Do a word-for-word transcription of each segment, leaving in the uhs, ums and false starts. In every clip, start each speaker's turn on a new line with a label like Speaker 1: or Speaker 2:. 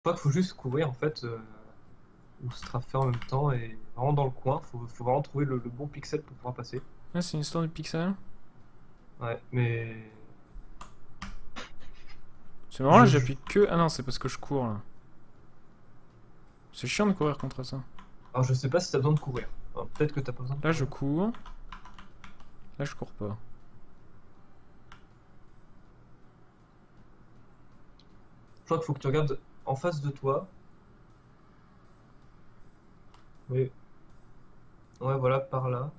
Speaker 1: crois qu'il faut juste courir en fait, euh, ou straffer en même temps et vraiment dans le coin. Faut, faut vraiment trouver le, le bon pixel pour pouvoir passer.
Speaker 2: Ah, c'est une histoire de pixels.
Speaker 1: Ouais, mais
Speaker 2: C'est marrant là,
Speaker 1: je, je-
Speaker 2: j'appuie que. Ah non, c'est parce que je cours là. C'est chiant de courir contre ça.
Speaker 1: alors je sais pas si t'as besoin de courir. Alors, peut-être que t'as pas besoin de
Speaker 2: Là, je
Speaker 1: courir.
Speaker 2: cours. Là, je cours pas.
Speaker 1: Je crois qu'il faut que tu regardes en face de toi. Oui, ouais, voilà, par là.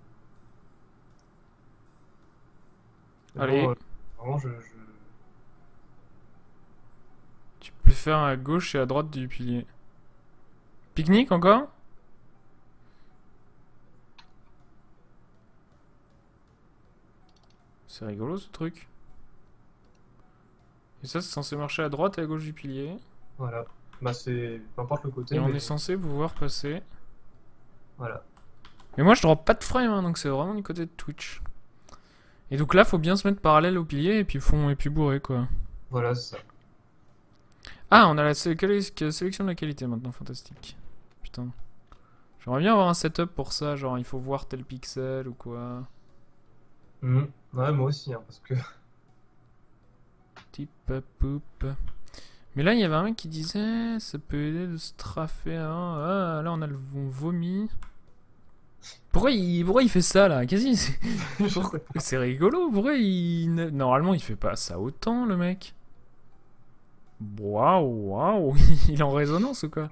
Speaker 1: Mais bon,
Speaker 2: Allez,
Speaker 1: euh, vraiment, je, je-
Speaker 2: tu peux faire à gauche et à droite du pilier. Pique-nique encore? C'est rigolo ce truc. Et ça, c'est censé marcher à droite et à gauche du pilier.
Speaker 1: voilà. Bah c'est, peu importe le
Speaker 2: Et
Speaker 1: côté,
Speaker 2: on est
Speaker 1: mais
Speaker 2: censé pouvoir passer.
Speaker 1: voilà.
Speaker 2: Mais moi, je drop pas de frame, hein, donc c'est vraiment du côté de Twitch. Et donc là, faut bien se mettre parallèle au pilier et puis fond et puis bourrer quoi.
Speaker 1: Voilà, c'est ça.
Speaker 2: Ah, on a la sé- quali- sélection de la qualité maintenant, fantastique. Putain. J'aimerais bien avoir un setup pour ça, genre il faut voir tel pixel ou quoi.
Speaker 1: Mhm. Ouais, moi aussi, hein, parce que
Speaker 2: Tip poup. Mais là, il y avait un mec qui disait ça peut aider de straffer un. Ah, là, on a le on vomit. Pourquoi il, pourquoi il fait ça là? Quasi, c'est
Speaker 1: je
Speaker 2: pour-
Speaker 1: sais pas.
Speaker 2: c'est rigolo. Pourquoi il. ne- Normalement, il fait pas ça autant, le mec. Waouh, waouh. Il est en résonance ou quoi?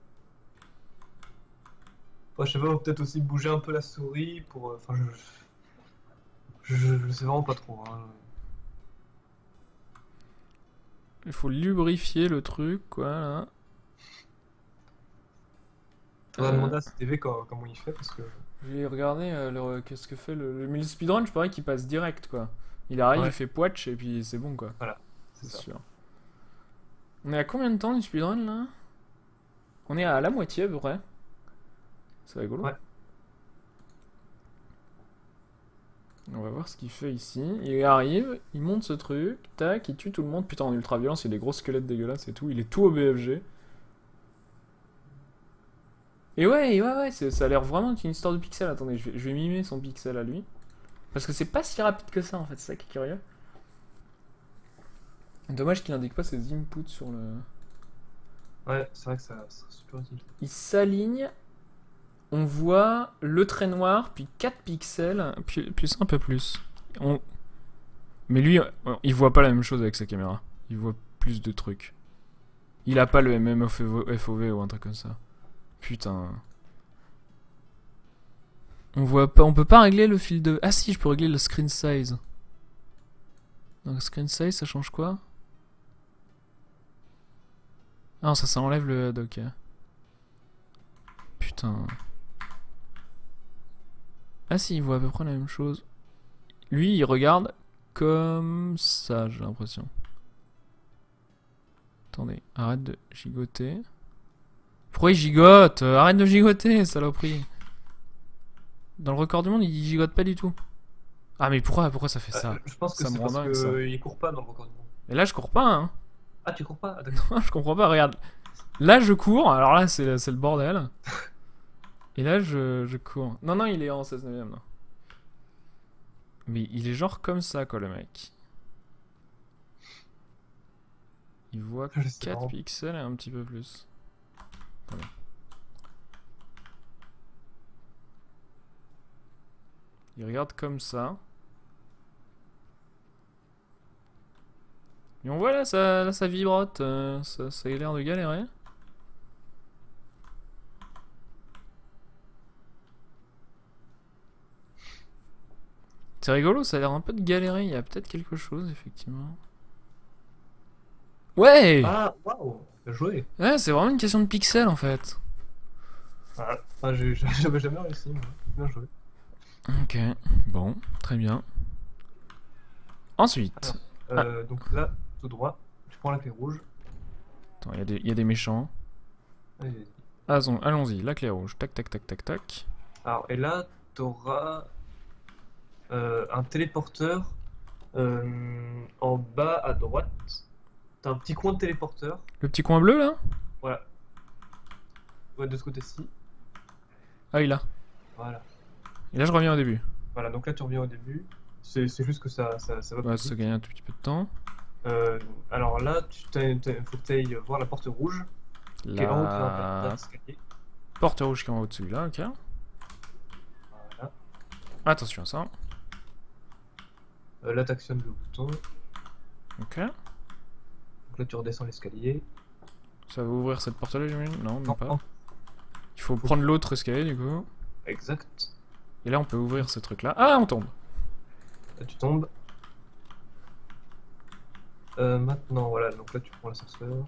Speaker 1: Ouais, je sais pas, faut peut-être aussi bouger un peu la souris pour. euh, Enfin, je, je, je sais vraiment pas trop, hein.
Speaker 2: Il faut lubrifier le truc, quoi, là.
Speaker 1: Faudra
Speaker 2: Euh,
Speaker 1: demander à C T V co- comment il fait parce que.
Speaker 2: J'ai regardé euh, le- qu'est-ce que fait le, le, mais le speedrun, je parie qu'il passe direct, quoi. Il arrive, il
Speaker 1: Ouais,
Speaker 2: fait poitch et puis c'est bon, quoi.
Speaker 1: voilà, c'est
Speaker 2: C'est
Speaker 1: ça.
Speaker 2: sûr. On est à combien de temps du speedrun, là? On est à la moitié, à peu près. C'est rigolo.
Speaker 1: Ouais.
Speaker 2: On va voir ce qu'il fait ici. Il arrive, il monte ce truc, tac, il tue tout le monde. Putain, en ultra violence, il y a des gros squelettes dégueulasses et tout. Il est tout au B F G. Et ouais, ouais, ouais, c'est- ça a l'air vraiment d'une histoire de pixel. Attendez, je vais, je vais mimer son pixel à lui. Parce que c'est pas si rapide que ça, en fait, c'est ça qui est curieux. Dommage qu'il indique pas ses inputs sur le.
Speaker 1: Ouais, c'est vrai que ça serait super utile.
Speaker 2: Il s'aligne, on voit le trait noir, puis quatre pixels, puis, plus un peu plus. On... Mais lui, euh, il voit pas la même chose avec sa caméra. Il voit plus de trucs. Il a pas le M M F O V ou un truc comme ça. Putain. On voit pas, on peut pas régler le fil de. Ah si, je peux régler le screen size. Donc screen size, ça change quoi? Ah non, ça, ça enlève le H U D, ok. Putain. Ah si, il voit à peu près la même chose. Lui, il regarde comme ça, j'ai l'impression. Attendez, arrête de gigoter. Pourquoi il gigote? Euh, Arrête de gigoter, saloperie. Dans le record du monde, il gigote pas du tout. Ah mais pourquoi, pourquoi ça fait
Speaker 1: Euh,
Speaker 2: ça?
Speaker 1: je pense que
Speaker 2: Ça me
Speaker 1: c'est
Speaker 2: rend
Speaker 1: parce
Speaker 2: dingue
Speaker 1: que
Speaker 2: ça.
Speaker 1: euh, il court pas dans le record du monde.
Speaker 2: Et là, je cours pas, hein.
Speaker 1: Ah, tu cours pas? Ah, d'accord.
Speaker 2: Je comprends pas, regarde. Là, je cours, alors là, c'est c'est le bordel. Et là, je, je cours. Non, non, il est en seize neuvième, là. Mais il est genre comme ça, quoi, le mec. Il voit
Speaker 1: Je sais
Speaker 2: quatre
Speaker 1: vraiment.
Speaker 2: pixels et un petit peu plus. Voilà. Il regarde comme ça. Et on voit là, ça, là, ça vibrote. euh, ça, ça a l'air de galérer. C'est rigolo, ça a l'air un peu de galérer. Il y a peut-être quelque chose, effectivement. Ouais!
Speaker 1: Ah, waouh! Bien joué!
Speaker 2: Ouais, c'est vraiment une question de pixels en fait.
Speaker 1: Ah, ah, j'ai- j'avais jamais réussi, moi. Bien joué.
Speaker 2: Ok, bon, très bien. Ensuite.
Speaker 1: Alors,
Speaker 2: Ah,
Speaker 1: euh, donc là, tout droit, tu prends la clé rouge.
Speaker 2: attends, il y, a des- y a des méchants.
Speaker 1: Allez.
Speaker 2: Ah, zon- allons-y, la clé rouge. Tac, tac, tac, tac, tac.
Speaker 1: Alors, et là, t'auras euh, un téléporteur euh, en bas à droite. T'as un petit coin de téléporteur.
Speaker 2: Le petit coin bleu là?
Speaker 1: Voilà, Ouais, de ce côté-ci.
Speaker 2: Ah, il a.
Speaker 1: Voilà.
Speaker 2: Et là, je reviens au début.
Speaker 1: Voilà, donc là tu reviens au début. C'est c'est juste que ça, ça, ça va
Speaker 2: Ouais,
Speaker 1: plus
Speaker 2: ça
Speaker 1: vite.
Speaker 2: gagne un tout petit peu de temps.
Speaker 1: Euh, alors là, tu t'as- t'as- faut que tu ailles voir la porte rouge qui est en haut d'un d'un
Speaker 2: La
Speaker 1: escalier.
Speaker 2: porte rouge qui est en haut de celui-là, ok.
Speaker 1: Voilà.
Speaker 2: Attention à ça.
Speaker 1: Euh, là, tu actionnes le bouton.
Speaker 2: Ok.
Speaker 1: Donc là, tu redescends l'escalier.
Speaker 2: Ça va ouvrir cette porte-là, j'imagine? Non, même
Speaker 1: Non,
Speaker 2: pas.
Speaker 1: non.
Speaker 2: Il faut
Speaker 1: Faut-
Speaker 2: prendre l'autre escalier, du coup.
Speaker 1: Exact.
Speaker 2: Et là, on peut ouvrir ce truc-là. Ah, on tombe.
Speaker 1: Là, tu tombes. Euh, maintenant, voilà, donc là, tu prends l'ascenseur.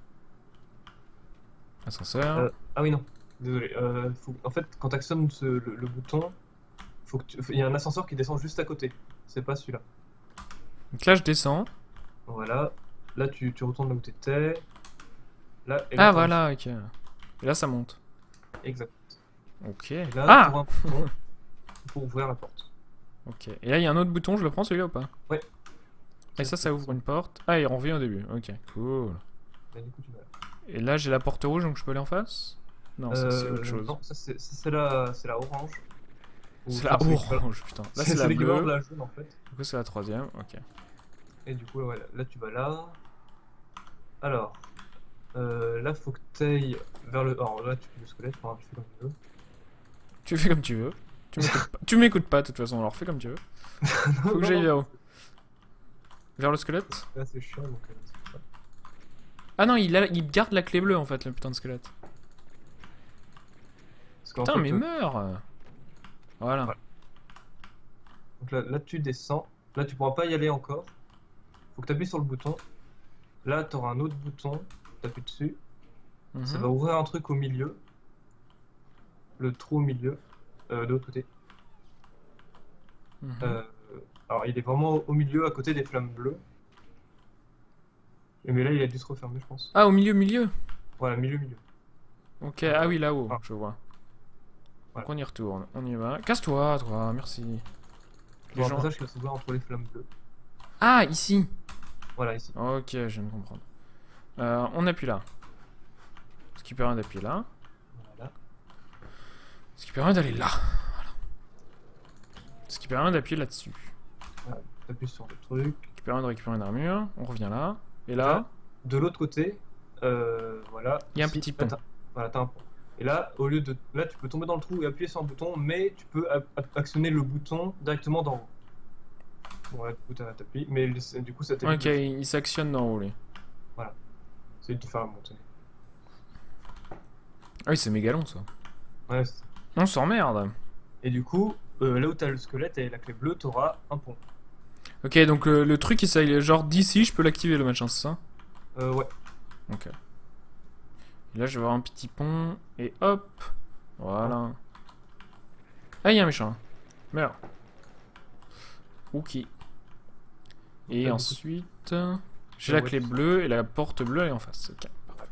Speaker 2: Ascenseur.
Speaker 1: Euh, ah oui, non. Désolé. Euh, faut- En fait, quand tu actionnes ce- le, le bouton, faut que tu... il y a un ascenseur qui descend juste à côté. C'est pas celui-là.
Speaker 2: Donc là, je descends.
Speaker 1: Voilà. Là, tu, tu retournes là où tu étais. Là, et là,
Speaker 2: Ah,
Speaker 1: t'as un-
Speaker 2: voilà, ok. Et là, ça monte.
Speaker 1: Exact.
Speaker 2: Ok.
Speaker 1: Et là,
Speaker 2: Ah!
Speaker 1: tu un bouton pour ouvrir la porte.
Speaker 2: Ok. Et là, il y a un autre bouton, je le prends celui-là ou pas?
Speaker 1: Ouais.
Speaker 2: Et ça, ça ouvre une porte. Ah, il revient au début. Ok, cool.
Speaker 1: Là, du coup, tu vas là.
Speaker 2: Et là, j'ai la porte rouge, donc je peux aller en face? Non, ça, c'est
Speaker 1: Euh,
Speaker 2: autre chose.
Speaker 1: Non, ça, c'est ça, c'est la, c'est la orange. Ou-
Speaker 2: C'est la
Speaker 1: enfin, l'équivalent-
Speaker 2: orange, putain. Là,
Speaker 1: C'est
Speaker 2: c'est
Speaker 1: c'est
Speaker 2: la
Speaker 1: l'équivalent de
Speaker 2: bleue.
Speaker 1: la jaune en fait.
Speaker 2: Du coup, c'est la troisième. Ok.
Speaker 1: Et du coup, ouais, là, là, tu vas là. Alors, euh, là, faut que tu ailles vers le. Alors là, tu fais le squelette, enfin, tu fais comme tu veux.
Speaker 2: Tu fais comme tu veux. Tu m'écoutes pas. Tu m'écoutes pas, de toute façon, alors fais comme tu veux. Faut que
Speaker 1: Non,
Speaker 2: j'aille
Speaker 1: non,
Speaker 2: vers où? Vers le squelette?
Speaker 1: là, c'est chiant donc. euh, c'est pour ça.
Speaker 2: Ah non, il, a... il garde la clé bleue en fait, le putain de squelette.
Speaker 1: Parce qu'en
Speaker 2: Putain,
Speaker 1: fait,
Speaker 2: mais
Speaker 1: euh,
Speaker 2: meurs! Voilà.
Speaker 1: Voilà. donc là, là, tu descends. Là, tu pourras pas y aller encore. Faut que tu appuies sur le bouton. Là, tu auras un autre bouton. Tu appuies dessus. Ça
Speaker 2: Mhm.
Speaker 1: va ouvrir un truc au milieu. Le trou au milieu. Euh, de l'autre côté.
Speaker 2: Mhm.
Speaker 1: Euh, alors, il est vraiment au- au milieu, à côté des flammes bleues. Et mais là, il a dû se refermer, je pense.
Speaker 2: Ah, au milieu, milieu?
Speaker 1: Voilà, milieu, milieu.
Speaker 2: Ok, ah oui, là-haut,
Speaker 1: Ah.
Speaker 2: je vois.
Speaker 1: Voilà.
Speaker 2: Donc on y retourne, on y va. Casse-toi, toi, merci. Les
Speaker 1: Bon, un
Speaker 2: gens...
Speaker 1: passage qui va s'ouvrir entre les flammes bleues.
Speaker 2: Ah, ici!
Speaker 1: Voilà, ici.
Speaker 2: Ok, je viens de comprendre. Euh, on appuie là. Ce qui permet d'appuyer là.
Speaker 1: Voilà.
Speaker 2: Ce qui permet d'aller là. Voilà. Ce qui permet d'appuyer là-dessus.
Speaker 1: Voilà. Tu appuies sur le truc.
Speaker 2: Ce qui permet de récupérer une armure. On revient là. Et là,
Speaker 1: Là, de l'autre côté, euh, voilà.
Speaker 2: il y a un
Speaker 1: ici,
Speaker 2: petit
Speaker 1: là,
Speaker 2: pont.
Speaker 1: t'as- Voilà, t'as un pont. Et là, au lieu de. Là, tu peux tomber dans le trou et appuyer sur un bouton, mais tu peux a- a- actionner le bouton directement d'en haut. Bon, là, du coup, t'as t'appuies, mais le- c'est- du coup, ça t'évite
Speaker 2: Ok,
Speaker 1: de-
Speaker 2: il s'actionne d'en haut, lui.
Speaker 1: c'est de te faire monter.
Speaker 2: Ah oui, c'est méga long, ça.
Speaker 1: Ouais, c'est-
Speaker 2: On s'emmerde.
Speaker 1: et du coup, euh, là où t'as le squelette et la clé bleue, t'auras un pont.
Speaker 2: Ok, donc euh, le truc, il s'est genre d'ici, je peux l'activer le machin, c'est ça?
Speaker 1: Euh, ouais.
Speaker 2: Ok. Et là, je vais avoir un petit pont. Et hop. Voilà. Ah, il y a un méchant. Meurs. Ok. Et
Speaker 1: Là,
Speaker 2: ensuite... J'ai
Speaker 1: Ah
Speaker 2: la
Speaker 1: ouais,
Speaker 2: clé
Speaker 1: tout ça.
Speaker 2: bleue et la porte bleue elle est en face. Ok.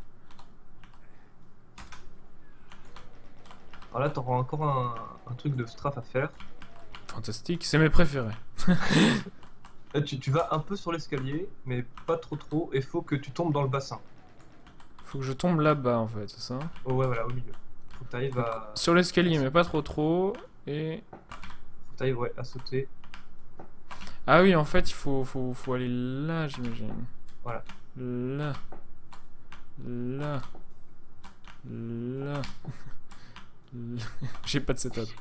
Speaker 1: Alors là, t'auras encore un, un truc de strafe à faire.
Speaker 2: Fantastique. C'est mes préférés.
Speaker 1: Là, tu, tu vas un peu sur l'escalier, mais pas trop trop, et faut que tu tombes dans le bassin.
Speaker 2: Faut que je tombe là-bas en fait, c'est ça?
Speaker 1: Oh ouais, voilà, au milieu. Faut que t'arrives à...
Speaker 2: Sur l'escalier, mais pas trop trop. Et...
Speaker 1: Faut que t'arrives, ouais, à sauter.
Speaker 2: Ah oui, en fait, il faut, faut, faut aller là, j'imagine.
Speaker 1: Voilà.
Speaker 2: Là. Là. Là. Là. J'ai pas de setup.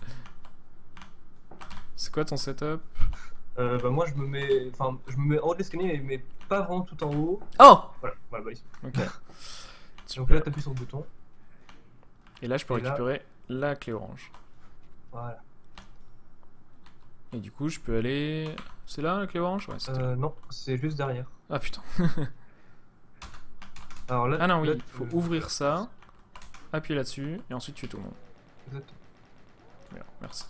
Speaker 2: C'est quoi ton setup?
Speaker 1: Euh, bah moi, je me mets... Enfin, je me mets en haut de l'escalier, mais pas vraiment tout en haut.
Speaker 2: Oh!
Speaker 1: Voilà, voilà, bah ici.
Speaker 2: Ok.
Speaker 1: Donc là, t'appuies sur le bouton.
Speaker 2: Et là, je peux
Speaker 1: Et là-
Speaker 2: récupérer la clé orange.
Speaker 1: Voilà.
Speaker 2: Et du coup, je peux aller... C'est là, la clé orange? Ouais, c'était là.
Speaker 1: Euh, non, c'est juste derrière.
Speaker 2: Ah putain.
Speaker 1: Alors là,
Speaker 2: Ah non, oui,
Speaker 1: là,
Speaker 2: il
Speaker 1: tu-
Speaker 2: faut ouvrir ça, appuyer là-dessus, et ensuite tuer tout le monde.
Speaker 1: Exactement.
Speaker 2: Bien, merci.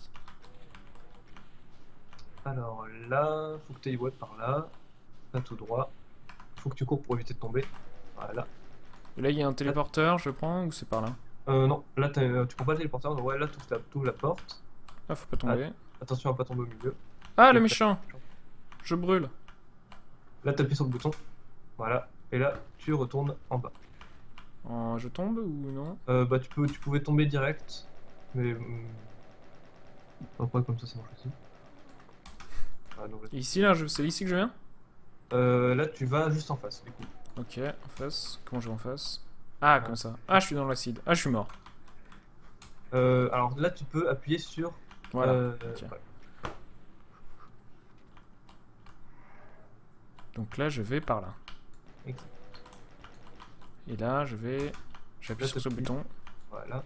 Speaker 1: Alors là, faut que tu ailles ouais, par là. Pas tout droit. Faut que tu cours pour éviter de tomber. Voilà.
Speaker 2: Et là, il y a un téléporteur, je prends, ou c'est par là?
Speaker 1: Euh, non, là, t'as- euh, tu prends pas le téléporteur. Donc, ouais, là, tu ouvres la, t'ouvres la porte.
Speaker 2: Ah, faut pas tomber.
Speaker 1: Attention à pas tomber au milieu.
Speaker 2: Ah, le méchant! Je brûle.
Speaker 1: Là, t'appuies sur le bouton. Voilà. Et là, tu retournes en bas.
Speaker 2: En... Je tombe ou non?
Speaker 1: Euh, bah tu peux, tu pouvais tomber direct, mais hum, après comme ça ça marche aussi. Ah, donc, là,
Speaker 2: Et ici, là, je... c'est ici que je viens?
Speaker 1: euh, là tu vas juste en face du coup.
Speaker 2: Ok, en face. Comment je vais en face? Ah, comme ça. Ah, je suis dans l'acide. Ah, je suis mort.
Speaker 1: Euh, alors là tu peux appuyer sur.
Speaker 2: Voilà.
Speaker 1: euh,
Speaker 2: Ok.
Speaker 1: ouais.
Speaker 2: Donc là, je vais par là.
Speaker 1: Exact.
Speaker 2: Et là, je vais... J'appuie
Speaker 1: Là,
Speaker 2: sur ce
Speaker 1: t'appuies.
Speaker 2: bouton.
Speaker 1: Voilà.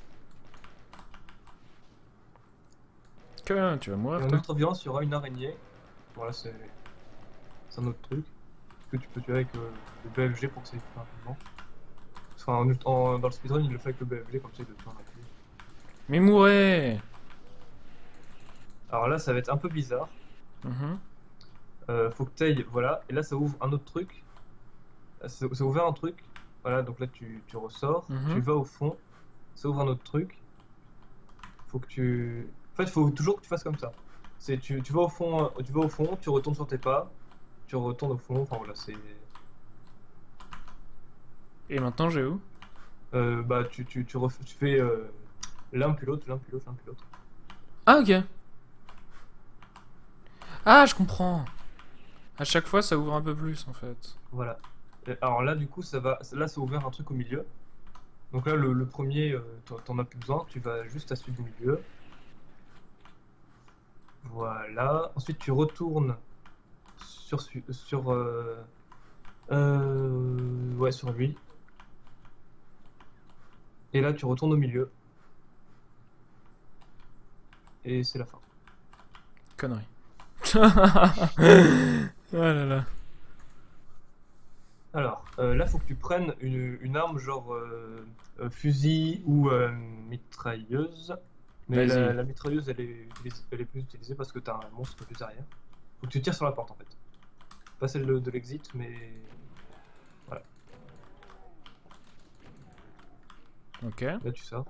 Speaker 2: Que tu vas
Speaker 1: Et
Speaker 2: mourir,
Speaker 1: en
Speaker 2: toi?
Speaker 1: ultra violence il y aura une araignée. Voilà c'est c'est un autre truc que tu peux tuer avec euh, le B F G pour que ça aille plus rapidement. Enfin, en, ult- en- dans le speedrun il le fait avec le B F G comme ça il le tue en appui.
Speaker 2: Mais mourrez!
Speaker 1: Alors là ça va être un peu bizarre.
Speaker 2: Mhm.
Speaker 1: Euh, faut que tu ailles, voilà, et là ça ouvre un autre truc. Ça, ça ouvert un truc, voilà, donc là tu, tu ressors,
Speaker 2: Mhm.
Speaker 1: tu vas au fond, ça ouvre un autre truc. Faut que tu. En fait, il faut toujours que tu fasses comme ça. C'est tu, tu vas au fond, euh, tu vas au fond, tu retournes sur tes pas, tu retournes au fond, enfin voilà, c'est.
Speaker 2: Et maintenant, j'ai où?
Speaker 1: Euh, bah tu, tu, tu, ref- tu fais euh, l'un puis l'autre, l'un puis l'autre, l'un puis l'autre.
Speaker 2: Ah, ok. Ah, je comprends. À chaque fois, ça ouvre un peu plus, en fait.
Speaker 1: Voilà. Et alors là du coup ça va. Là ça a ouvert un truc au milieu. Donc là le, le premier, euh, t'en t'en as plus besoin, tu vas juste à celui du milieu. Voilà. Ensuite, tu retournes sur su- sur euh, euh, ouais sur lui. Et là, tu retournes au milieu. Et c'est la fin.
Speaker 2: Connerie. Oh là là.
Speaker 1: Alors, euh, là, faut que tu prennes une, une arme genre euh, euh, fusil ou euh, mitrailleuse. Mais la,
Speaker 2: Vas-y.
Speaker 1: la mitrailleuse, elle est, utilis- elle est plus utilisée parce que t'as un monstre juste derrière. Faut que tu tires sur la porte en fait. Pas celle de, de l'exit, mais voilà.
Speaker 2: Ok.
Speaker 1: Là, tu sors.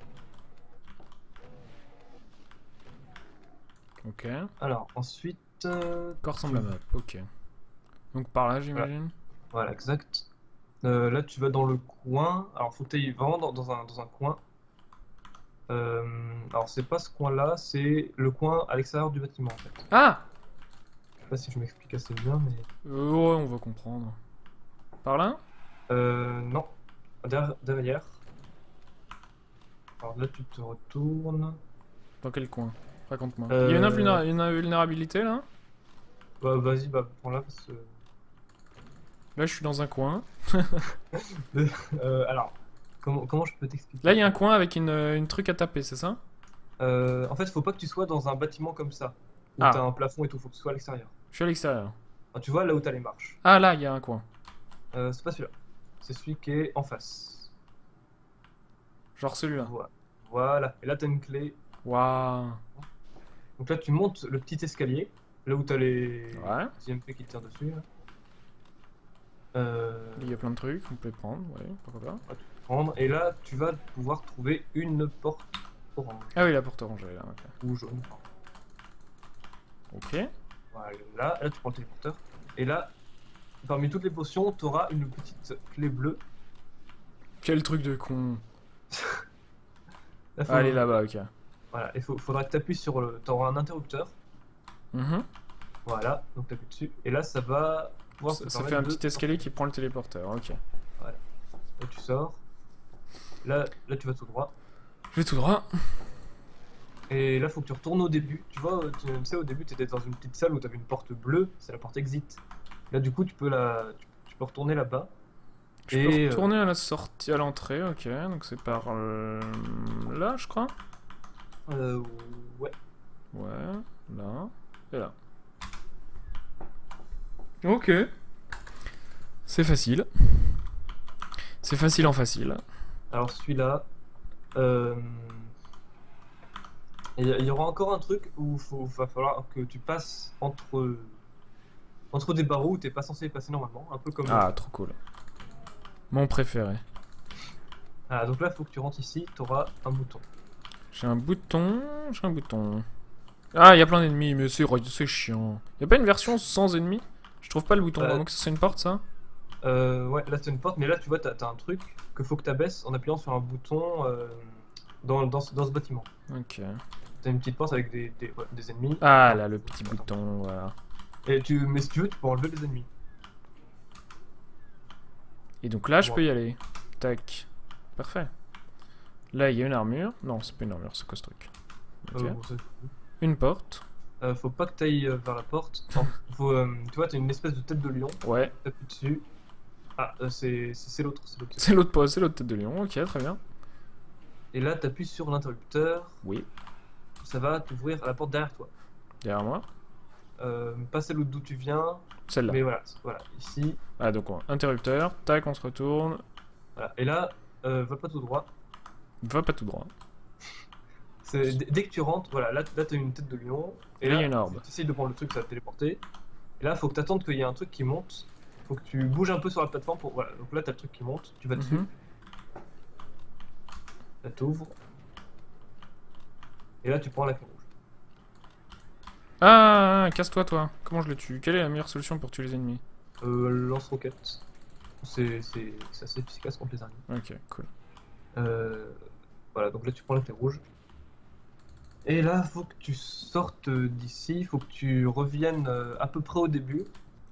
Speaker 2: Ok.
Speaker 1: Alors, ensuite, euh,
Speaker 2: Corps ressemble à map. Ok. Donc par là, j'imagine.
Speaker 1: voilà, exact. Euh, là, tu vas dans le coin. Alors, faut que tu ailles vraiment dans, dans un, dans un coin. Euh, alors, c'est pas ce coin-là, c'est le coin à l'extérieur du bâtiment en fait.
Speaker 2: Ah!
Speaker 1: Je sais pas si je m'explique assez bien, mais.
Speaker 2: Euh, ouais, on va comprendre. Par là?
Speaker 1: Euh, non. Derrière. derrière. Alors là, tu te retournes.
Speaker 2: Dans quel coin? Raconte-moi.
Speaker 1: Euh,
Speaker 2: Il y a une, invulnéra- une invulnérabilité là?
Speaker 1: Bah, vas-y, bah, prends-la parce que.
Speaker 2: Là, je suis dans un coin.
Speaker 1: Euh, alors, comment, comment je peux t'expliquer?
Speaker 2: Là, il y a un coin avec une, une truc à taper, c'est ça?
Speaker 1: Euh, en fait, faut pas que tu sois dans un bâtiment comme ça, où
Speaker 2: Ah.
Speaker 1: t'as un plafond et tout, faut que tu sois à l'extérieur.
Speaker 2: Je suis à l'extérieur.
Speaker 1: Alors, tu vois là où t'as les marches.
Speaker 2: Ah, là, il y a un coin.
Speaker 1: Euh, c'est pas celui-là. C'est celui qui est en face.
Speaker 2: Genre celui-là.
Speaker 1: Voilà. Voilà. Et là, t'as une clé.
Speaker 2: Waouh.
Speaker 1: Donc là, tu montes le petit escalier, là où t'as les
Speaker 2: Ouais.
Speaker 1: I M P qui tirent dessus. Là. Euh,
Speaker 2: Il y a plein de trucs, on peut les prendre, ouais, pourquoi pas.
Speaker 1: on va tout prendre. Et là, tu vas pouvoir trouver une porte orange
Speaker 2: Ah oui, la porte rangée là, ok.
Speaker 1: ou jaune.
Speaker 2: Ok.
Speaker 1: Voilà. Là, tu prends le téléporteur. Et là, parmi toutes les potions, tu auras une petite clé bleue.
Speaker 2: Quel truc de con.
Speaker 1: Là, faut-
Speaker 2: Allez là-bas, ok.
Speaker 1: Voilà. Il faudra que tu appuies sur le. Tu auras un interrupteur.
Speaker 2: Mhm.
Speaker 1: Voilà. Donc tu appuies dessus. Et là, ça va pouvoir
Speaker 2: Ça,
Speaker 1: te
Speaker 2: ça fait
Speaker 1: permettre
Speaker 2: un
Speaker 1: de-
Speaker 2: petit escalier qui prend le téléporteur, ok.
Speaker 1: Là, tu sors. Là, là, tu vas tout droit.
Speaker 2: Je vais tout droit.
Speaker 1: Et là, faut que tu retournes au début. Tu vois, tu, tu sais, au début, tu étais dans une petite salle où tu avais une porte bleue, c'est la porte exit. Là, du coup, tu peux, la... tu, tu peux retourner là-bas.
Speaker 2: Je
Speaker 1: Et,
Speaker 2: peux
Speaker 1: euh,
Speaker 2: retourner à la sortie, à l'entrée, ok. Donc c'est par euh, là, je crois.
Speaker 1: Euh, ouais.
Speaker 2: Ouais, là, et là. Ok. C'est facile. C'est facile en facile.
Speaker 1: Alors, celui-là. euh, Il y, il y aura encore un truc où il va falloir que tu passes entre, entre des barreaux où tu n'es pas censé passer normalement. Un peu comme.
Speaker 2: Ah, trop cool. Mon préféré.
Speaker 1: Ah, donc là, il faut que tu rentres ici, tu auras un bouton.
Speaker 2: J'ai un bouton, j'ai un bouton. Ah, il y a plein d'ennemis, mais c'est c'est chiant. Y a pas une version sans ennemis? Je trouve pas le bouton,
Speaker 1: Euh,
Speaker 2: donc c'est une porte ça?
Speaker 1: Euh, ouais, là c'est une porte, mais là tu vois, t'as as un truc que faut que tu abaisses en appuyant sur un bouton euh, dans, dans, ce- dans ce bâtiment.
Speaker 2: Ok.
Speaker 1: T'as une petite porte avec des, des, ouais, des ennemis.
Speaker 2: Ah
Speaker 1: Enfin,
Speaker 2: là, le
Speaker 1: faut-
Speaker 2: petit
Speaker 1: faut- attends.
Speaker 2: bouton, voilà.
Speaker 1: Et tu, mais si tu veux, tu peux enlever les ennemis.
Speaker 2: Et donc là, je
Speaker 1: Bon,
Speaker 2: peux y aller. Tac. Parfait. Là, il y a une armure. Non, c'est pas une armure, c'est quoi ce truc? Ok.
Speaker 1: euh, bon, c'est-
Speaker 2: Une porte.
Speaker 1: euh, faut pas que tu ailles vers la porte. Enfin, faut, euh, tu vois, t'as une espèce de tête de lion.
Speaker 2: Ouais.
Speaker 1: T'appuies dessus. Ah, euh, c'est c'est- c'est l'autre. c'est l'autre.
Speaker 2: C'est l'autre poste, c'est l'autre tête de lion. Ok, très bien.
Speaker 1: Et là, t'appuies sur l'interrupteur.
Speaker 2: Oui.
Speaker 1: Ça va t'ouvrir la porte derrière toi.
Speaker 2: Derrière moi.
Speaker 1: Euh, pas celle d'où tu viens.
Speaker 2: Celle-là.
Speaker 1: Mais voilà, voilà, ici.
Speaker 2: Ah, donc on- interrupteur. Tac, on se retourne.
Speaker 1: Voilà. Et là, euh, va pas tout droit.
Speaker 2: Va pas tout droit.
Speaker 1: C'est- d- Dès que tu rentres, voilà, là, là t'as une tête de lion.
Speaker 2: Et là, il y a une orbe.
Speaker 1: Tu essayes de prendre le truc, ça va te téléporter. Et là, faut que tu attendes qu'il y ait un truc qui monte. Faut que tu bouges un peu sur la plateforme pour. Voilà, donc là, t'as le truc qui monte, tu vas dessus.
Speaker 2: Mhm.
Speaker 1: Là, t'ouvres. Et là, tu prends la clé rouge.
Speaker 2: Ah, casse-toi, toi. Comment je le tue? Quelle est la meilleure solution pour tuer les ennemis?
Speaker 1: Euh, lance-roquette. C'est c'est- c'est assez efficace contre les araignées.
Speaker 2: Ok, cool.
Speaker 1: Euh, voilà, donc là, tu prends la clé rouge. Et là, faut que tu sortes d'ici, faut que tu reviennes euh, à peu près au début.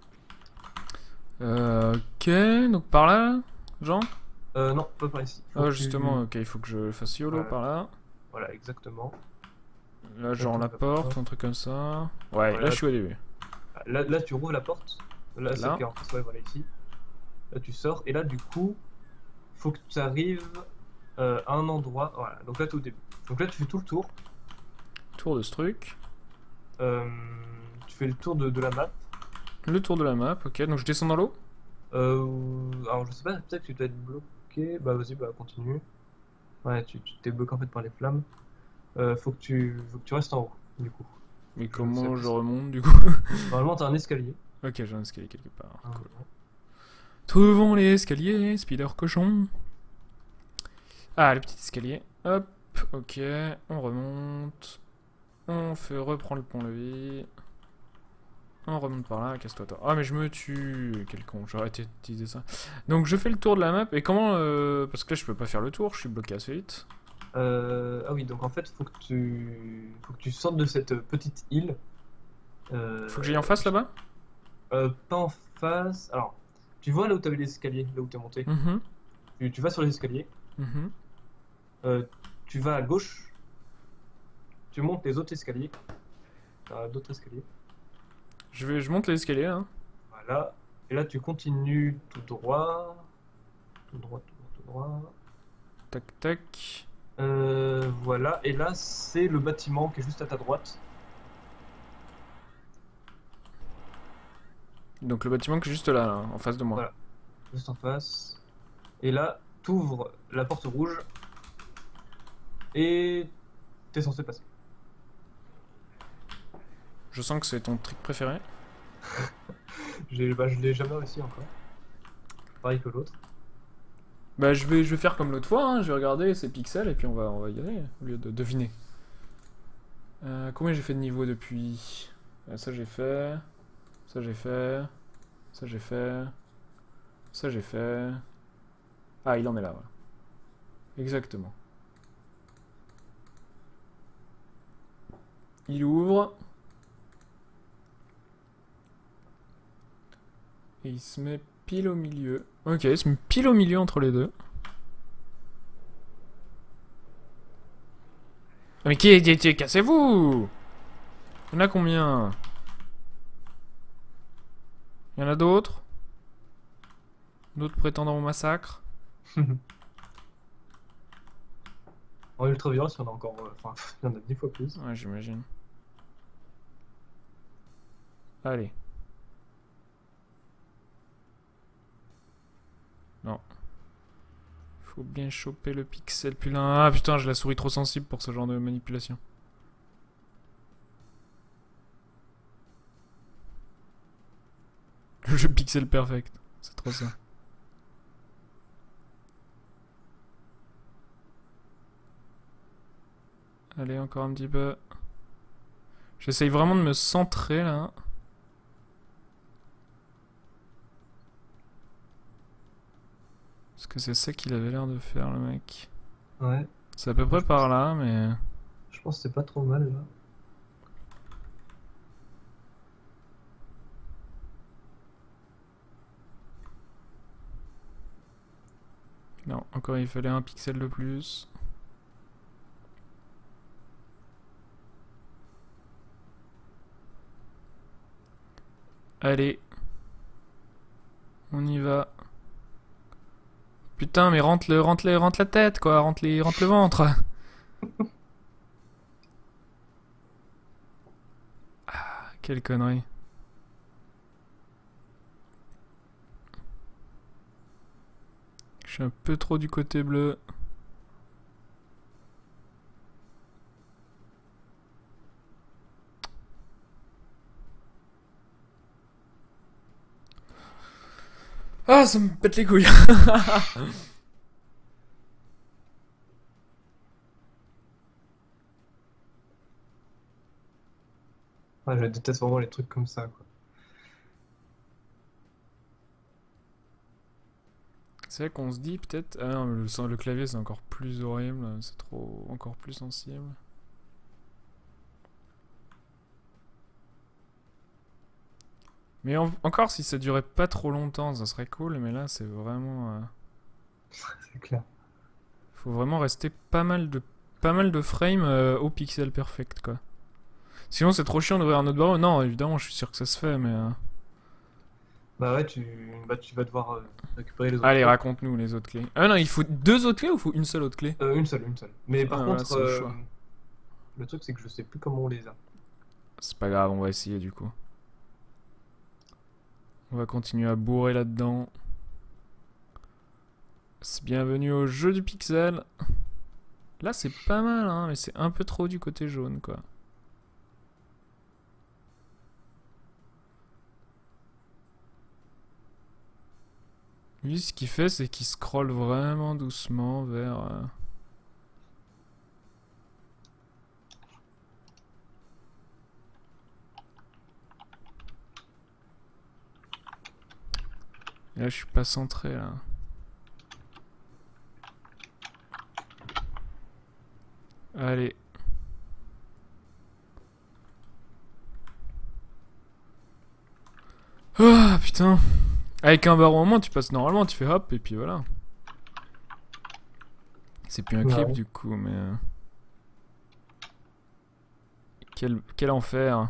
Speaker 2: Euh, ok, donc par là, genre?
Speaker 1: Euh, non, pas par ici. Faut
Speaker 2: Ah,
Speaker 1: que tu-
Speaker 2: justement, ok, il faut que je fasse YOLO
Speaker 1: Voilà.
Speaker 2: par là.
Speaker 1: Voilà, exactement.
Speaker 2: Là, genre la
Speaker 1: tu vas
Speaker 2: porte,
Speaker 1: pas.
Speaker 2: un truc comme ça. Ouais,
Speaker 1: Voilà.
Speaker 2: là, je suis au début.
Speaker 1: Là, là, tu rouvres la porte. Là,
Speaker 2: Là.
Speaker 1: celle qui est en face, ouais, voilà, ici. Là, tu sors. Et là, du coup, faut que tu arrives euh, à un endroit. Voilà, donc là, t'es au début. Donc là, tu fais tout le tour.
Speaker 2: Tour de ce truc.
Speaker 1: Euh, tu fais le tour de, de la map.
Speaker 2: Le tour de la map, ok. Donc je descends dans l'eau?
Speaker 1: Euh, alors, je sais pas, peut-être que tu dois être bloqué. Bah, vas-y, bah, continue. Ouais, tu tu t'es bloqué en fait par les flammes. Euh, faut que tu, faut que tu restes en haut, du coup.
Speaker 2: Mais
Speaker 1: Je sais
Speaker 2: comment
Speaker 1: pas
Speaker 2: je
Speaker 1: si-
Speaker 2: remonte du coup?
Speaker 1: Normalement, t'as un escalier.
Speaker 2: Ok, j'ai un escalier quelque part.
Speaker 1: Ah,
Speaker 2: Cool. Trouvons l'escalier, Spider Cochon. Ah, le petit escalier. Hop, ok. On remonte. On fait reprendre le pont-levis. On remonte par là, casse-toi toi. Ah mais je me tue. Quel con, j'aurais arrêté d'utiliser ça. Donc je fais le tour de la map. Et comment... euh, Parce que là je peux pas faire le tour, je suis bloqué assez vite.
Speaker 1: Euh, ah oui, donc en fait, faut que tu, faut que tu sortes de cette petite île. Euh,
Speaker 2: Faut que j'aille en face là-bas?
Speaker 1: euh, Pas en face. Alors, tu vois là où t'avais les escaliers, là où t'es monté.
Speaker 2: Mhm,
Speaker 1: Tu, tu vas sur les escaliers.
Speaker 2: mhm.
Speaker 1: euh, tu vas à gauche. Tu montes les autres escaliers. T'as d'autres escaliers.
Speaker 2: Je, vais, je monte l'escalier là.
Speaker 1: Voilà. Et là, tu continues tout droit. Tout droit, tout droit, tout droit.
Speaker 2: Tac, tac.
Speaker 1: Euh, voilà. Et là, c'est le bâtiment qui est juste à ta droite.
Speaker 2: Donc le bâtiment qui est juste là, là, en face de moi.
Speaker 1: Voilà. Juste en face. Et là, t'ouvres la porte rouge. Et t'es censé passer.
Speaker 2: Je sens que c'est ton trick préféré.
Speaker 1: J'ai- bah, je l'ai jamais réussi encore. Pareil que l'autre.
Speaker 2: Bah je vais, je vais faire comme l'autre fois, hein. Je vais regarder ces pixels et puis on va, on va y aller, au lieu de deviner. Euh, combien j'ai fait de niveau depuis? Euh, Ça j'ai fait, ça j'ai fait, ça j'ai fait, ça j'ai fait... Ah il en est là, voilà. Exactement. Il ouvre. Et il se met pile au milieu. Ok, il se met pile au milieu entre les deux. Mais qui est... qui est- Cassez-vous! Il y en a combien? Il y en a d'autres? D'autres prétendants au massacre?
Speaker 1: En ultra-violence, il y en a encore. euh, Enfin, il y en a dix fois plus.
Speaker 2: Ouais, j'imagine. Allez. Non. Faut bien choper le pixel. Putain, ah putain, j'ai la souris trop sensible pour ce genre de manipulation. Le jeu pixel perfect. C'est trop ça. Allez, encore un petit peu. J'essaye vraiment de me centrer là. que c'est ça qu'il avait l'air de faire, le mec.
Speaker 1: Ouais.
Speaker 2: C'est à peu près par là, mais...
Speaker 1: Je pense que c'est pas trop mal, là.
Speaker 2: Non, encore il fallait un pixel de plus. Allez. On y va. Putain, mais rentre le, rentre le, rentre la tête, quoi. Rentre, les, rentre le ventre. Ah, quelle connerie. Je suis un peu trop du côté bleu. Ah, ça me pète les couilles.
Speaker 1: Ah, je déteste vraiment les trucs comme ça, quoi.
Speaker 2: C'est vrai qu'on se dit peut-être... Ah non, le, le clavier c'est encore plus horrible, c'est trop... encore plus sensible. Mais en, encore si ça durait pas trop longtemps, ça serait cool, mais là c'est vraiment... Euh...
Speaker 1: C'est clair.
Speaker 2: Faut vraiment rester pas mal de, pas mal de frames euh, au pixel perfect, quoi. Sinon c'est trop chiant d'ouvrir un autre barreau. Non, évidemment, je suis sûr que ça se fait, mais... Euh...
Speaker 1: Bah ouais, tu, bah, tu vas devoir euh, récupérer les autres
Speaker 2: Allez,
Speaker 1: clés.
Speaker 2: raconte-nous les autres clés. Ah non, il faut deux autres clés ou il faut une seule autre clé?
Speaker 1: Euh, une seule, une seule. Mais par
Speaker 2: Ah, voilà,
Speaker 1: contre,
Speaker 2: c'est le
Speaker 1: euh,
Speaker 2: choix.
Speaker 1: le truc c'est que je sais plus comment on les a.
Speaker 2: C'est pas grave, on va essayer du coup. On va continuer à bourrer là-dedans. C'est bienvenue au jeu du pixel. Là c'est pas mal, hein, mais c'est un peu trop du côté jaune, quoi. Lui, ce qu'il fait, c'est qu'il scrolle vraiment doucement vers... Euh... Et là, je suis pas centré, là. Allez. Ah, putain. Avec un barreau en moins, tu passes normalement, tu fais hop, et puis voilà. C'est plus un
Speaker 1: Ouais.
Speaker 2: clip, du coup, mais... Euh... Quel, quel enfer.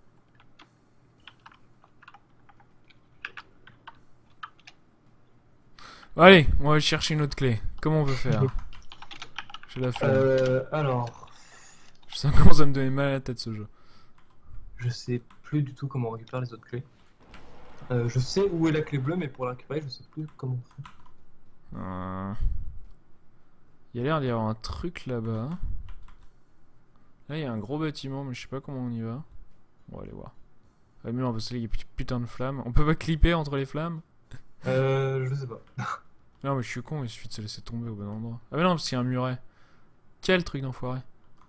Speaker 2: Allez, on va chercher une autre clé. Comment on veut faire? J'ai la flemme.
Speaker 1: Euh, alors,
Speaker 2: Ça commence à me donner mal à la tête, ce jeu.
Speaker 1: je sais plus du tout comment on récupère les autres clés. Euh, je sais où est la clé bleue, mais pour la récupérer, je sais plus comment on fait.
Speaker 2: Euh... Il y a l'air d'y avoir un truc là-bas. Là, il y a un gros bâtiment, mais je sais pas comment on y va. On va aller voir. Ah, mais non, parce que là, il y a putain de flammes. On peut pas clipper entre les flammes?
Speaker 1: Euh, je sais pas.
Speaker 2: Non, mais je suis con, il suffit de se laisser tomber au bon endroit. Ah, mais non, parce qu'il y a un muret. Quel truc d'enfoiré.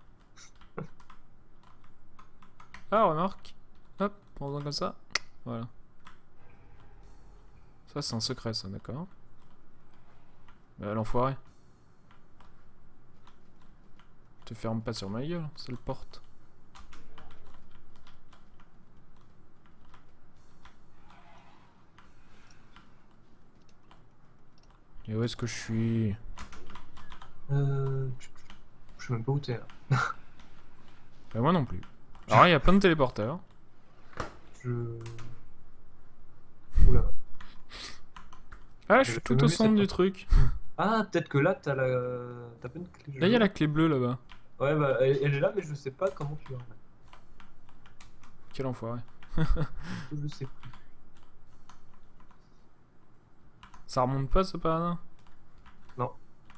Speaker 2: Ah, remarque. Hop, en faisant comme ça. Voilà. Ça, c'est un secret, ça, d'accord. Bah, l'enfoiré. Te ferme pas sur ma gueule, c'est le porte. Et où est-ce que je suis?
Speaker 1: Euh, je sais même pas où t'es là.
Speaker 2: Bah, moi non plus. Alors, il y a plein de téléporteurs.
Speaker 1: Je... Oula.
Speaker 2: Ah, je suis
Speaker 1: Je
Speaker 2: tout
Speaker 1: me
Speaker 2: au
Speaker 1: mets
Speaker 2: centre
Speaker 1: cette
Speaker 2: du truc.
Speaker 1: Ah, peut-être que là, t'as la... T'as pas une clé
Speaker 2: Là, il y a
Speaker 1: jaune.
Speaker 2: la clé bleue là-bas.
Speaker 1: Ouais, bah, elle, elle est là, mais je sais pas comment tu l'as.
Speaker 2: Quel enfoiré.
Speaker 1: Je sais plus.
Speaker 2: Ça remonte pas, ce par hasard?
Speaker 1: Non.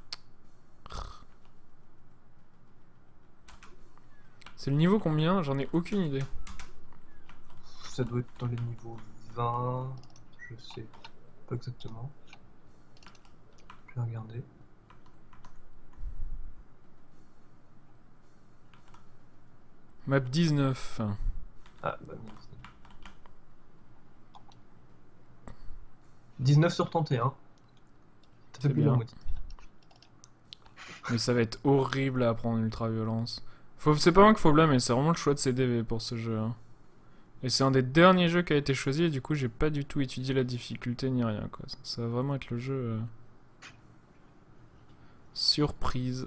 Speaker 2: C'est le niveau combien? J'en ai aucune idée.
Speaker 1: Ça doit être dans les niveaux vingt. Je sais pas exactement. Je vais regarder.
Speaker 2: Map dix-neuf.
Speaker 1: Ah, bah, dix-neuf sur trente et un.
Speaker 2: C'est
Speaker 1: Depuis
Speaker 2: bien.
Speaker 1: la moitié.
Speaker 2: Mais ça va être horrible à apprendre ultra violence. Faut... C'est pas moi qu'il faut blâmer, c'est vraiment le choix de C D V pour ce jeu. Hein. Et c'est un des derniers jeux qui a été choisi et du coup j'ai pas du tout étudié la difficulté ni rien quoi. Ça, ça va vraiment être le jeu... Euh... surprise.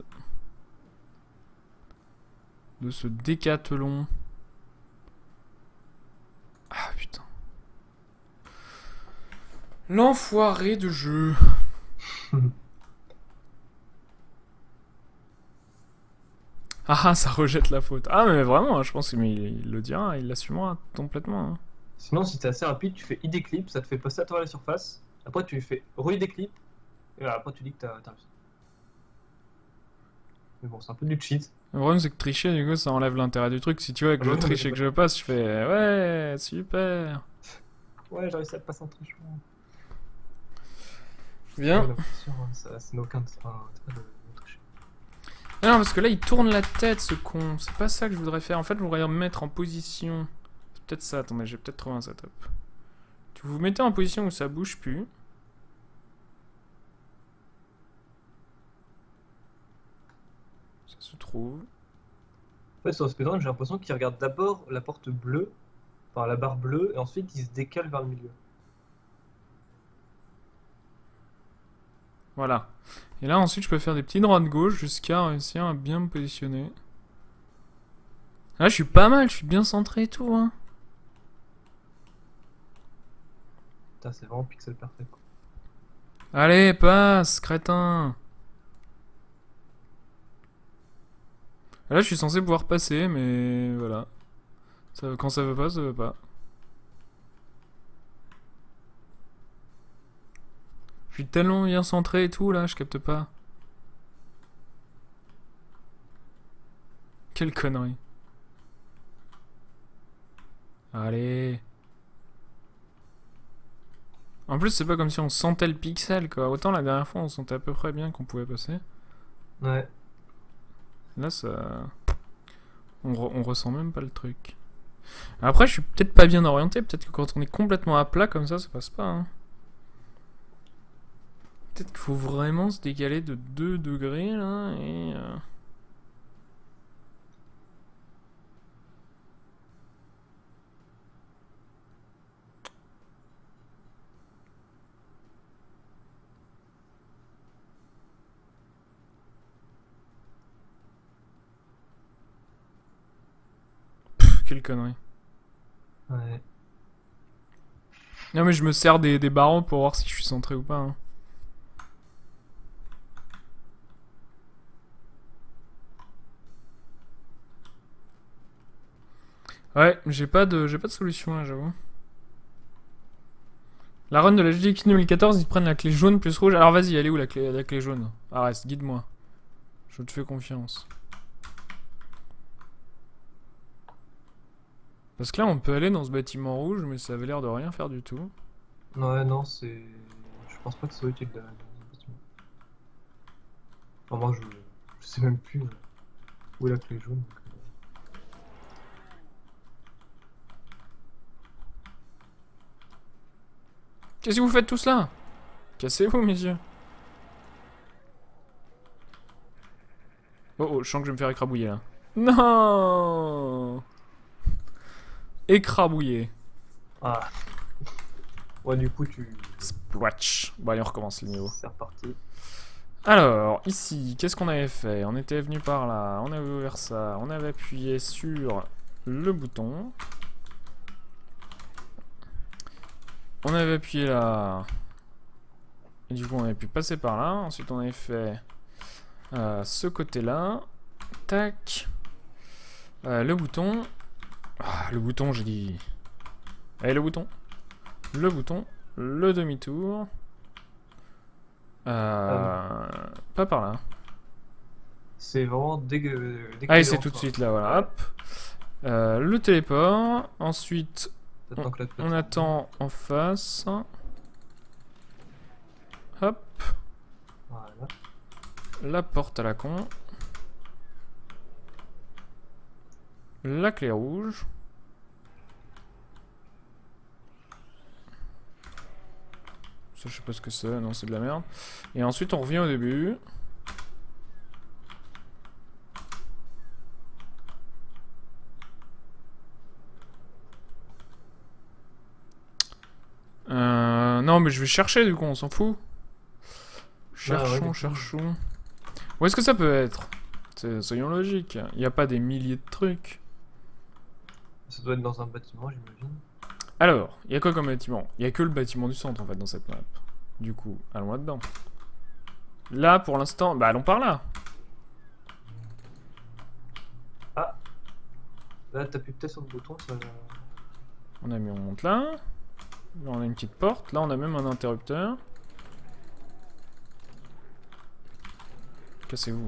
Speaker 2: De ce décathlon. Ah putain. L'enfoiré de jeu. Ah ah, ça rejette la faute. Ah mais vraiment, je pense qu'il il le dira, il l'assumera complètement. Hein.
Speaker 1: Sinon, si t'es assez rapide, tu fais id clip, ça te fait passer à travers la surface. Après, tu fais re-id clip. Et là, après, tu dis que t'as réussi. Mais bon, c'est un peu du cheat.
Speaker 2: Le problème c'est que tricher, du coup, ça enlève l'intérêt du truc. Si tu vois que je triche et que je passe, je fais ouais, super.
Speaker 1: Ouais, j'ai réussi à te passer en trichant.
Speaker 2: Bien.
Speaker 1: Ouais, ça, ça n'a aucun intérêt de tricher.
Speaker 2: Ah non, parce que là, il tourne la tête, ce con. C'est pas ça que je voudrais faire. En fait, je voudrais me mettre en position. C'est peut-être ça. Attendez, j'ai peut-être trouvé un setup. Tu vous mettez en position où ça bouge plus. Ça se trouve.
Speaker 1: En fait, sur le speedrun, j'ai l'impression qu'il regarde d'abord la porte bleue, enfin la barre bleue, et ensuite il se décale vers le milieu.
Speaker 2: Voilà. Et là, ensuite, je peux faire des petits droits de gauche jusqu'à réussir à bien me positionner. Là, je suis pas mal, je suis bien centré et tout, hein.
Speaker 1: Putain, c'est vraiment pixel parfait, quoi.
Speaker 2: Allez, passe, crétin. Là, je suis censé pouvoir passer, mais voilà. Ça, quand ça veut pas, ça veut pas. Je suis tellement bien centré et tout, là, je capte pas. Quelle connerie. Allez. En plus, c'est pas comme si on sentait le pixel, quoi. Autant la dernière fois, on sentait à peu près bien qu'on pouvait passer.
Speaker 1: Ouais.
Speaker 2: Là, ça... On, re on ressent même pas le truc. Après, je suis peut-être pas bien orienté. Peut-être que quand on est complètement à plat comme ça, ça passe pas. Hein. Peut-être qu'il faut vraiment se décaler de deux degrés, là, et... Euh... Pff, quelle connerie.
Speaker 1: Ouais.
Speaker 2: Non mais je me sers des, des barreaux pour voir si je suis centré ou pas. Hein. Ouais, j'ai pas de j'ai pas de solution là, j'avoue. La run de la G D X deux mille quatorze, ils prennent la clé jaune plus rouge. Alors vas-y, elle est où la clé, la clé jaune? Ah reste, guide-moi. Je te fais confiance. Parce que là, on peut aller dans ce bâtiment rouge, mais ça avait l'air de rien faire du tout.
Speaker 1: Ouais, non, c'est... Je pense pas que ce soit utile de... Enfin, moi, je... je sais même plus où est la clé jaune. Donc...
Speaker 2: Qu'est-ce que vous faites tous là? Cassez-vous, messieurs. Oh oh, je sens que je vais me faire écrabouiller là. Non. Écrabouiller.
Speaker 1: Ah. Ouais, du coup, tu...
Speaker 2: Splotch. Bon, allez, on recommence le niveau.
Speaker 1: C'est reparti.
Speaker 2: Alors, ici, qu'est-ce qu'on avait fait? On était venu par là, on avait ouvert ça, on avait appuyé sur le bouton. On avait appuyé là. Et du coup, on avait pu passer par là. Ensuite, on avait fait euh, ce côté-là. Tac. Euh, le bouton. Ah, le bouton, j'ai dit. Allez, le bouton. Le bouton. Le demi-tour. Euh,
Speaker 1: ah
Speaker 2: pas par là.
Speaker 1: C'est vraiment dès que... Dès que
Speaker 2: Allez, c'est tout de suite là, voilà. Hop. Euh, le téléport. Ensuite, on, on attend en face. Hop.
Speaker 1: Voilà.
Speaker 2: La porte à la con. La clé rouge. Ça, je sais pas ce que c'est. Non, c'est de la merde. Et ensuite, on revient au début. Euh, non, mais je vais chercher, du coup, on s'en fout. Cherchons,
Speaker 1: Ah ouais,
Speaker 2: cherchons. Où est-ce que ça peut être? Soyons logiques. Il n'y a pas des milliers de trucs.
Speaker 1: Ça doit être dans un bâtiment, j'imagine.
Speaker 2: Alors, il y a quoi comme bâtiment? Il y a que le bâtiment du centre, en fait, dans cette map. Du coup, allons là-dedans. Là, pour l'instant, bah allons par là.
Speaker 1: Ah. Là, t'appuies peut-être sur le bouton, ça...
Speaker 2: On a mis, on monte là. Là, on a une petite porte. Là, on a même un interrupteur. Cassez-vous.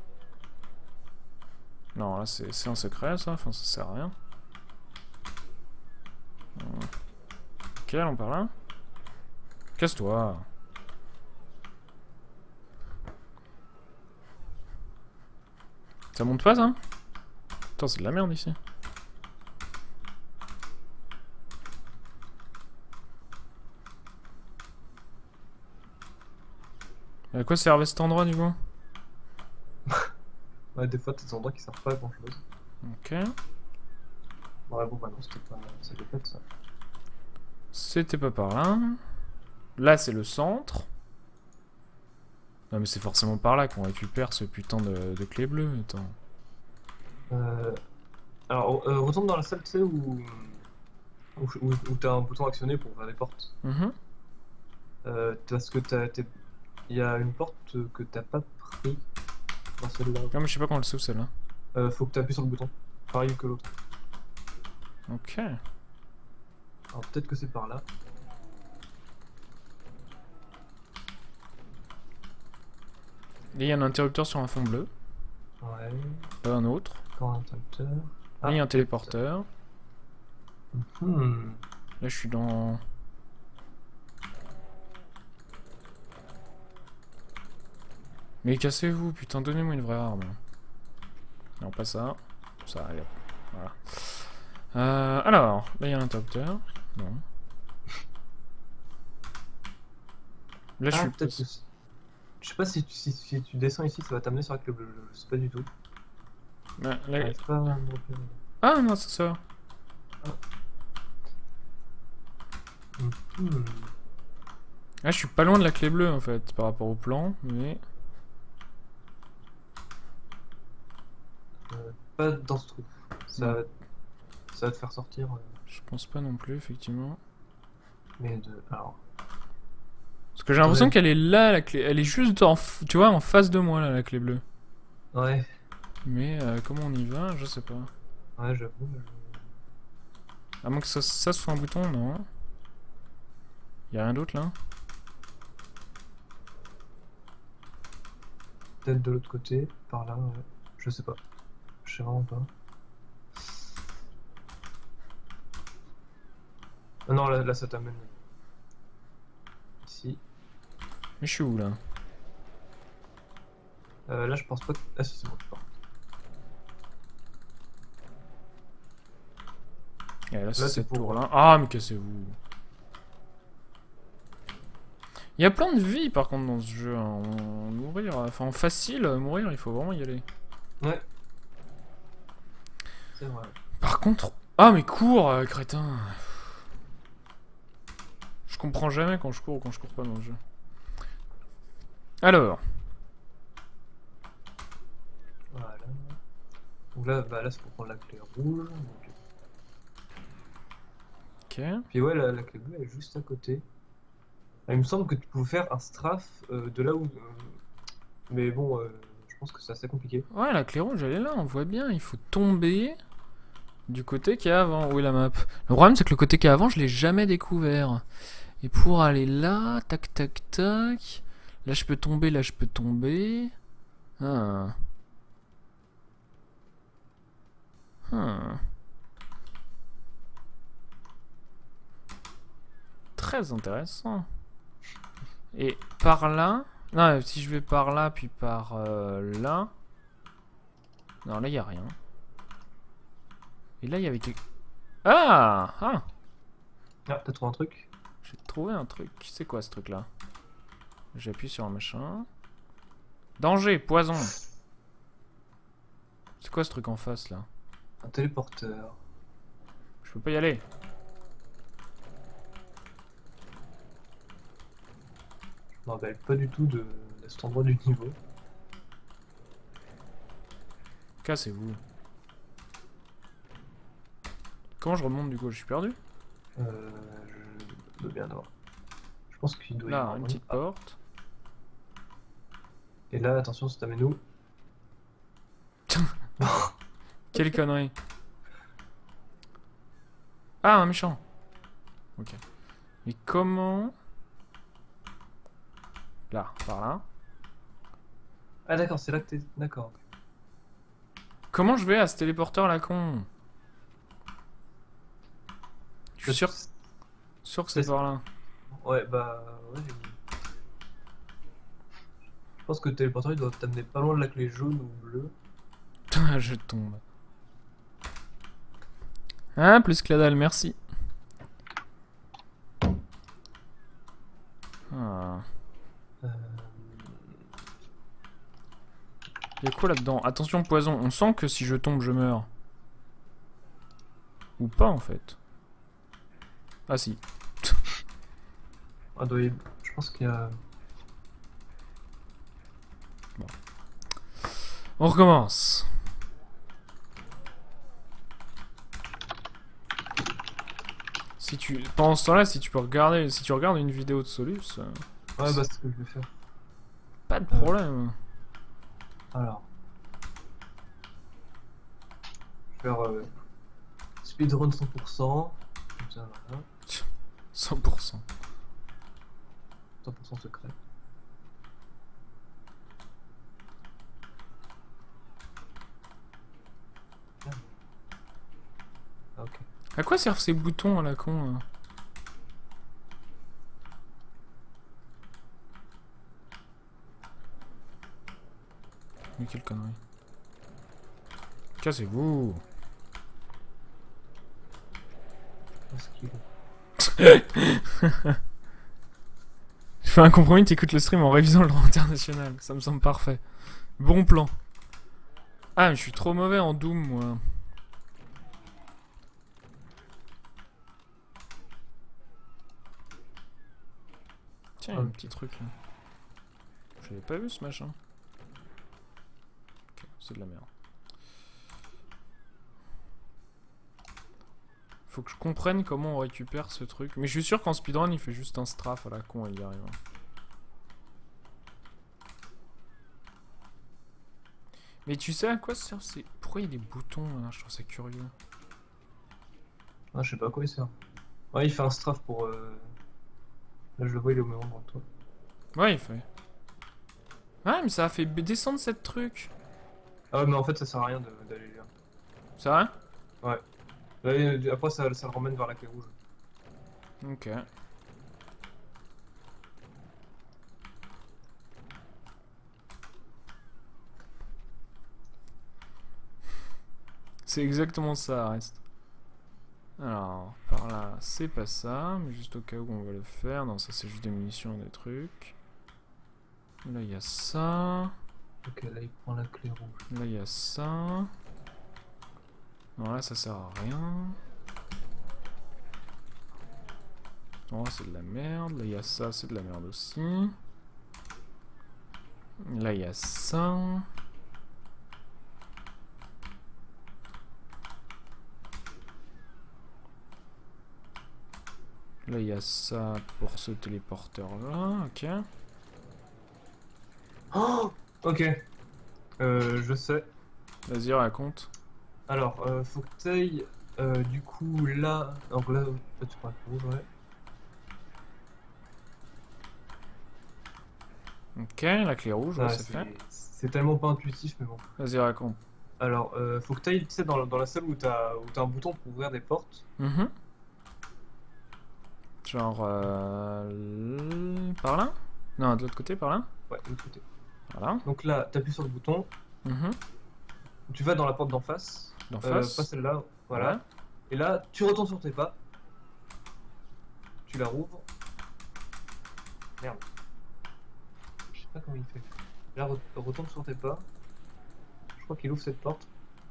Speaker 2: Non, là, c'est un secret, ça. Enfin, ça sert à rien. Ok, allons par là. Casse-toi. Ça monte pas, ça? Putain, c'est de la merde, ici. À quoi servait cet endroit, du coup?
Speaker 1: Ouais, des fois, t'as des endroits qui servent pas à grand-chose.
Speaker 2: Ok.
Speaker 1: Ouais, bon, bah non, c'était pas... ça fait pas ça.
Speaker 2: C'était pas par là. Là, c'est le centre. Non, mais c'est forcément par là qu'on récupère ce putain de, de clé bleue. Attends.
Speaker 1: Euh... Alors, euh, retourne dans la salle, tu sais, où... où, où, où t'as un bouton actionné pour ouvrir les portes.
Speaker 2: Mm-hmm.
Speaker 1: Euh, parce que t'as... Il y a une porte que t'as pas pris dans celle-là.
Speaker 2: Non, mais je sais pas comment le sauve, celle-là.
Speaker 1: Euh, faut que t'appuies sur le bouton. Pareil que l'autre.
Speaker 2: Ok.
Speaker 1: Alors, peut-être que c'est par là.
Speaker 2: Là, il y a un interrupteur sur un fond bleu.
Speaker 1: Ouais.
Speaker 2: Pas un autre.
Speaker 1: Encore un interrupteur.
Speaker 2: Là, il y a un téléporteur.
Speaker 1: Hmm.
Speaker 2: Là, je suis dans... Mais cassez-vous, putain, donnez-moi une vraie arme. Non, pas ça. Ça, allez, hop. Voilà. Euh, alors, là, il y a un interrupteur. Non. Là, je
Speaker 1: Ah,
Speaker 2: suis...
Speaker 1: peut-être que... Je sais pas si tu, si, si tu descends ici, ça va t'amener sur la clé bleue. Je sais pas du tout.
Speaker 2: Ouais, là...
Speaker 1: J'arrive pas à me repérer.
Speaker 2: Ah, non, c'est ça.
Speaker 1: Hmm.
Speaker 2: Là, je suis pas loin de la clé bleue, en fait, par rapport au plan, mais...
Speaker 1: Euh, pas dans ce trou. Ça, ça va te faire sortir. Euh...
Speaker 2: Je pense pas non plus, effectivement.
Speaker 1: Mais de... Alors...
Speaker 2: Parce que j'ai l'impression qu'elle est là, la clé. Elle est juste en, f... tu vois, en face de moi, là, la clé bleue.
Speaker 1: Ouais.
Speaker 2: Mais euh, comment on y va, je sais pas.
Speaker 1: Ouais, j'avoue.
Speaker 2: À moins que ça, ça soit un bouton, non. Y'a rien d'autre là?
Speaker 1: Peut-être de l'autre côté, par là, ouais. Je sais pas. Je sais vraiment pas. Ah non, là, là ça t'amène. Ici.
Speaker 2: Mais je suis où là?
Speaker 1: Euh, là je pense pas que... Ah si c'est bon, je pars.
Speaker 2: Et là, c'est
Speaker 1: Là,
Speaker 2: cette
Speaker 1: pour-
Speaker 2: tour là. Ah, mais cassez-vous. Il y a plein de vie par contre dans ce jeu. Hein. En mourir, enfin en facile, mourir, il faut vraiment y aller.
Speaker 1: Ouais. C'est vrai.
Speaker 2: Par contre. Ah, mais cours, euh, crétin. Je comprends jamais quand je cours ou quand je cours pas dans le jeu. Alors.
Speaker 1: Voilà. Donc là, bah, là c'est pour prendre la clé rouge. Donc...
Speaker 2: Ok.
Speaker 1: Puis ouais, la, la clé bleue elle est juste à côté. Ah, il me semble que tu pouvais faire un strafe euh, de là où... Euh... Mais bon, euh, je pense que c'est assez compliqué.
Speaker 2: Ouais, la clé rouge, elle est là, on voit bien. Il faut tomber du côté qui est avant. Où est la map? Le problème, c'est que le côté qui est avant, je l'ai jamais découvert. Et pour aller là, tac, tac, tac. Là, je peux tomber, là, je peux tomber. Ah. Ah. Très intéressant. Et par là... Non, si je vais par là, puis par euh, là... Non, là, il n'y a rien. Et là, il y avait... quelque- Ah Ah
Speaker 1: Ah, t'as trouvé un truc?
Speaker 2: J'ai trouvé un truc. C'est quoi ce truc là? J'appuie sur un machin. Danger, poison. C'est quoi ce truc en face là?
Speaker 1: Un téléporteur.
Speaker 2: Je peux pas y aller.
Speaker 1: Je me rappelle pas du tout de, de cet endroit du niveau.
Speaker 2: Cassez-vous. Comment je remonte du coup? Je suis perdu?
Speaker 1: Euh, je dois bien avoir. Je pense qu'il doit y
Speaker 2: Là,
Speaker 1: avoir
Speaker 2: une
Speaker 1: un-
Speaker 2: petite porte.
Speaker 1: Et là, attention, ça t'amène où?
Speaker 2: Quelle connerie. Ah, un méchant. Ok. Mais comment... Là, par là.
Speaker 1: Ah d'accord, c'est là que t'es... D'accord.
Speaker 2: Comment je vais à ce téléporteur là con? Je suis sûr, sûr que c'est
Speaker 1: C'est-
Speaker 2: par là.
Speaker 1: Ouais, bah... Ouais, j'ai- je pense que le téléporteur, il doit t'amener pas loin de la clé jaune ou bleue.
Speaker 2: Je tombe. Ah, plus que la dalle, merci. Ah.
Speaker 1: Euh...
Speaker 2: Y'a quoi là-dedans? Attention, poison. On sent que si je tombe, je meurs. Ou pas, en fait. Ah si.
Speaker 1: Ah, doit y- je pense qu'il y a...
Speaker 2: On recommence. Si tu... Pendant ce temps-là, si tu peux regarder... Si tu regardes une vidéo de Solus... euh,
Speaker 1: Ouais, bah c'est ce que je vais faire.
Speaker 2: Pas de problème.
Speaker 1: Alors... Je vais faire... Euh... Speedrun cent pour cent. Comme ça, voilà.
Speaker 2: cent pour cent.
Speaker 1: cent pour cent secret. Ah, ok.
Speaker 2: À quoi servent ces boutons à la con là? Mais quelle connerie. Cassez-vous.
Speaker 1: Qu'est-ce qu'il est?
Speaker 2: Je fais un compromis, t'écoutes le stream en révisant le droit international. Ça me semble parfait. Bon plan. Ah, mais je suis trop mauvais en Doom, moi. Tiens, il y a un
Speaker 1: Ok.
Speaker 2: petit truc là. Je l'avais pas vu ce machin. Ok, c'est de la merde. Faut que je comprenne comment on récupère ce truc. Mais je suis sûr qu'en speedrun, il fait juste un strafe à la con et il y arrive. Mais tu sais à quoi ça sert ces... Pourquoi il y a des boutons là? Je trouve ça curieux.
Speaker 1: Ah, je sais pas à quoi il sert. Ouais, il fait un strafe pour... Euh... Là, je le vois, il est au même endroit que toi.
Speaker 2: Ouais, il fait. Ouais, mais ça a fait descendre cette truc.
Speaker 1: Ah ouais, mais en fait, ça sert à rien de- d'aller là.
Speaker 2: C'est vrai?
Speaker 1: Ouais. Là, euh, après, ça, ça le ramène vers la clé rouge.
Speaker 2: Ok. C'est exactement ça, reste. Alors, par là, c'est pas ça, mais juste au cas où on va le faire. Non, ça c'est juste des munitions et des trucs. Là, il y a ça.
Speaker 1: Ok, là, il prend la clé rouge.
Speaker 2: Là, il y a ça. Non, là, ça sert à rien. Non, c'est de la merde. Là, il y a ça, c'est de la merde aussi. Là, il y a ça. Là, il y a ça pour ce téléporteur-là. Ok.
Speaker 1: Oh, ok. Euh, je sais.
Speaker 2: Vas-y, raconte.
Speaker 1: Alors, euh, faut que t'ailles, euh, du coup, là... Donc là, là tu prends la clé rouge, ouais.
Speaker 2: Ok, la clé rouge, ouais,
Speaker 1: Ah,
Speaker 2: c'est
Speaker 1: c'est
Speaker 2: fait.
Speaker 1: c'est tellement pas intuitif, mais bon.
Speaker 2: Vas-y, raconte.
Speaker 1: Alors, euh, faut que t'ailles, tu sais, dans, la- dans la salle où t'as où t'as un bouton pour ouvrir des portes.
Speaker 2: Mhm. Genre... Euh... Par là? Non, de l'autre côté, par là?
Speaker 1: Ouais, de l'autre côté.
Speaker 2: Voilà.
Speaker 1: Donc là, t'appuies sur le bouton,
Speaker 2: Mhm.
Speaker 1: tu vas dans la porte d'en face.
Speaker 2: D'en
Speaker 1: Euh,
Speaker 2: face.
Speaker 1: pas celle-là, voilà.
Speaker 2: Ouais.
Speaker 1: Et là, tu retournes sur tes pas. Tu la rouvres. Merde. Je sais pas comment il fait. Là, re retourne sur tes pas. Je crois qu'il ouvre cette porte.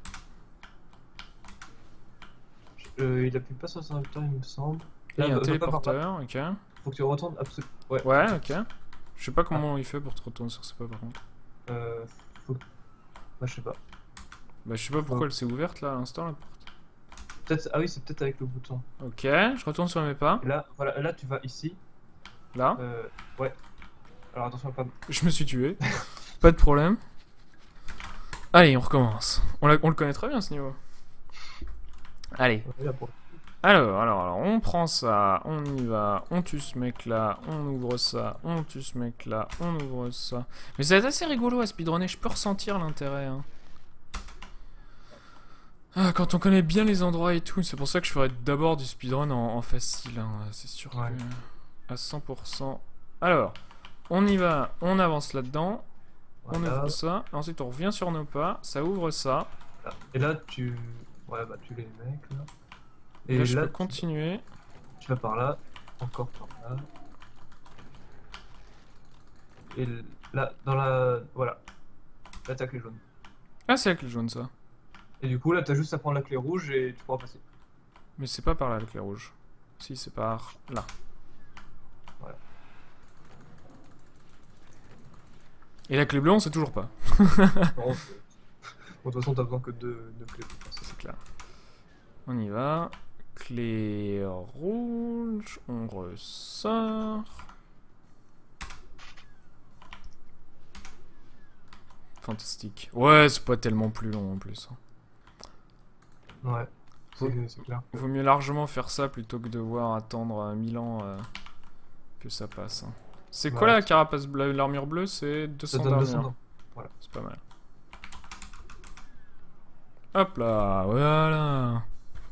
Speaker 1: Euh, il appuie pas sur son interrupteur, il me semble.
Speaker 2: Là, il y a un
Speaker 1: va- va pas par là.
Speaker 2: téléporteur, ok.
Speaker 1: Faut que tu retournes absolument. Ouais.
Speaker 2: Ouais, ok. Je sais pas comment il fait pour te retourner sur ses pas par contre.
Speaker 1: Euh, faut... Bah, je sais pas.
Speaker 2: Bah, je sais pas pourquoi elle s'est ouverte là à l'instant la porte.
Speaker 1: Peut-être. Ah oui, c'est peut-être avec le bouton.
Speaker 2: Ok, je retourne sur mes pas.
Speaker 1: Et là, voilà, là tu vas ici.
Speaker 2: Là.
Speaker 1: Euh, ouais. Alors attention à pas.
Speaker 2: Je me suis tué. Pas de problème. Allez, on recommence. On, on le connaît très bien ce niveau. Allez.
Speaker 1: Ouais, là, pour...
Speaker 2: Alors, alors, alors, on prend ça, on y va, on tue ce mec là, on ouvre ça, on tue ce mec là, on ouvre ça. Mais c'est assez rigolo à speedrunner, je peux ressentir l'intérêt. Hein. Ah, quand on connaît bien les endroits et tout, c'est pour ça que je ferais d'abord du speedrun en, en facile, hein. C'est sûr
Speaker 1: Ouais.
Speaker 2: que à cent pour cent. Alors, on y va, on avance là-dedans, on
Speaker 1: Voilà.
Speaker 2: ouvre ça, ensuite on revient sur nos pas, ça ouvre ça.
Speaker 1: Et là tu. Ouais, bah tu les mecs là.
Speaker 2: Et là, je peux
Speaker 1: tu-
Speaker 2: continuer.
Speaker 1: Tu vas par là, encore par là. Et là, dans la. Voilà. Là, t'as clé jaune.
Speaker 2: Ah, c'est avec le jaune ça.
Speaker 1: Et du coup, là, t'as juste à prendre la clé rouge et tu pourras passer.
Speaker 2: Mais c'est pas par là la clé rouge. Si, c'est par là.
Speaker 1: Voilà.
Speaker 2: Et la clé bleue, on sait toujours pas.
Speaker 1: Non, c'est- bon, de toute façon, t'as besoin que de deux clés pour passer.
Speaker 2: C'est clair. On y va. Clé rouge. On ressort. Fantastique. Ouais, c'est pas tellement plus long en plus.
Speaker 1: Ouais,
Speaker 2: Faut-
Speaker 1: c'est c'est clair.
Speaker 2: Vaut mieux largement faire ça plutôt que devoir attendre euh, mille ans euh, que ça passe. hein. C'est quoi
Speaker 1: Ouais,
Speaker 2: la carapace bleue, l'armure bleue? C'est deux
Speaker 1: Ça
Speaker 2: cents
Speaker 1: donne deux cents
Speaker 2: d'armure.
Speaker 1: ans. Voilà.
Speaker 2: C'est pas mal. Hop là, voilà.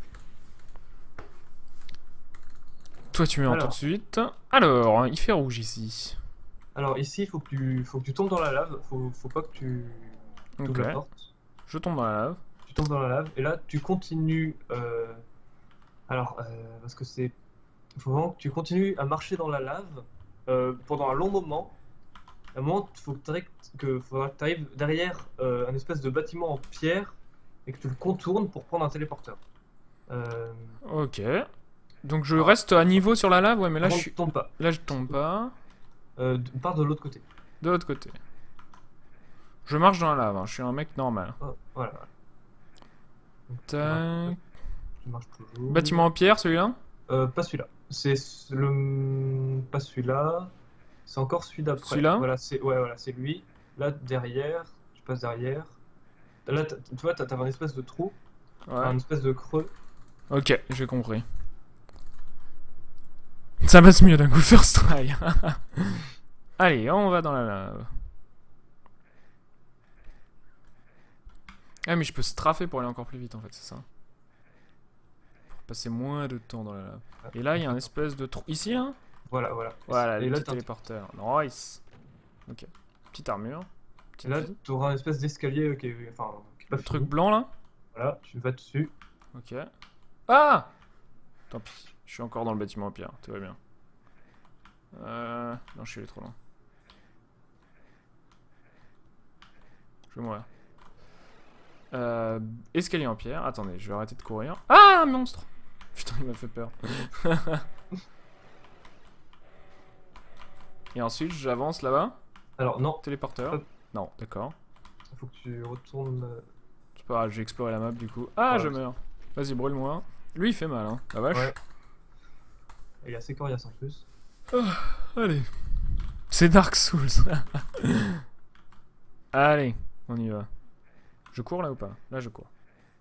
Speaker 2: Toi tu mets en tout
Speaker 1: Alors.
Speaker 2: de suite. Alors, il fait rouge ici.
Speaker 1: Alors ici, il faut que tu, faut que tu tombes dans la lave. Faut, faut pas que tu ouvres
Speaker 2: Ok.
Speaker 1: la porte.
Speaker 2: Je tombe dans la lave.
Speaker 1: Tu tombes dans la lave et là, tu continues. euh, Alors, euh, parce que c'est, il faut vraiment que tu continues à marcher dans la lave euh, pendant un long moment. À un moment, il faut que tu que faudra que arrives derrière euh, un espèce de bâtiment en pierre et que tu le contournes pour prendre un téléporteur. Euh,
Speaker 2: Ok. Donc je reste à niveau sur la lave, ouais, mais là
Speaker 1: par
Speaker 2: je
Speaker 1: contre,
Speaker 2: suis.
Speaker 1: tombe pas.
Speaker 2: Là je tombe pas.
Speaker 1: Euh, de- pars de l'autre côté.
Speaker 2: De l'autre côté. Je marche dans la lave, hein, je suis un mec normal.
Speaker 1: Oh, voilà. Donc, tu
Speaker 2: Tac.
Speaker 1: marches- Tu marches toujours.
Speaker 2: Bâtiment en pierre celui-là?
Speaker 1: Euh, pas celui-là. C'est le. Pas celui-là. C'est encore celui d'après.
Speaker 2: Celui-là?
Speaker 1: Voilà, c'est ouais, voilà, c'est lui. Là, derrière, tu passes derrière. Là, t'as- tu vois, t'as t'as un espèce de trou,
Speaker 2: Ouais.
Speaker 1: un espèce de creux.
Speaker 2: Ok, j'ai compris. Ça passe mieux d'un coup first try. Allez, on va dans la lave. Ah mais je peux straffer pour aller encore plus vite en fait, c'est ça. Pour passer moins de temps dans la lave. Et là il y a un espèce de trou. Ici là?
Speaker 1: Voilà, voilà.
Speaker 2: Voilà,
Speaker 1: et
Speaker 2: le
Speaker 1: là,
Speaker 2: petit
Speaker 1: t'as-
Speaker 2: téléporteur. Nice. Ok. Petite armure.
Speaker 1: et
Speaker 2: Petite
Speaker 1: là,
Speaker 2: vie.
Speaker 1: tu auras un espèce d'escalier qui est, enfin, qui est pas
Speaker 2: Le
Speaker 1: fini.
Speaker 2: truc blanc là?
Speaker 1: Voilà, tu vas dessus.
Speaker 2: Ok. Ah! Tant pis. Je suis encore dans le bâtiment en pierre. Tout va bien. Euh... Non, je suis allé trop loin. Je vais mourir. Euh... Escalier en pierre. Attendez, je vais arrêter de courir. Ah, un monstre! Putain, il m'a fait peur. Et ensuite, j'avance là-bas.
Speaker 1: Alors, non,
Speaker 2: Téléporteur.
Speaker 1: Hop.
Speaker 2: Non, d'accord.
Speaker 1: il faut que tu retournes. euh,
Speaker 2: C'est pas grave, j'ai exploré la map du coup. Ah,
Speaker 1: Ouais.
Speaker 2: je meurs. Vas-y, brûle-moi. Lui, il fait mal, hein. La vache.
Speaker 1: Ouais. Il y a assez coriace en plus.
Speaker 2: Allez. C'est Dark Souls. Allez, on y va. Je cours là ou pas? Là, je cours.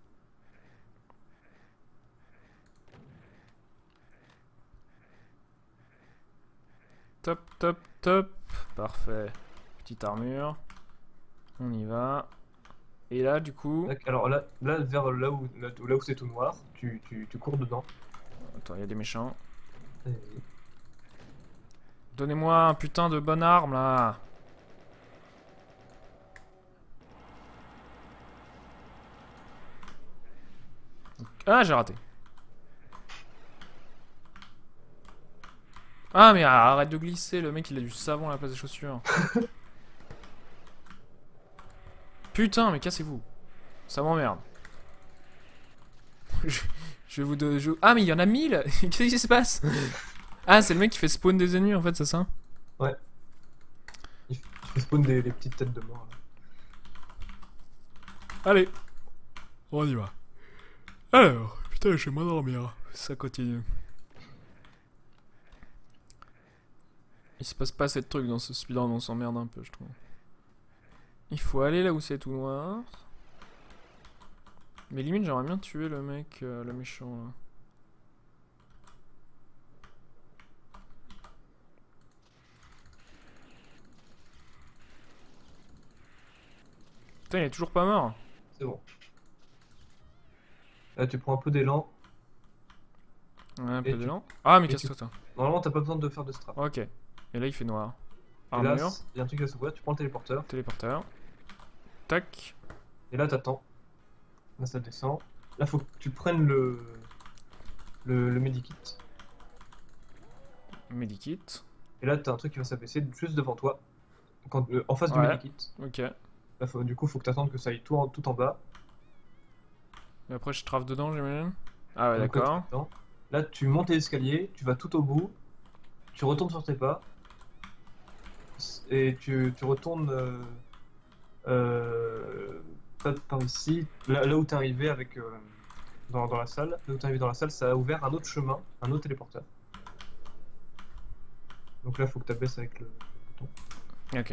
Speaker 2: Top, top, top. Parfait. Petite armure. On y va. Et là, du coup...
Speaker 1: Tac, alors là, là vers là où, là, là où c'est tout noir, tu, tu, tu cours dedans.
Speaker 2: Attends, il y a des méchants.
Speaker 1: Et-
Speaker 2: Donnez-moi un putain de bonne arme, là. Ah, j'ai raté. Ah, mais arrête de glisser, le mec il a du savon à la place des chaussures. Putain, mais cassez-vous. Ça m'emmerde. je, je vous donne. je- Ah, mais il y en a mille. Qu'est-ce qui se passe? Ah, c'est le mec qui fait spawn des ennemis en fait, c'est ça?
Speaker 1: Ouais. Il f- il fait spawn des, des petites têtes de mort. Là.
Speaker 2: Allez, on y va. Alors, putain, je vais m'endormir. Ça continue. Il se passe pas assez de trucs dans ce speedrun, on s'emmerde un peu, je trouve. Il faut aller là où c'est tout noir. Mais limite, j'aimerais bien tuer le mec, euh, le méchant là. Putain, il est toujours pas mort.
Speaker 1: C'est bon. Là, tu prends un peu d'élan.
Speaker 2: Ouais, un
Speaker 1: Et
Speaker 2: peu
Speaker 1: tu-
Speaker 2: d'élan. Ah, mais
Speaker 1: et
Speaker 2: casse-toi,
Speaker 1: tu-
Speaker 2: toi.
Speaker 1: Normalement, t'as pas besoin de faire de strap.
Speaker 2: Ok. Et là, il fait noir.
Speaker 1: Et là,
Speaker 2: Armure,
Speaker 1: il y a un truc à s'ouvrir. Tu prends le téléporteur.
Speaker 2: téléporteur. Tac.
Speaker 1: Et là, t'attends. Là, ça descend. Là, faut que tu prennes le, le, le medikit.
Speaker 2: Medikit.
Speaker 1: Et là, t'as un truc qui va s'abaisser juste devant toi. Quand, euh, en face du
Speaker 2: Ouais.
Speaker 1: medikit.
Speaker 2: Ok.
Speaker 1: Là, faut- du coup, faut que t'attendes que ça aille tout en, tout en bas.
Speaker 2: Et après, je trave dedans, j'imagine. Ah ouais,
Speaker 1: Donc, là, tu
Speaker 2: d'accord.
Speaker 1: attends. Là, tu montes les escaliers, tu vas tout au bout, tu retournes sur tes pas, et tu, tu retournes euh, euh, pas par ici, là, là où t'es arrivé avec euh, dans, dans la salle. Là où t'es arrivé dans la salle, ça a ouvert un autre chemin, un autre téléporteur. Donc là, faut que t'abaisses avec le, le bouton.
Speaker 2: Ok.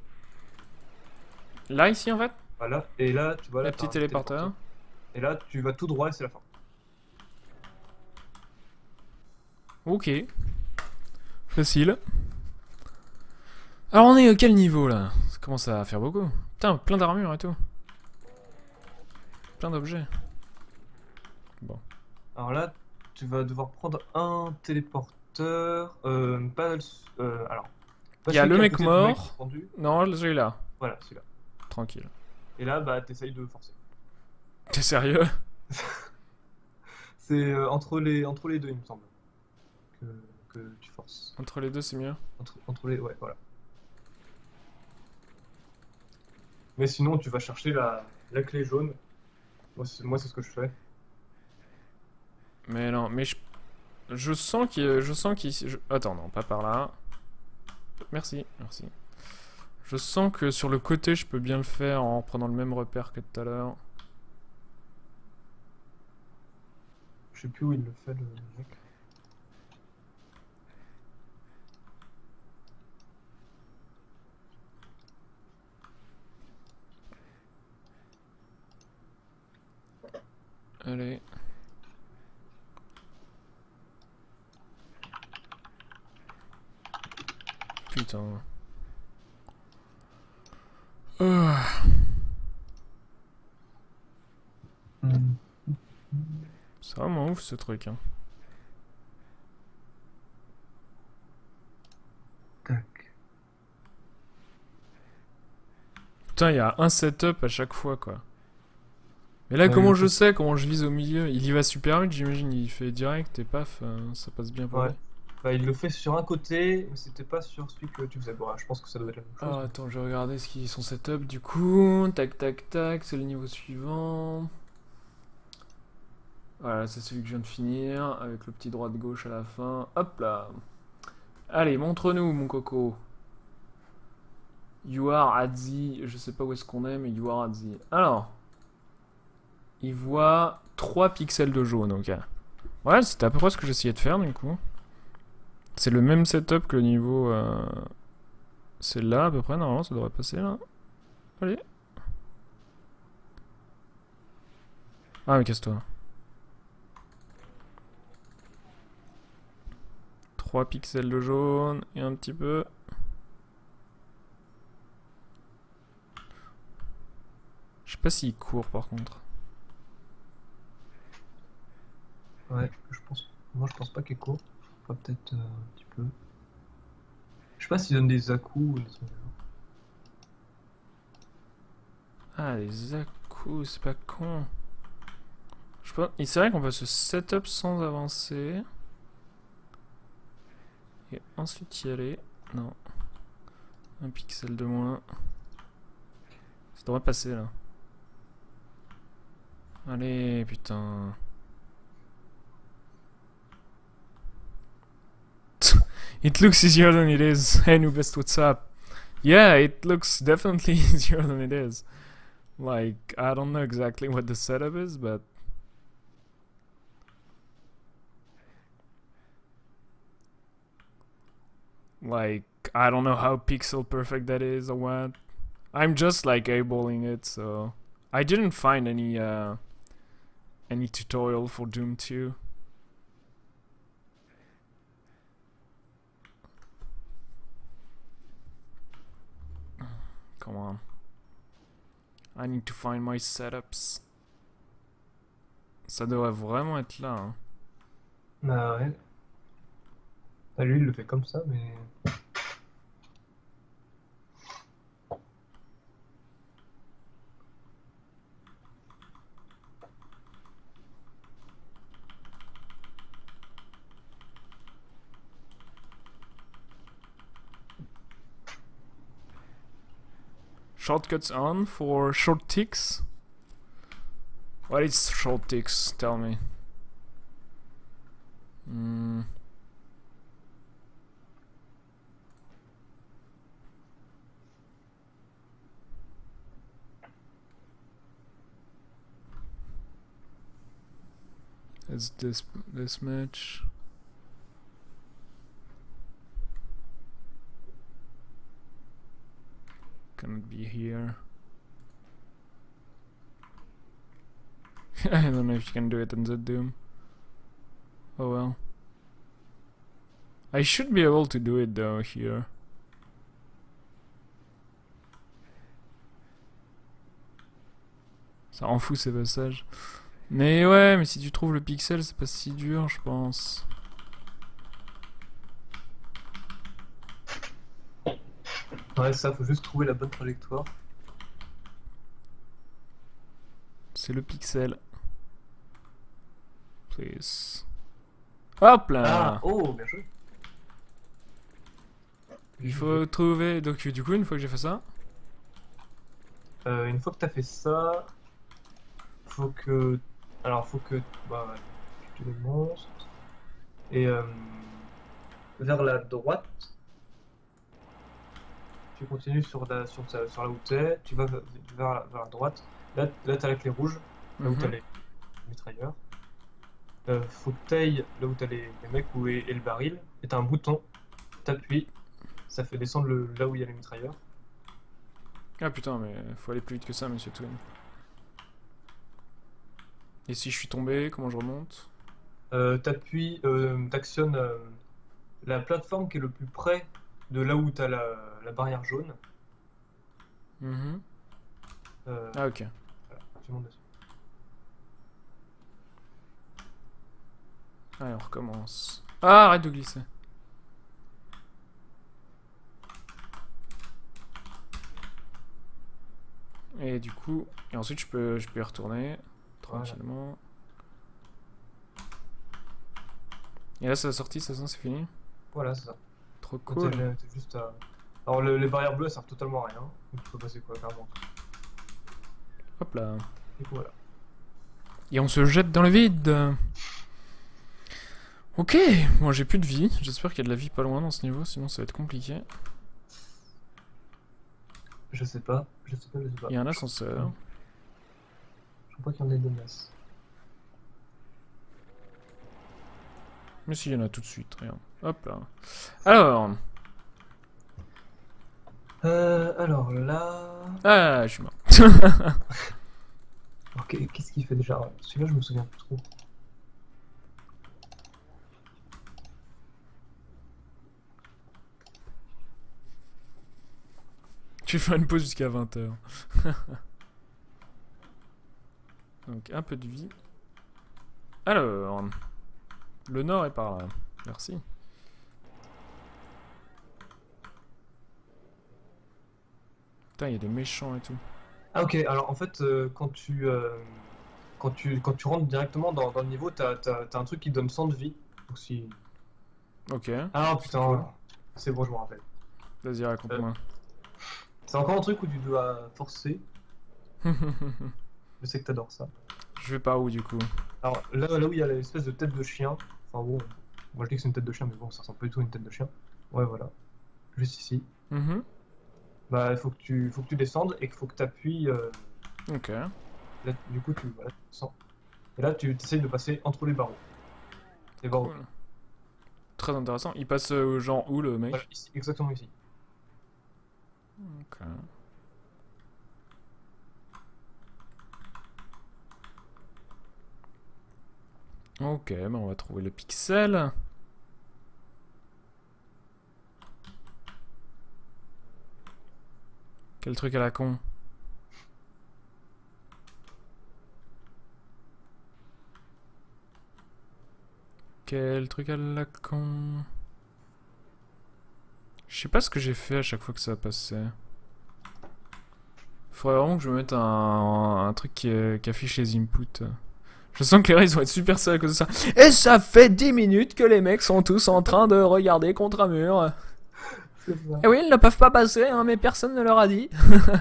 Speaker 2: Là, ici, en fait?
Speaker 1: Voilà. Et là, tu vois là,
Speaker 2: Le
Speaker 1: t'as
Speaker 2: petit
Speaker 1: un
Speaker 2: téléporteur.
Speaker 1: Et là, tu vas tout droit et c'est la fin.
Speaker 2: Ok. Facile. Alors, on est à quel niveau, là? Ça commence à faire beaucoup. Putain, plein d'armure et tout. Plein d'objets.
Speaker 1: Alors là, tu vas devoir prendre un téléporteur. Euh, pas le- euh, alors. pas
Speaker 2: Il y a
Speaker 1: celui
Speaker 2: le
Speaker 1: qui est à
Speaker 2: mec
Speaker 1: côté du mec
Speaker 2: mort.
Speaker 1: suspendu.
Speaker 2: Non, celui-là.
Speaker 1: Voilà, celui-là.
Speaker 2: Tranquille.
Speaker 1: Et là, bah, t'essayes de forcer.
Speaker 2: T'es sérieux?
Speaker 1: C'est euh, entre les entre les deux, il me semble, que, que tu forces.
Speaker 2: Entre les deux, c'est mieux.
Speaker 1: Entre, entre les, ouais, voilà. Mais sinon, tu vas chercher la, la clé jaune. Moi, c'est moi, c'est ce que je fais.
Speaker 2: Mais non, mais je... Je sens qu'il... Je sens qu'il... je- Attends, non, pas par là. Merci, merci. Je sens que sur le côté, je peux bien le faire en prenant le même repère que tout à l'heure.
Speaker 1: Je sais plus où il le fait, le mec.
Speaker 2: Allez. Putain. Ah.
Speaker 1: Hmm.
Speaker 2: C'est vraiment ouf ce truc. Hein.
Speaker 1: Tac.
Speaker 2: Putain, il y a un setup à chaque fois quoi. Mais là,
Speaker 1: Ouais,
Speaker 2: comment
Speaker 1: le
Speaker 2: je
Speaker 1: coup-
Speaker 2: sais, comment je vise au milieu? Il y va super vite, j'imagine. Il fait direct et paf, euh, ça passe bien pour
Speaker 1: Ouais.
Speaker 2: lui.
Speaker 1: Bah, il le fait sur un côté, mais c'était pas sur celui que tu faisais. Bon, je pense que ça doit être la même chose.
Speaker 2: Ah, attends, je vais regarder ce qui est son setup du coup. Tac, tac, tac, c'est le niveau suivant. Voilà, c'est celui que je viens de finir, avec le petit droite-gauche à la fin. Hop là. Allez, montre-nous, mon coco. You are at the... Je sais pas où est-ce qu'on est, mais you are at the... Alors. Il voit trois pixels de jaune, ok. Ouais, c'était à peu près ce que j'essayais de faire, du coup. C'est le même setup que le niveau... euh, C'est là, à peu près, normalement, ça devrait passer, là. Allez. Ah, mais casse-toi. trois pixels de jaune et un petit peu. Je sais pas s'il court par contre.
Speaker 1: Ouais, je pense. Moi, je pense pas qu'il court. Enfin, peut-être euh, un petit peu. Je sais pas s'il donne des à-coups ou des trucs du genre.
Speaker 2: Ah, les à-coups, c'est pas con. Je pense... Et c'est vrai qu'on peut se setup sans avancer. Et ensuite y aller. Non. Un pixel de moins. Ça devrait passer là. Allez, putain. It looks easier than it is. Hey Nubest, what's up? Yeah, it looks definitely easier than it is. Like, I don't know exactly what the setup is, but... Like, I don't know how pixel perfect that is or what. I'm just like eyeballing it, so... I didn't find any, uh... any tutorial for Doom two. Come on. I need to find my setups. Ça devrait vraiment être là. Hein.
Speaker 1: Bah ouais. Bah, lui il le fait comme ça, mais...
Speaker 2: Shortcuts on for short ticks? What is short ticks? Tell me. Mm. It's this this match. Cannot be here. I don't know if you can do it in the Doom. Oh well. I should be able to do it though here. Ça rend fou ces passages. Mais ouais, mais si tu trouves le pixel, c'est pas si dur, je pense.
Speaker 1: Ouais, ça, faut juste trouver la bonne trajectoire.
Speaker 2: C'est le pixel. Please. Hop là!
Speaker 1: Ah, oh, bien joué.
Speaker 2: Il faut trouver. Donc, du coup, une fois que j'ai fait ça.
Speaker 1: Euh, une fois que t'as fait ça, faut que. Alors, faut que. Bah, ouais, tu le monstre. Et euh, vers la droite. Tu continues sur la, sur, ta- sur là où t'es, tu vas vers, vers la, vers la droite. Là, là t'as la clé rouge, là où t'as
Speaker 2: Mhm.
Speaker 1: les mitrailleurs. Euh, faut que t'ailles là où t'as les, les mecs où est, est le baril. Et t'as un bouton, t'appuies, ça fait descendre le, là où il y a les mitrailleurs.
Speaker 2: Ah putain, mais faut aller plus vite que ça, monsieur Twin. Et si je suis tombé, comment je remonte?
Speaker 1: Euh, t'appuies, euh, t'actionnes euh, la plateforme qui est le plus près de là où t'as la, la barrière jaune.
Speaker 2: Mhm.
Speaker 1: Euh,
Speaker 2: Ah ok.
Speaker 1: voilà, tu montes dessus.
Speaker 2: Allez, on recommence. Ah, arrête de glisser. Et du coup, et ensuite je peux, je peux y retourner tranquillement. Et là, c'est la sortie, ça c'est fini.
Speaker 1: Voilà, c'est ça.
Speaker 2: Trop
Speaker 1: T'es-
Speaker 2: cool.
Speaker 1: t'es juste à... Alors le- les barrières bleues servent totalement à rien. Donc tu peux passer quoi, clairement.
Speaker 2: Hop là.
Speaker 1: Et voilà.
Speaker 2: Et on se jette dans le vide. Ok, moi j'ai plus de vie. J'espère qu'il y a de la vie pas loin dans ce niveau, sinon ça va être compliqué.
Speaker 1: Je sais pas, je sais pas, je sais pas.
Speaker 2: Il y a un ascenseur.
Speaker 1: Je crois pas qu'il y en ait de masse.
Speaker 2: Mais s'il y en a tout de suite, regarde. Hop là. Alors.
Speaker 1: Euh, alors là...
Speaker 2: Ah, je suis mort.
Speaker 1: Ok, qu'est-ce qu'il fait déjà? Celui-là, je me souviens plus trop.
Speaker 2: Tu fais une pause jusqu'à vingt heures. Donc un peu de vie. Alors. Le nord est par là. Merci. Putain, il y a des méchants et tout.
Speaker 1: Ah ok, alors en fait, euh, quand tu... euh, quand tu, quand tu rentres directement dans, dans le niveau, t'as, t'as, t'as un truc qui donne cent de vie. Donc si...
Speaker 2: Ok.
Speaker 1: Ah
Speaker 2: C'est
Speaker 1: putain,
Speaker 2: cool.
Speaker 1: c'est bon, je me rappelle.
Speaker 2: Vas-y,
Speaker 1: Euh,
Speaker 2: raconte-moi.
Speaker 1: c'est encore un truc où tu dois forcer. Je sais que t'adores ça.
Speaker 2: Je vais par où du coup?
Speaker 1: Alors là, là où il y a l'espèce de tête de chien. Enfin bon, moi je dis que c'est une tête de chien, mais bon, ça ressemble pas du tout à une tête de chien. Ouais, voilà. Juste ici.
Speaker 2: Mhm.
Speaker 1: Bah, il faut que tu, faut que tu descendes et qu'il faut que tu appuies.
Speaker 2: Ok.
Speaker 1: Du coup, tu, voilà, tu descends. Et là, tu essayes de passer entre les barreaux. Les barreaux.
Speaker 2: Cool. Très intéressant. Il passe euh, genre où le
Speaker 1: Voilà,
Speaker 2: mec?
Speaker 1: ici, exactement ici.
Speaker 2: Ok. Ok, ben on va trouver le pixel. Quel truc à la con. Quel truc à la con. Je sais pas ce que j'ai fait à chaque fois que ça passait. Faudrait vraiment que je me mette un, un truc qui, euh, qui affiche les inputs. Je sens que les rats ils vont être super sérieux à cause de ça. Et ça fait dix minutes que les mecs sont tous en train de regarder contre un mur.
Speaker 1: C'est ça.
Speaker 2: Et oui, ils ne peuvent pas passer, hein, mais personne ne leur a dit.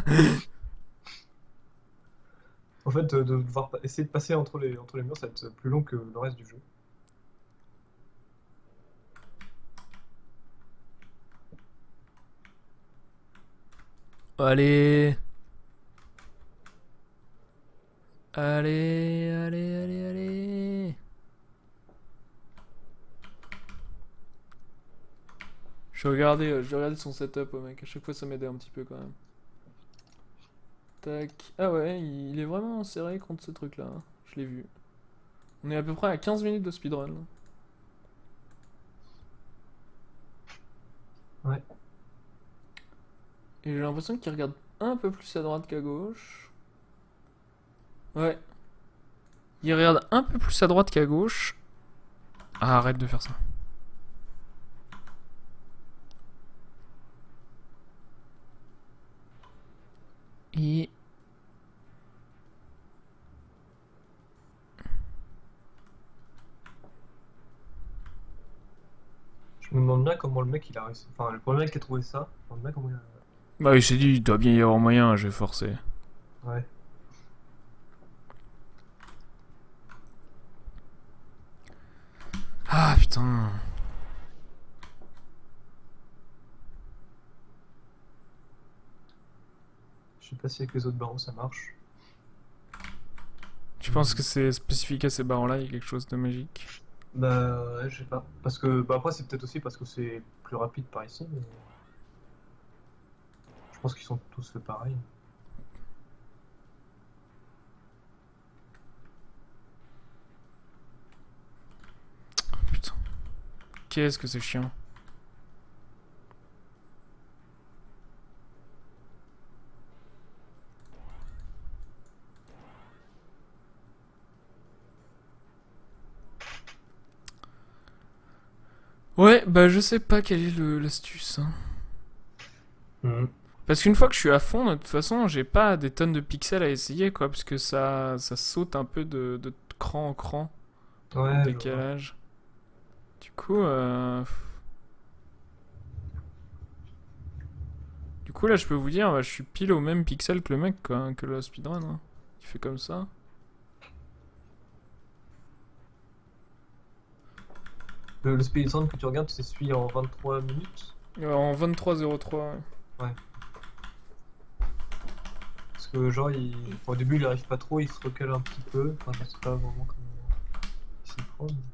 Speaker 1: En fait, de, de devoir pa- essayer de passer entre les, entre les murs, ça va être plus long que le reste du jeu.
Speaker 2: Allez. Allez, allez, allez, allez. Je regardais, euh, je regardais son setup, au mec. À chaque fois, ça m'aidait un petit peu quand même. Tac. Ah ouais, il est vraiment serré contre ce truc-là. Hein. Je l'ai vu. On est à peu près à quinze minutes de speedrun.
Speaker 1: Ouais.
Speaker 2: Et j'ai l'impression qu'il regarde un peu plus à droite qu'à gauche. Ouais. Il regarde un peu plus à droite qu'à gauche. Ah, arrête de faire ça. Et...
Speaker 1: Je me demande bien comment le mec il a réussi. Enfin, le premier mec qui a trouvé ça, je me demande bien comment il a.
Speaker 2: Bah, il s'est dit, il doit bien y avoir moyen, je vais forcer.
Speaker 1: Ouais.
Speaker 2: Ah, putain.
Speaker 1: Je sais pas si avec les autres barreaux ça marche.
Speaker 2: Tu penses que c'est spécifique à ces barres-là, il y a quelque chose de magique?
Speaker 1: Bah, ouais, je sais pas. Parce que, bah après, c'est peut-être aussi parce que c'est plus rapide par ici, mais. Je pense qu'ils sont tous faits pareil.
Speaker 2: Putain. Qu'est-ce que c'est chiant. Ouais, bah je sais pas quelle est le- l'astuce. Hein.
Speaker 1: Mhm.
Speaker 2: Parce qu'une fois que je suis à fond, de toute façon, j'ai pas des tonnes de pixels à essayer, quoi, parce que ça, ça saute un peu de, de cran en cran, en
Speaker 1: Ouais, je vois.
Speaker 2: décalage. Du coup, euh... Du coup, là, je peux vous dire, bah, je suis pile au même pixel que le mec, quoi, hein, que le speedrun. Hein. Il fait comme ça.
Speaker 1: Le, le speedrun que tu regardes, c'est celui en vingt-trois minutes.
Speaker 2: Euh, en vingt-trois zéro trois. Ouais.
Speaker 1: Ouais. Parce que, genre, il... au début, il arrive pas trop, il se recale un petit peu. Enfin, je sais pas vraiment comment il s'y prend. mais-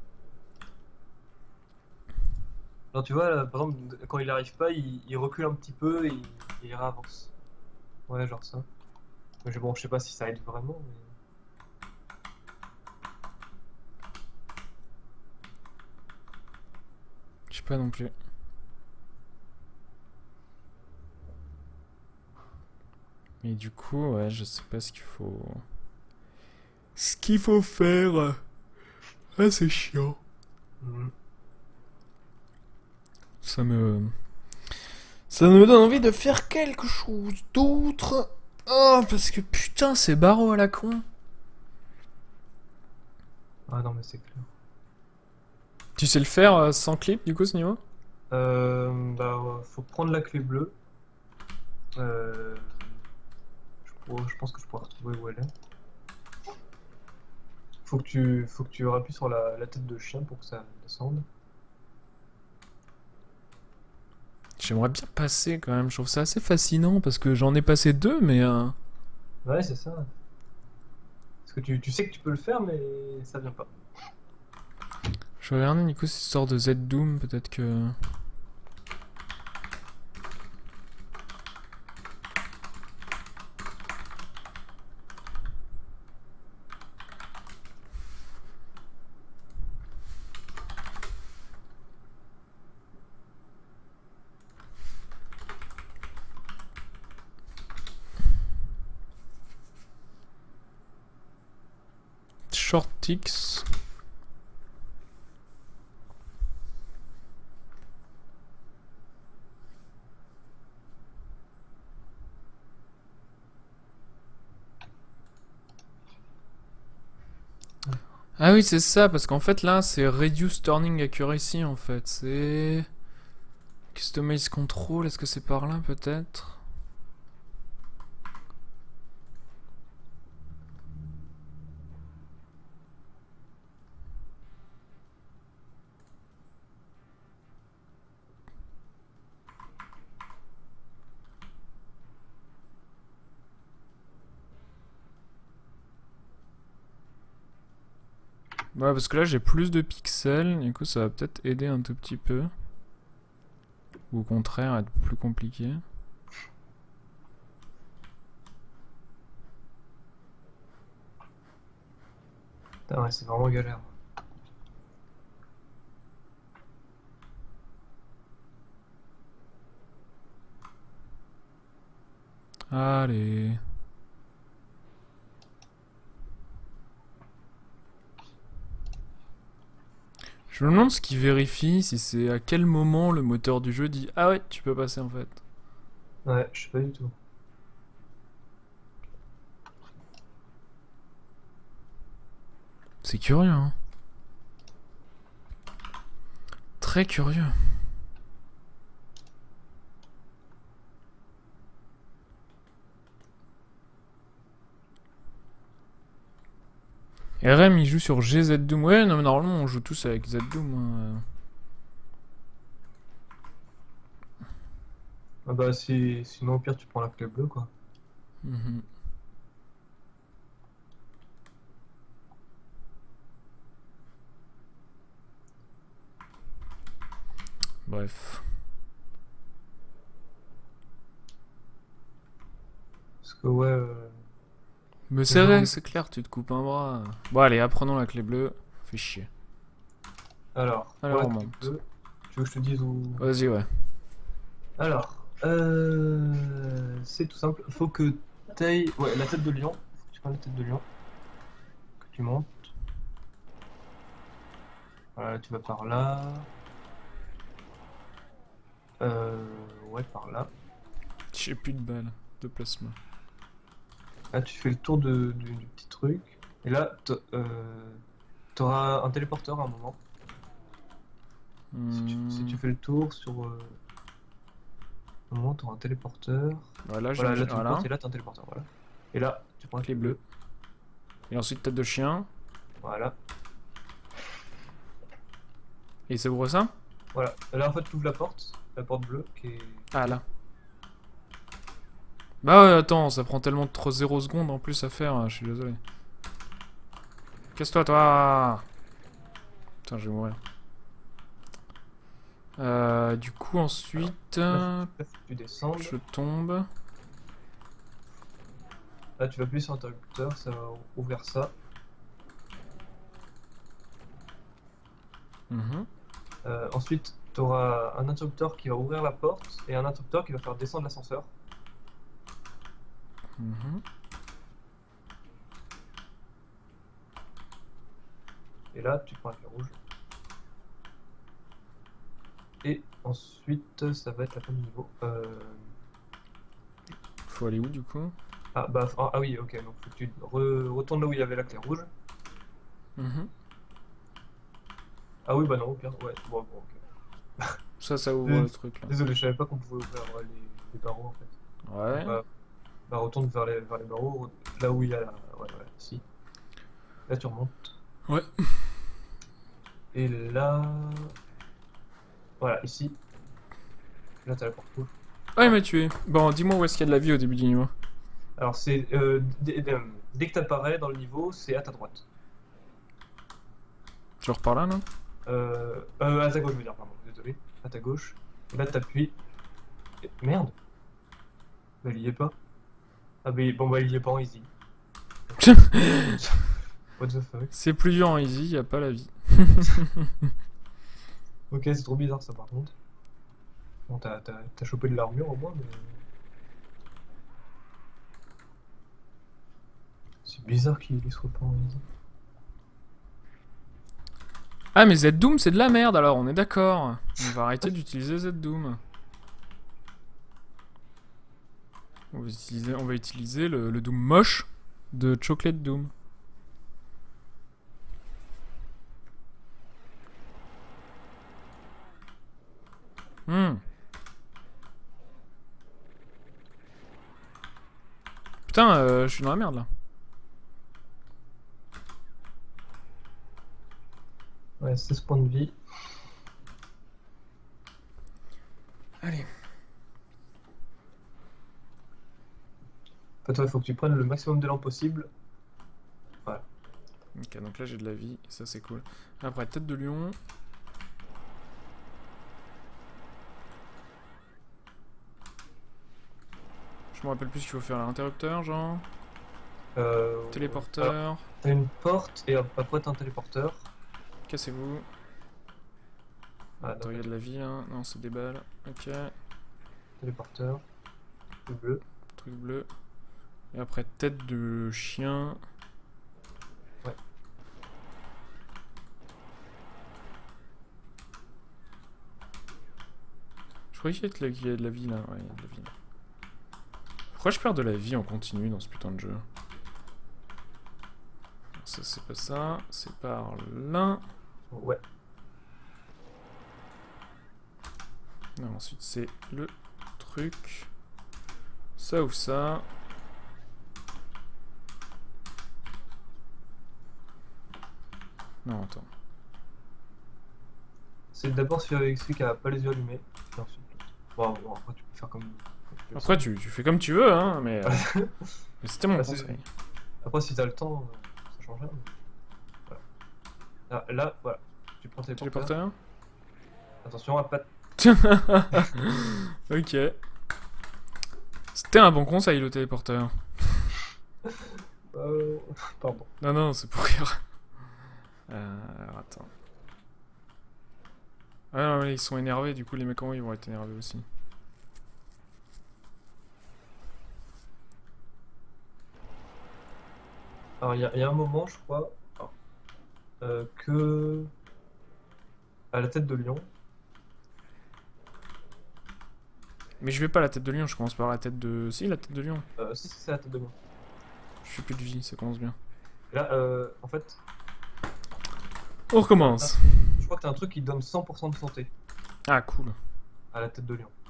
Speaker 1: Alors, tu vois, là, par exemple, quand il arrive pas, il, il recule un petit peu et il, il réavance. Ouais, genre ça. Mais je- bon, je sais pas si ça aide vraiment, mais.
Speaker 2: Je sais pas non plus. Mais du coup, ouais, je sais pas ce qu'il faut... Ce qu'il faut faire... Ah, c'est chiant.
Speaker 1: Mhm.
Speaker 2: Ça me... Ça me donne envie de faire quelque chose d'autre. Oh, parce que putain, c'est barreau à la con.
Speaker 1: Ah non, mais c'est clair.
Speaker 2: Tu sais le faire euh, sans clip du coup ce niveau?
Speaker 1: Euh, bah, faut prendre la clé bleue. Euh, je, pourrais- je pense que je pourrais retrouver où elle est. Faut que tu, faut que tu appuies sur la, la tête de chien pour que ça descende.
Speaker 2: J'aimerais bien passer quand même, je trouve ça assez fascinant parce que j'en ai passé deux mais... euh,
Speaker 1: Ouais, c'est ça. Parce que tu, tu sais que tu peux le faire, mais ça vient pas.
Speaker 2: Je vais regarder Nico si sort de Z-Doom, peut-être que... Shortix. Ah oui, c'est ça, parce qu'en fait là, c'est Reduce Turning Accuracy en fait. C'est... Customize Control, est-ce que c'est par là peut-être? Ouais, parce que là j'ai plus de pixels, du coup ça va peut-être aider un tout petit peu. Ou au contraire être plus compliqué.
Speaker 1: Putain, ouais, c'est vraiment galère.
Speaker 2: Allez. Je me demande ce qui vérifie, si c'est à quel moment le moteur du jeu dit ah ouais, tu peux passer en fait.
Speaker 1: Ouais, je sais pas du tout.
Speaker 2: C'est curieux, hein. Très curieux. R M il joue sur G Z Doom. Ouais, non mais normalement on joue tous avec Z Doom. Hein.
Speaker 1: Ah bah si, sinon au pire tu prends la clé bleue quoi.
Speaker 2: Mhm. Bref.
Speaker 1: Parce que ouais... Euh...
Speaker 2: Mais c'est vrai, c'est clair, tu te coupes un bras. Bon allez, apprenons la clé bleue. Fais chier.
Speaker 1: Alors,
Speaker 2: Alors
Speaker 1: pour
Speaker 2: on
Speaker 1: la clé
Speaker 2: monte.
Speaker 1: bleue, tu veux que je te dise où...
Speaker 2: Vas-y, ouais.
Speaker 1: Alors, euh... c'est tout simple. Faut que t'ailles... Ouais, la tête de lion. Faut que tu prennes la tête de lion. Que tu montes. Voilà, tu vas par là. Euh... Ouais, par là.
Speaker 2: J'ai plus de balles de plasma.
Speaker 1: Là, tu fais le tour de, du, du petit truc. Et là, euh, t'auras un téléporteur à un moment.
Speaker 2: Hmm.
Speaker 1: Si, tu, si tu fais le tour sur... Euh... un moment, t'auras un téléporteur.
Speaker 2: Voilà,
Speaker 1: Voilà, là, tu le
Speaker 2: voilà.
Speaker 1: portes et là, t'as un téléporteur. Voilà. Et là, tu prends la
Speaker 2: Clé bleue. Et ensuite tête de chien.
Speaker 1: Voilà.
Speaker 2: Et c'est ouvre ça?
Speaker 1: Voilà. Et là, en fait, tu ouvres la porte. La porte bleue qui est...
Speaker 2: Ah là. Bah ouais, attends, ça prend tellement trop zéro secondes en plus à faire, je suis désolé. Casse-toi, toi. Putain, je vais mourir. Euh, du coup, ensuite...
Speaker 1: Là, tu descends.
Speaker 2: Je tombe.
Speaker 1: Là, tu vas appuyer sur l'interrupteur, ça va ouvrir ça.
Speaker 2: Mmh.
Speaker 1: Euh, ensuite, tu auras un interrupteur qui va ouvrir la porte et un interrupteur qui va faire descendre l'ascenseur.
Speaker 2: Mmh.
Speaker 1: Et là, tu prends la clé rouge. Et ensuite, ça va être la fin du niveau. Euh...
Speaker 2: Faut aller où du coup?
Speaker 1: Ah bah ah, ah oui, ok, donc faut que tu re retournes là où il y avait la clé rouge.
Speaker 2: Mmh.
Speaker 1: Ah oui, bah non, bien, ouais. Bon, bon, ok.
Speaker 2: Ça, ça ouvre
Speaker 1: Dés-
Speaker 2: le truc là.
Speaker 1: Désolé, je savais pas qu'on pouvait ouvrir euh, les, les barreaux en fait.
Speaker 2: Ouais.
Speaker 1: Bah, bah retourne vers les, vers les barreaux, là où il y a la... Ouais, ouais, ici. Là, tu remontes.
Speaker 2: Ouais.
Speaker 1: Et là... Voilà, ici. Là, t'as la porte rouge.
Speaker 2: Ah, il m'a tué. Bon, dis-moi où est-ce qu'il y a de la vie au début du niveau.
Speaker 1: Alors, c'est... Euh, dès, dès- dès que t'apparais dans le niveau, c'est à ta droite.
Speaker 2: Je repars là, non?
Speaker 1: Euh, euh, à ta gauche, je veux dire, pardon, désolé. À ta gauche. Et là, t'appuies. Et- Merde. Bah, il y est pas. Ah, bah, il- bon, bah, il y est pas en easy. What the fuck.
Speaker 2: C'est plus dur en easy, y a pas la vie.
Speaker 1: Ok, c'est trop bizarre ça par contre. Bon, t'as t'as- t'as chopé de l'armure au moins, mais. C'est bizarre qu'il y soit pas en easy.
Speaker 2: Ah, mais Z-Doom, c'est de la merde alors, on est d'accord. On va arrêter d'utiliser Z-Doom. On va utiliser, on va utiliser le, le Doom moche de Chocolate Doom. Hmm. Putain, euh, je suis dans la merde là.
Speaker 1: Ouais, seize points de vie.
Speaker 2: Allez.
Speaker 1: Enfin, toi, il faut que tu prennes le maximum d'élan possible. Voilà.
Speaker 2: Ok, donc là j'ai de la vie, ça c'est cool. Après, tête de lion. Je me rappelle plus ce qu'il faut faire là. Interrupteur, genre.
Speaker 1: Euh,
Speaker 2: Téléporteur.
Speaker 1: alors, T'as une porte et après t'as un téléporteur.
Speaker 2: Cassez-vous.
Speaker 1: Ah,
Speaker 2: Attends, il y a de la vie là. Non, c'est des balles. Ok.
Speaker 1: téléporteur. Le bleu.
Speaker 2: Truc bleu. Et après, tête de chien.
Speaker 1: Ouais.
Speaker 2: Je croyais qu'il y avait de la- qu'il y avait de la vie là. Ouais, il y a de la vie là. Pourquoi je perds de la vie en continu dans ce putain de jeu? Ça, c'est pas ça. C'est par là.
Speaker 1: Ouais.
Speaker 2: Non, ensuite, c'est le truc. Ça ou ça. Non, attends.
Speaker 1: C'est d'abord celui avec celui qui a pas les yeux allumés. Et ensuite l'autre. Bon, bon, après tu peux faire comme. comme tu veux.
Speaker 2: Après, tu, tu fais comme tu veux, hein, mais, euh, mais c'était mon
Speaker 1: Ah, c'est-
Speaker 2: conseil.
Speaker 1: Après, si t'as le temps, euh, ça change rien. mais voilà. Là, là, voilà. Tu prends tes porteurs.
Speaker 2: Téléporteur.
Speaker 1: Attention à pas.
Speaker 2: Ok. C'était un bon conseil, le téléporteur.
Speaker 1: Euh... Pardon.
Speaker 2: Non, non, c'est pour rire. Euh, alors, attends. Ah non, mais ils sont énervés, du coup, les mecs en haut, ils vont être énervés aussi.
Speaker 1: Alors, il y, a- il y a un moment, je crois, euh, que. À la tête de lion.
Speaker 2: Mais je vais pas à la tête de lion, je commence par la tête de... Si, la tête de lion.
Speaker 1: Euh, si, si, c'est la tête de lion.
Speaker 2: Je suis plus de vie, ça commence bien.
Speaker 1: Et là, euh, en fait,
Speaker 2: On recommence.
Speaker 1: je crois que t'as un truc qui donne cent pour cent de santé
Speaker 2: Ah, cool.
Speaker 1: à la tête de lion.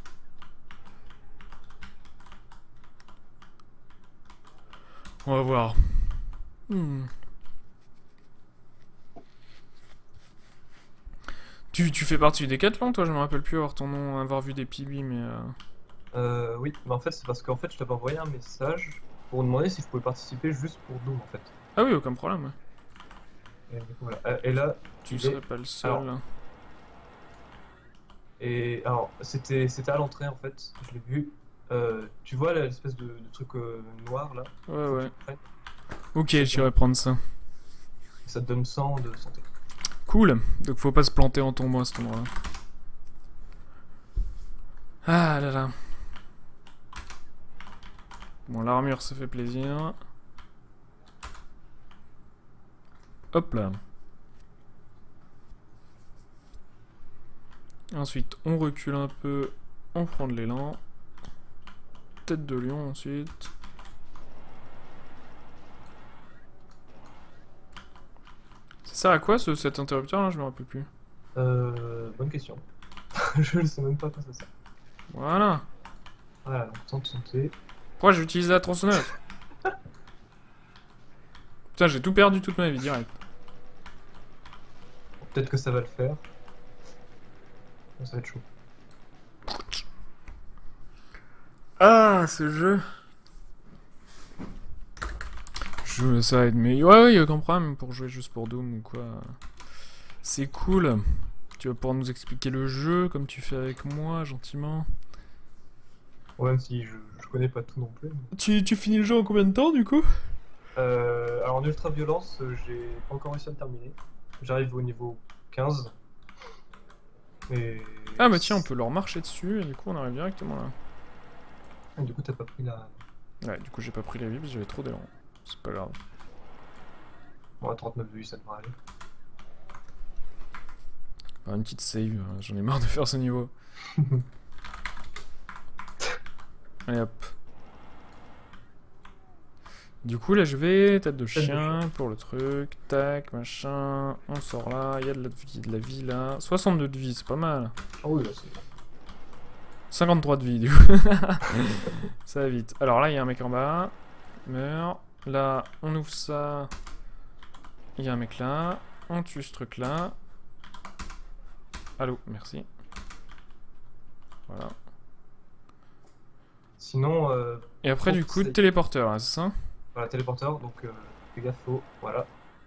Speaker 2: On va voir. Hmm. Tu, tu fais partie du Décathlon, toi? Je me rappelle plus avoir ton nom, avoir vu des P B, mais... Euh...
Speaker 1: Euh, oui, mais en fait, c'est parce qu'en fait, je t'avais envoyé un message pour demander si je pouvais participer juste pour Doom, en fait.
Speaker 2: Ah oui, aucun problème, ouais.
Speaker 1: Et, du coup, voilà. Euh, et là,
Speaker 2: Tu
Speaker 1: il
Speaker 2: serais
Speaker 1: est-
Speaker 2: pas le seul.
Speaker 1: Alors, et alors, c'était c'était à l'entrée, en fait, je l'ai vu. Euh, tu vois là, l'espèce de, de truc euh, noir là?
Speaker 2: Ouais,
Speaker 1: Faut que
Speaker 2: ouais.
Speaker 1: tu le prennes.
Speaker 2: Ok, j'irai prendre ça.
Speaker 1: Ça te donne cent de santé.
Speaker 2: Cool. Donc faut pas se planter en tombant à cet endroit-là. Ah là là. Bon, l'armure, ça fait plaisir. Hop là. Ensuite, on recule un peu. On prend de l'élan. Tête de lion ensuite. Ça Ça sert à quoi ce, cet interrupteur là? Je me rappelle plus.
Speaker 1: Euh, bonne question. Je ne sais même pas quoi ça sert.
Speaker 2: Voilà.
Speaker 1: Voilà, donc temps de santé.
Speaker 2: Pourquoi j'ai utilisé la tronçonneuse? Putain, j'ai tout perdu toute ma vie direct.
Speaker 1: Peut-être que ça va le faire. Ça va être chaud.
Speaker 2: Ah, ce jeu. Je, ça va être meilleur. Ouais, ouais, y a aucun problème pour jouer juste pour Doom ou quoi. C'est cool. Tu vas pouvoir nous expliquer le jeu comme tu fais avec moi, gentiment.
Speaker 1: Ouais, même si je, je connais pas tout non plus. mais-
Speaker 2: Tu, tu finis le jeu en combien de temps du coup?
Speaker 1: Euh, alors en ultra violence, euh, j'ai pas encore réussi à le terminer. J'arrive au niveau quinze. Et...
Speaker 2: Ah bah tiens, on peut leur marcher dessus et du coup on arrive directement là.
Speaker 1: Et du coup, t'as pas pris la.
Speaker 2: Ouais, du coup j'ai pas pris la vie parce que j'avais trop d'élan. C'est pas grave.
Speaker 1: Bon, à trente-neuf de vie, ça devrait aller.
Speaker 2: Enfin, une petite save, euh, j'en ai marre de faire ce niveau. Allez hop. Du coup là je vais tête de
Speaker 1: de
Speaker 2: chien pour le truc, tac, machin, on sort là, il y a de la vie, de la vie là. soixante-deux de vie, c'est pas mal.
Speaker 1: Ah oui, là, c'est bon.
Speaker 2: cinquante-trois de vie du coup. Ça va vite. Alors là il y a un mec en bas, meurt. Là on ouvre ça, il y a un mec là, on tue ce truc là. Allô, merci. Voilà.
Speaker 1: Sinon, euh,
Speaker 2: Et après
Speaker 1: Bon,
Speaker 2: du coup
Speaker 1: c'est-
Speaker 2: téléporteur là, c'est ça?
Speaker 1: voilà, téléporteur, donc euh, fais gaffe, faut. Voilà,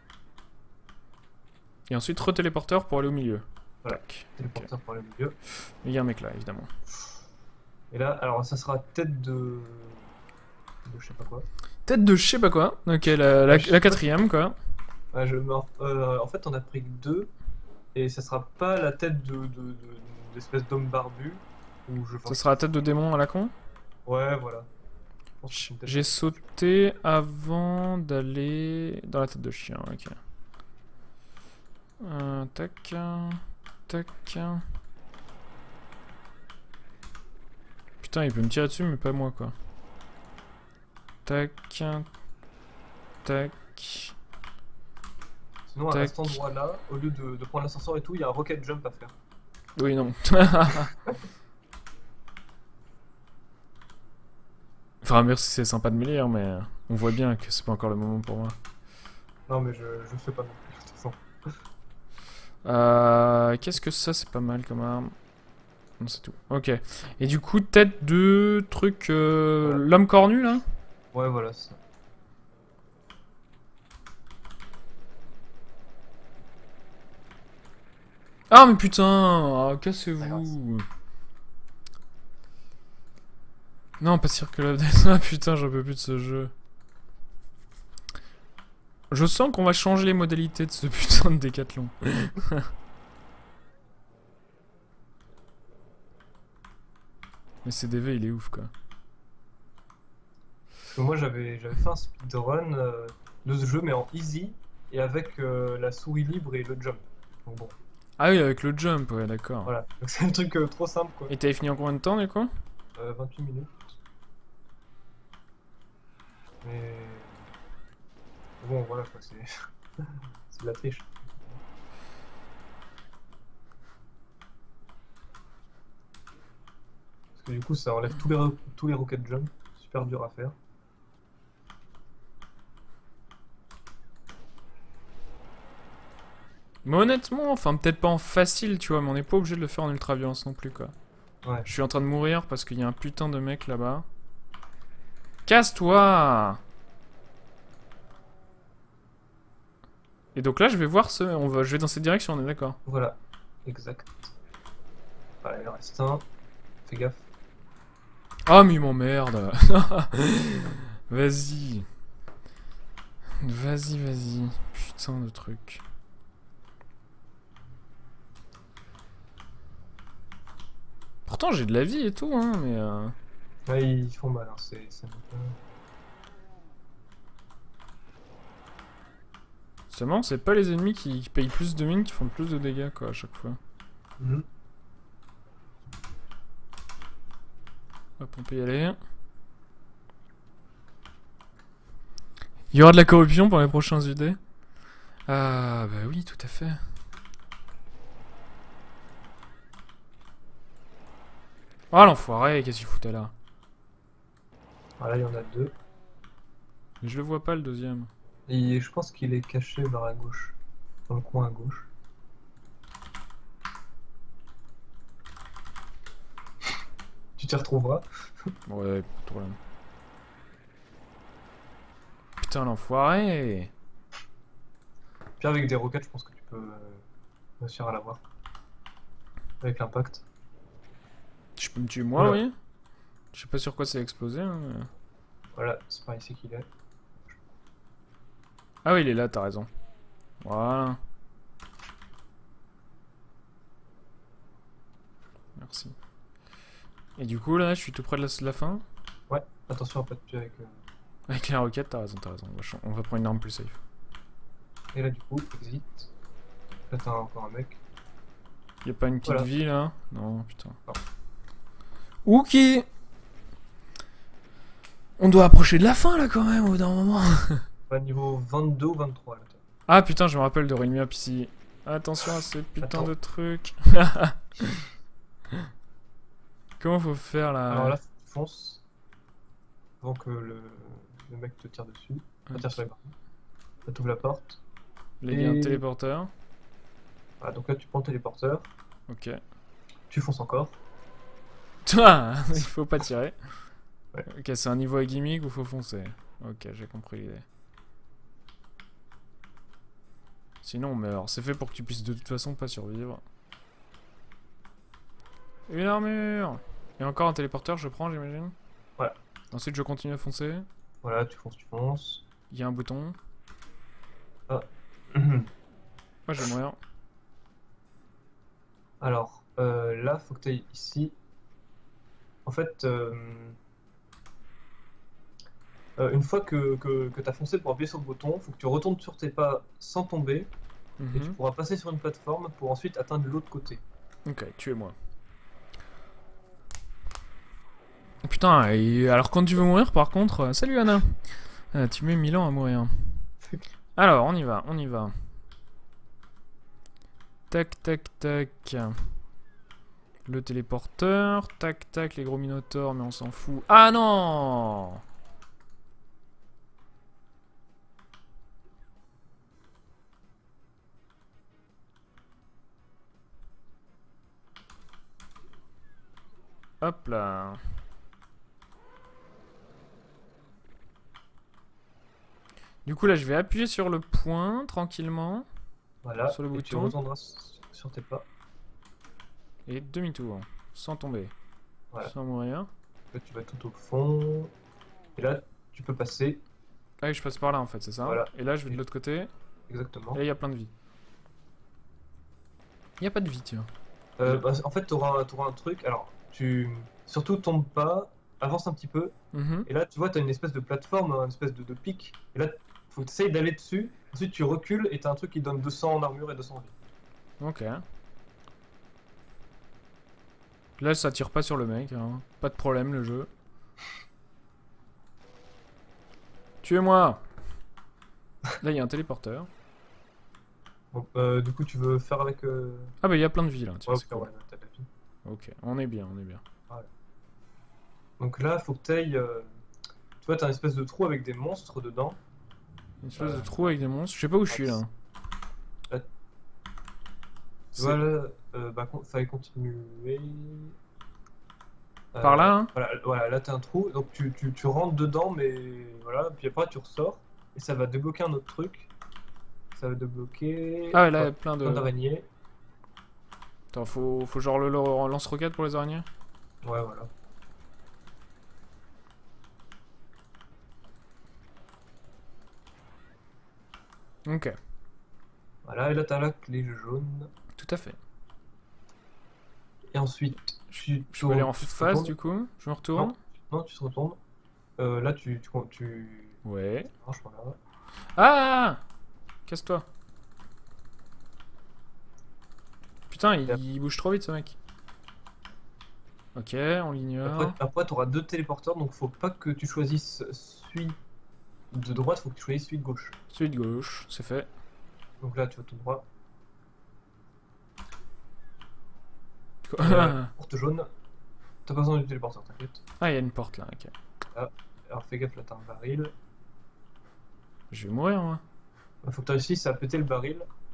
Speaker 2: Et ensuite re-téléporteur pour aller au milieu.
Speaker 1: Voilà.
Speaker 2: Tac.
Speaker 1: téléporteur pour aller au milieu.
Speaker 2: Il y a un mec là évidemment.
Speaker 1: Et là, alors ça sera tête de. de je sais pas quoi.
Speaker 2: Tête de je sais pas quoi. Ok, la, la,
Speaker 1: Je sais
Speaker 2: la
Speaker 1: pas.
Speaker 2: quatrième quoi.
Speaker 1: Ouais, je, me- euh, en fait, on a pris que deux. Et ça sera pas la tête de. de, de- d'espèce d'homme barbu. Ou je.
Speaker 2: Ça sera la tête de démon à la con.
Speaker 1: Ouais, voilà. Je pense que c'est une tête
Speaker 2: J'ai
Speaker 1: de-
Speaker 2: sauté avant d'aller dans la tête de chien, ok. Euh, tac, tac. Putain, il peut me tirer dessus, mais pas moi, quoi. Tac, tac.
Speaker 1: Sinon, à
Speaker 2: Tac.
Speaker 1: cet endroit-là, au lieu de, de prendre l'ascenseur et tout, il y a un rocket jump à faire.
Speaker 2: Oui, non. Enfin, merci, c'est sympa de me lire, mais on voit bien que c'est pas encore le moment pour moi.
Speaker 1: Non, mais je, je fais pas non plus, de toute façon.
Speaker 2: Euh, Qu'est-ce que ça, c'est pas mal comme arme. Non, c'est tout. Ok. Et du coup, tête de truc. Euh,
Speaker 1: Voilà.
Speaker 2: L'homme cornu là.
Speaker 1: Ouais, voilà, c'est ça.
Speaker 2: Ah, mais putain, ah, cassez-vous. Non, pas Circle of Death. Ah putain, j'en peux plus de ce jeu. Je sens qu'on va changer les modalités de ce putain de décathlon. Mais C D V, il est ouf quoi.
Speaker 1: Parce que moi, j'avais j'avais fait un speedrun euh, de ce jeu, mais en easy, et avec euh, la souris libre et le jump. Donc bon,
Speaker 2: Ah oui, avec le jump, ouais, d'accord.
Speaker 1: voilà. Donc c'est un truc euh, trop simple, quoi.
Speaker 2: Et t'avais fini en combien de temps du coup?
Speaker 1: Euh, vingt-huit minutes. Mais... Bon, voilà, quoi, c'est... c'est de la triche. Parce que du coup, ça enlève tous les, ro- tous les rocket jump. Super dur à faire.
Speaker 2: Mais honnêtement, enfin peut-être pas en facile, tu vois, mais on n'est pas obligé de le faire en ultra violence non plus quoi.
Speaker 1: Ouais.
Speaker 2: Je suis en train de mourir parce qu'il y a un putain de mec là-bas. Casse-toi! Et donc là, je vais voir ce. On va... Je vais dans cette direction, on est d'accord.
Speaker 1: Voilà, exact. Voilà, il en reste un. Fais gaffe.
Speaker 2: Ah, mais il m'emmerde! Vas-y. Vas-y, vas-y. Putain de truc. Pourtant, j'ai de la vie et tout, hein, mais. Euh...
Speaker 1: Ouais, ils font mal, hein, c'est... c'est un peu-
Speaker 2: Seulement, c'est pas les ennemis qui... qui payent plus de mines qui font le plus de dégâts, quoi, à chaque fois.
Speaker 1: Mhm.
Speaker 2: Hop, on peut y aller. Il y aura de la corruption pour les prochains U D. Ah, bah oui, tout à fait. Oh, l'enfoiré, qu'est-ce qu'il foutait là?
Speaker 1: Voilà, il y en a deux.
Speaker 2: Mais je le vois pas, le deuxième.
Speaker 1: Et je pense qu'il est caché vers la gauche. Dans le coin à gauche. Tu t'y retrouveras.
Speaker 2: Ouais, pas de problème. Putain, l'enfoiré!
Speaker 1: Puis avec des roquettes, je pense que tu peux euh, réussir à l'avoir. Avec l'impact.
Speaker 2: Tu peux me tuer moi,
Speaker 1: Oula.
Speaker 2: oui? Je sais pas sur quoi c'est explosé. Hein, mais...
Speaker 1: Voilà, c'est par ici qu'il est.
Speaker 2: Ah oui, il est là, t'as raison. Voilà. Merci. Et du coup, là, je suis tout près de la, de la fin.
Speaker 1: Ouais, attention à pas te tuer avec... euh,
Speaker 2: Avec la roquette, t'as raison, t'as raison. On va, ch- on va prendre une arme plus safe.
Speaker 1: Et là, du coup, exit. Là, t'as encore un mec.
Speaker 2: Y'a pas une petite
Speaker 1: Voilà.
Speaker 2: vie, là? Non, putain.
Speaker 1: Non.
Speaker 2: Ok. On doit approcher de la fin, là, quand même, au bout d'un moment.
Speaker 1: Pas niveau vingt-deux ou vingt-trois, là.
Speaker 2: Ah, putain, je me rappelle de Ring Me Up ici. Attention à ces putains
Speaker 1: Attends.
Speaker 2: de trucs. Comment faut faire, là?
Speaker 1: Alors là, faut que tu fonces. Avant que le, le mec te tire dessus. Te tire sur les barres. Ça t'ouvre la porte.
Speaker 2: Là, il y a un
Speaker 1: Et-
Speaker 2: téléporteur.
Speaker 1: Voilà, donc là, tu prends le téléporteur.
Speaker 2: Ok.
Speaker 1: Tu fonces encore.
Speaker 2: Toi, il faut pas tirer.
Speaker 1: Ouais.
Speaker 2: Ok, c'est un niveau à gimmick ou faut foncer? Ok, j'ai compris l'idée. Sinon on meurt. C'est fait pour que tu puisses de toute façon pas survivre. Une armure! Et encore un téléporteur, je prends, j'imagine?
Speaker 1: Ouais.
Speaker 2: Ensuite, je continue à foncer.
Speaker 1: Voilà, tu fonces, tu fonces.
Speaker 2: Il y a un bouton.
Speaker 1: Ah.
Speaker 2: Moi, j'ai moyen.
Speaker 1: Alors, euh, là, faut que tu ailles ici. En fait, euh, euh, une fois que, que, que tu as foncé pour appuyer sur le bouton, faut que tu retournes sur tes pas sans tomber. Et tu
Speaker 2: Mhm.
Speaker 1: pourras passer sur une plateforme pour ensuite atteindre l'autre côté.
Speaker 2: Ok, tuez-moi. Putain, et alors quand tu veux mourir, par contre... euh, Salut Anna! Ah, tu mets mille ans à mourir. Alors, on y va, on y va. Tac, tac, tac. Le téléporteur. Tac, tac, les gros minotaures, mais on s'en fout. Ah non! Hop là. Du coup, là, je vais appuyer sur le point, tranquillement.
Speaker 1: Voilà,
Speaker 2: Sur le
Speaker 1: et tu
Speaker 2: bouton.
Speaker 1: retourneras s- sur tes pas.
Speaker 2: Et demi-tour. Sans tomber.
Speaker 1: Voilà.
Speaker 2: Sans mourir.
Speaker 1: Là, tu vas tout au fond. Et là, tu peux passer.
Speaker 2: Ah oui, je passe par là, en fait, c'est ça?
Speaker 1: Voilà.
Speaker 2: Et là, je vais de
Speaker 1: Et-
Speaker 2: l'autre côté.
Speaker 1: Exactement.
Speaker 2: Et là, il y a plein de vie. Il n'y a pas de vie, tiens.
Speaker 1: Euh, bah, en fait, tu auras, un truc. Alors, tu surtout tombe pas, avance un petit peu.
Speaker 2: Mhm.
Speaker 1: Et là, tu vois, tu as une espèce de plateforme, une espèce de, de pic. Et là, faut que tu essayes d'aller dessus. Ensuite, tu recules et tu as un truc qui donne deux cents en armure et deux cents en vie.
Speaker 2: Ok. Là, ça tire pas sur le mec, hein. Pas de problème, le jeu. Tuez-moi! Là, il y a un téléporteur.
Speaker 1: Bon, euh, du coup, tu veux faire avec. Euh...
Speaker 2: Ah bah, il y a plein de vie, là. Tiens,
Speaker 1: Ouais,
Speaker 2: c'est
Speaker 1: ok,
Speaker 2: cool.
Speaker 1: ouais, t'as de la vie.
Speaker 2: Ok, on est bien, on est bien.
Speaker 1: Donc là, faut que tu ailles. Euh... Tu vois, tu as une espèce de trou avec des monstres dedans.
Speaker 2: Une espèce
Speaker 1: Euh,
Speaker 2: de trou avec des monstres. Je sais pas où je suis, là.
Speaker 1: Là, tu
Speaker 2: C'est-
Speaker 1: vois, là, euh, bah, con- fallait continuer. Euh,
Speaker 2: Par là, hein?
Speaker 1: Voilà, voilà, là, t'as un trou. Donc tu, tu, tu rentres dedans, mais voilà. Puis après, tu ressors. Et ça va débloquer un autre truc. Ça va débloquer.
Speaker 2: Ah ouais, là, il y a
Speaker 1: Ouais,
Speaker 2: plein de...
Speaker 1: plein d'araignées.
Speaker 2: Attends, faut, faut genre le, le lance-roquette pour les araignées?
Speaker 1: Ouais, voilà.
Speaker 2: Ok,
Speaker 1: Voilà, et là, t'as la clé jaune.
Speaker 2: tout à fait.
Speaker 1: Et ensuite, tu,
Speaker 2: Je peux aller en
Speaker 1: tu te
Speaker 2: face,
Speaker 1: retournes.
Speaker 2: du coup? Je me retourne?
Speaker 1: Non, non, tu te retournes. Euh, là, tu, tu, tu...
Speaker 2: Ouais.
Speaker 1: marches par là.
Speaker 2: Ah! Casse-toi. Putain, il, il bouge trop vite, ce mec. Ok, on l'ignore.
Speaker 1: Après, après tu auras deux téléporteurs, donc faut pas que tu choisisses celui de droite, faut que tu choisisses celui de gauche.
Speaker 2: Celui de gauche, c'est fait.
Speaker 1: Donc là, tu vas tout droit.
Speaker 2: Quoi?
Speaker 1: Euh, porte jaune. T'as pas besoin du téléporteur, t'inquiète.
Speaker 2: Ah, il y a une porte là, ok.
Speaker 1: Alors fais gaffe, là t'as un baril.
Speaker 2: Je vais mourir, moi.
Speaker 1: Il faut que tu réussisses à péter le baril.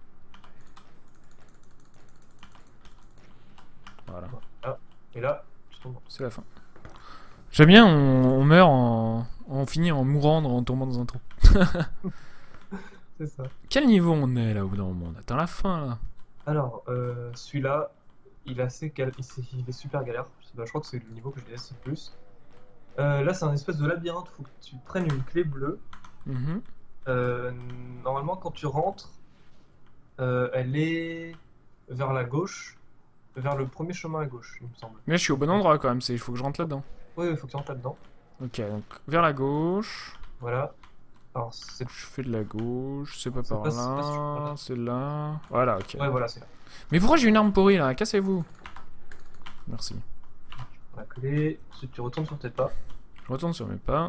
Speaker 2: Voilà.
Speaker 1: Voilà. Et là, tu tombes.
Speaker 2: C'est la fin. J'aime bien, on, on meurt en... On finit en mourant en tombant dans un trou.
Speaker 1: C'est ça.
Speaker 2: Quel niveau on est là au bout d'un moment? On atteint la fin là.
Speaker 1: Alors, euh, celui-là, il est assez gal... il, est... il est super galère. Bah, je crois que c'est le niveau que je déteste le plus. Euh, là, c'est un espèce de labyrinthe. Faut que tu prennes une clé bleue.
Speaker 2: Mm-hmm.
Speaker 1: Euh, normalement, quand tu rentres, euh, elle est vers la gauche, vers le premier chemin à gauche, il me semble.
Speaker 2: Mais je suis au bon endroit quand même, il faut que je rentre là-dedans.
Speaker 1: Oui, il faut que tu rentres là-dedans.
Speaker 2: Ok, donc vers la gauche.
Speaker 1: Voilà. Alors, c'est...
Speaker 2: Je fais de la gauche, c'est pas
Speaker 1: C'est
Speaker 2: par
Speaker 1: pas- c'est pas
Speaker 2: là,
Speaker 1: sûr.
Speaker 2: c'est là. Voilà, ok.
Speaker 1: Ouais, voilà, c'est là.
Speaker 2: Mais pourquoi j'ai une arme pourrie là? Cassez-vous. Merci.
Speaker 1: La clé. Ensuite, tu retournes sur tes pas.
Speaker 2: Je retourne sur mes pas.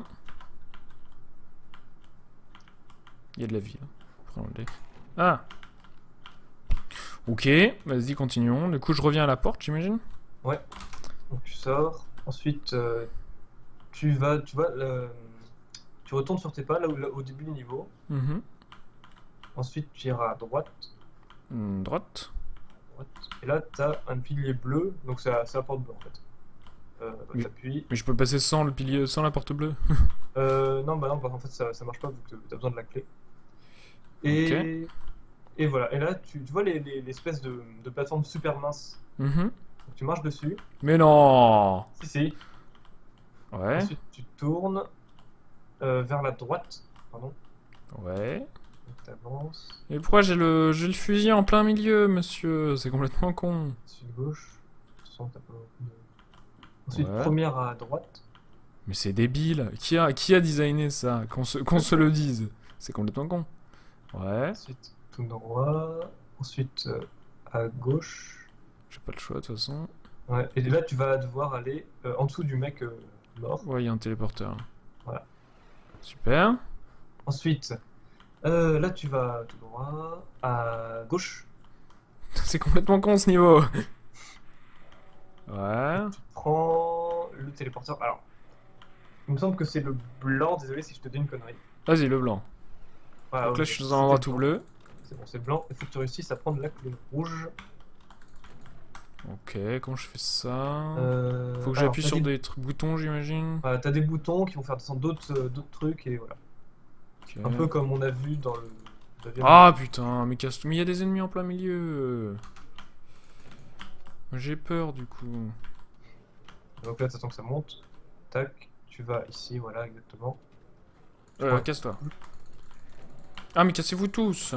Speaker 2: Il y a de la vie là. Prenons-le. Ah! Ok, vas-y, continuons. Du coup, je reviens à la porte, j'imagine?
Speaker 1: Ouais. Donc tu sors. Ensuite, euh, tu vas, tu vas, euh, tu retournes sur tes pas là, où, là au début du niveau.
Speaker 2: Mhm.
Speaker 1: Ensuite, tu iras à droite.
Speaker 2: Hmm, droite.
Speaker 1: droite. Et là, tu as un pilier bleu. Donc c'est la, c'est la porte bleue en fait. Euh,
Speaker 2: Oui.
Speaker 1: T'appuies.
Speaker 2: Mais je peux passer sans le pilier, sans la porte bleue.
Speaker 1: Euh, non, bah non, bah, en fait ça, ça marche pas vu que tu as besoin de la clé. Et, et voilà. Et là, tu, tu vois les- les- l'espèce de, de plateforme super mince.
Speaker 2: Mhm.
Speaker 1: Donc, tu marches dessus.
Speaker 2: Mais non!
Speaker 1: Si, si.
Speaker 2: Ouais,
Speaker 1: Ensuite, tu tournes euh, vers la droite. Pardon.
Speaker 2: ouais.
Speaker 1: Donc tu avances.
Speaker 2: Et pourquoi j'ai le, j'ai le fusil en plein milieu, monsieur? C'est complètement con.
Speaker 1: Sud gauche. De toute façon, t'as pas beaucoup de- Ensuite,
Speaker 2: Ouais.
Speaker 1: première à droite.
Speaker 2: Mais c'est débile. Qui a, qui a designé ça? Qu'on se, qu'on se le dise. C'est complètement con. Ouais.
Speaker 1: Ensuite, tout droit. Ensuite, euh, à gauche.
Speaker 2: J'ai pas le choix de toute façon.
Speaker 1: Ouais. Et là, tu vas devoir aller euh, en dessous du mec euh, mort.
Speaker 2: Ouais, il y a un téléporteur.
Speaker 1: Voilà.
Speaker 2: Super.
Speaker 1: Ensuite, euh, là, tu vas tout droit. À gauche.
Speaker 2: C'est complètement con ce niveau. Ouais.
Speaker 1: Tu prends le téléporteur. Alors, il me semble que c'est le blanc. Désolé si je te dis une connerie.
Speaker 2: Vas-y, le blanc.
Speaker 1: Voilà,
Speaker 2: Donc là,
Speaker 1: ok,
Speaker 2: je suis dans un
Speaker 1: c'était
Speaker 2: endroit tout
Speaker 1: blanc.
Speaker 2: bleu.
Speaker 1: C'est bon, c'est blanc. Il faut que tu réussisses à prendre la clé rouge.
Speaker 2: Ok, comment je fais ça?
Speaker 1: Euh,
Speaker 2: Faut que
Speaker 1: alors,
Speaker 2: j'appuie
Speaker 1: t'as
Speaker 2: sur
Speaker 1: des...
Speaker 2: des tr- boutons, j'imagine.
Speaker 1: voilà, t'as des boutons qui vont faire descendre d'autres euh, d'autres trucs et voilà.
Speaker 2: Ok.
Speaker 1: Un peu comme on a vu dans le. le-
Speaker 2: Ah putain, mais casse tout. Mais il y a des ennemis en plein milieu. J'ai peur du coup.
Speaker 1: Donc là, t'attends que ça monte. Tac, tu vas ici, voilà, exactement.
Speaker 2: Euh,
Speaker 1: Ouais.
Speaker 2: casse-toi. Ah, mais cassez-vous tous.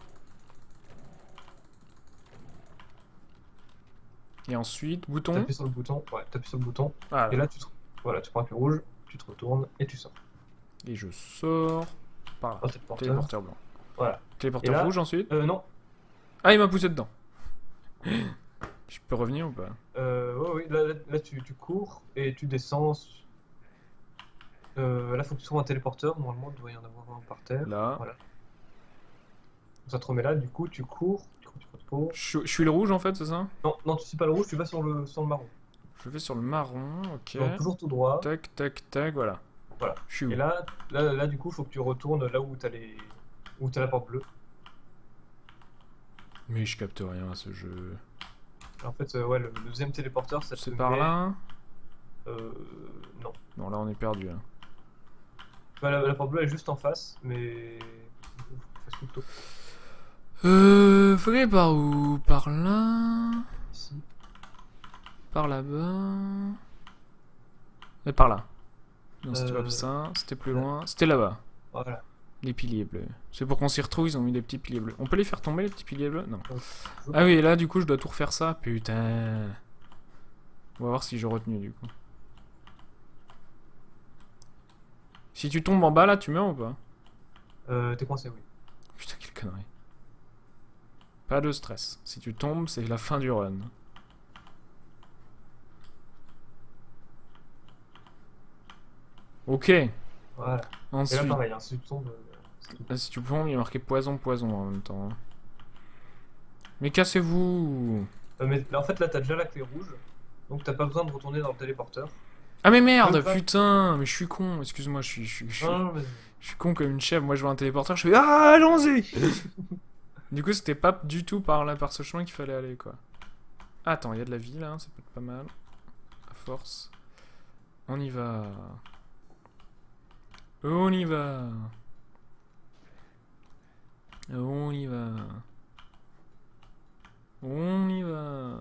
Speaker 2: Et ensuite, bouton.
Speaker 1: T'appuies sur le bouton, ouais, t'appuies sur le bouton.
Speaker 2: Ah,
Speaker 1: Et là, tu te... voilà, tu prends un fil rouge, tu te retournes et tu sors.
Speaker 2: et je sors par là.
Speaker 1: Oh, téléporteur.
Speaker 2: Téléporteur blanc.
Speaker 1: Voilà.
Speaker 2: Téléporteur
Speaker 1: Et là-
Speaker 2: rouge ensuite.
Speaker 1: Euh, non.
Speaker 2: Ah, il m'a poussé dedans. Je peux revenir ou pas?
Speaker 1: Euh, ouais, ouais, là, là, là, tu, tu cours et tu descends. Euh, là, faut que tu trouves un téléporteur. Normalement, il doit y en avoir un par terre.
Speaker 2: Là.
Speaker 1: Voilà. Ça te remet là, du coup, tu cours. Tu cours, tu cours, tu cours.
Speaker 2: Je, suis- je suis le rouge en fait, c'est ça?
Speaker 1: Non, non, tu suis pas le rouge, tu vas sur le, sur le marron.
Speaker 2: Je vais sur le marron, ok.
Speaker 1: Donc, toujours tout droit.
Speaker 2: Tac, tac, tac, voilà.
Speaker 1: Voilà.
Speaker 2: Je suis où?
Speaker 1: Et là, là, là, du coup, faut que tu retournes là où t'as les... où t'as la porte bleue.
Speaker 2: Mais je capte rien à ce jeu.
Speaker 1: En fait, euh, ouais, le, le deuxième téléporteur, ça te
Speaker 2: C'est par
Speaker 1: met-
Speaker 2: là?
Speaker 1: Euh, non.
Speaker 2: Non, là on est perdu. Là.
Speaker 1: Bah, la, la porte bleue elle est juste en face, mais. Faut que tu fasses tout le tour.
Speaker 2: Euh. Faudrait par où? Par là?
Speaker 1: Ici.
Speaker 2: Par là-bas? Et par là. Non, c'était
Speaker 1: Euh,
Speaker 2: pas ça, c'était plus
Speaker 1: là.
Speaker 2: loin. C'était là-bas.
Speaker 1: Voilà.
Speaker 2: Les piliers bleus. C'est pour qu'on s'y retrouve, ils ont mis des petits piliers bleus. On peut les faire tomber, les petits piliers bleus? Non.
Speaker 1: Donc, toujours-
Speaker 2: Ah oui, et là, du coup, je dois tout refaire ça. Putain. On va voir si j'ai retenu, du coup. Si tu tombes en bas, là, tu meurs ou pas?
Speaker 1: Euh, t'es coincé, oui.
Speaker 2: Putain, quelle connerie. Pas de stress. Si tu tombes, c'est la fin du run. Ok.
Speaker 1: Voilà. Et là,
Speaker 2: Ensuite,
Speaker 1: pareil, hein, si tu tombes. euh, c'est tout.
Speaker 2: là, si tu tombes, il y a marqué poison, poison en même temps. hein. Mais cassez-vous.
Speaker 1: Euh, mais en fait, là, t'as déjà la clé rouge. Donc, t'as pas besoin de retourner dans le téléporteur.
Speaker 2: Ah mais merde,
Speaker 1: Même pas.
Speaker 2: putain, mais je suis con, excuse-moi, je suis, je suis, je suis,
Speaker 1: Non, non, mais...
Speaker 2: je suis con comme une chèvre, moi je vois un téléporteur, je fais ah allons-y. Du coup c'était pas du tout par là, par ce chemin qu'il fallait aller quoi. Ah, attends, il y a de la vie là, ça peut être pas mal. À force. On y va. On y va. On y va. On y va.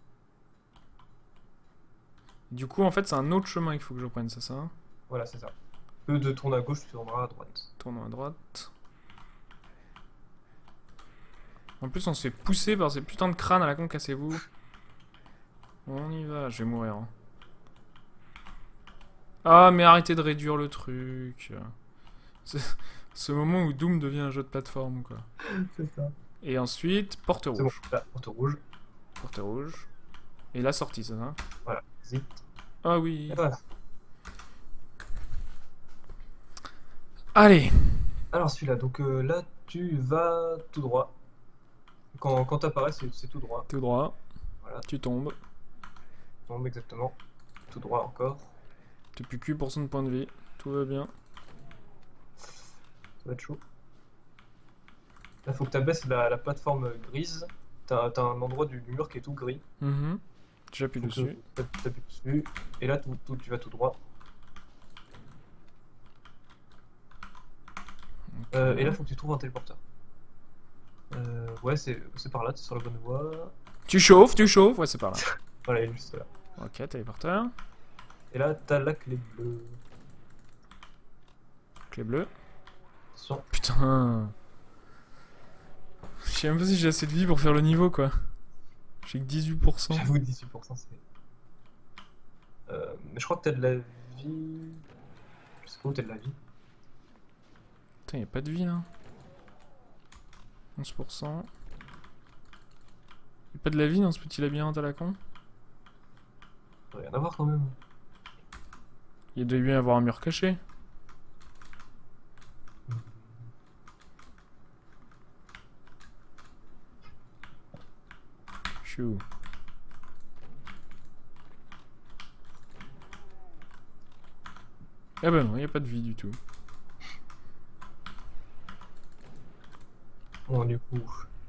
Speaker 2: Du coup, en fait, c'est un autre chemin qu'il faut que je prenne, c'est ça?
Speaker 1: Voilà, c'est ça. Au lieu de tourner à gauche, tu tourneras à droite.
Speaker 2: Tournons à droite. En plus, on se fait pousser par ces putains de crânes à la con, cassez-vous. On y va, je vais mourir. Hein. Ah, mais arrêtez de réduire le truc. C'est ce moment où Doom devient un jeu de plateforme, quoi.
Speaker 1: C'est ça.
Speaker 2: Et ensuite, porte
Speaker 1: C'est bon,
Speaker 2: rouge.
Speaker 1: là, porte rouge.
Speaker 2: Porte rouge. Et la sortie, c'est ça?
Speaker 1: Voilà, zip.
Speaker 2: Ah oui.
Speaker 1: Et voilà.
Speaker 2: Allez.
Speaker 1: Alors celui-là, donc euh, là, tu vas tout droit. Quand, quand t'apparais, c'est tout droit.
Speaker 2: Tout droit.
Speaker 1: Voilà,
Speaker 2: Tu tombes.
Speaker 1: tombe exactement. Tout droit encore.
Speaker 2: T'es plus cul pour son point de vie. Tout va bien.
Speaker 1: Ça va être chaud. Là, faut que tu abaisses la, la plateforme grise. T'as as un endroit du, du mur qui est tout gris.
Speaker 2: Mm-hmm. J'appuie
Speaker 1: Faut
Speaker 2: dessus.
Speaker 1: que tu appuies dessus. Et là, tout, tout- tu vas tout droit. Euh, et là, faut que tu trouves un téléporteur. Euh, ouais, c'est c'est par là, tu es sur la bonne voie.
Speaker 2: Tu chauffes, tu chauffes. Ouais, c'est par là.
Speaker 1: Voilà, il est juste là.
Speaker 2: Ok, téléporteur.
Speaker 1: Et là, t'as la clé bleue.
Speaker 2: Clé bleue.
Speaker 1: Attention.
Speaker 2: Putain. Je sais même pas si j'ai assez de vie pour faire le niveau, quoi. J'ai que dix-huit pour cent.
Speaker 1: J'avoue, dix-huit pour cent, c'est. Euh, mais je crois que t'as de la vie. Je sais pas où t'as de la vie.
Speaker 2: Putain, y'a pas de vie, là. onze pour cent. Y'a pas de la vie dans ce petit labyrinthe à la con?
Speaker 1: Il doit y en avoir quand même.
Speaker 2: Il doit bien y avoir un mur caché. Chou. Ah bah non, y a pas de vie du tout.
Speaker 1: Bon, du coup.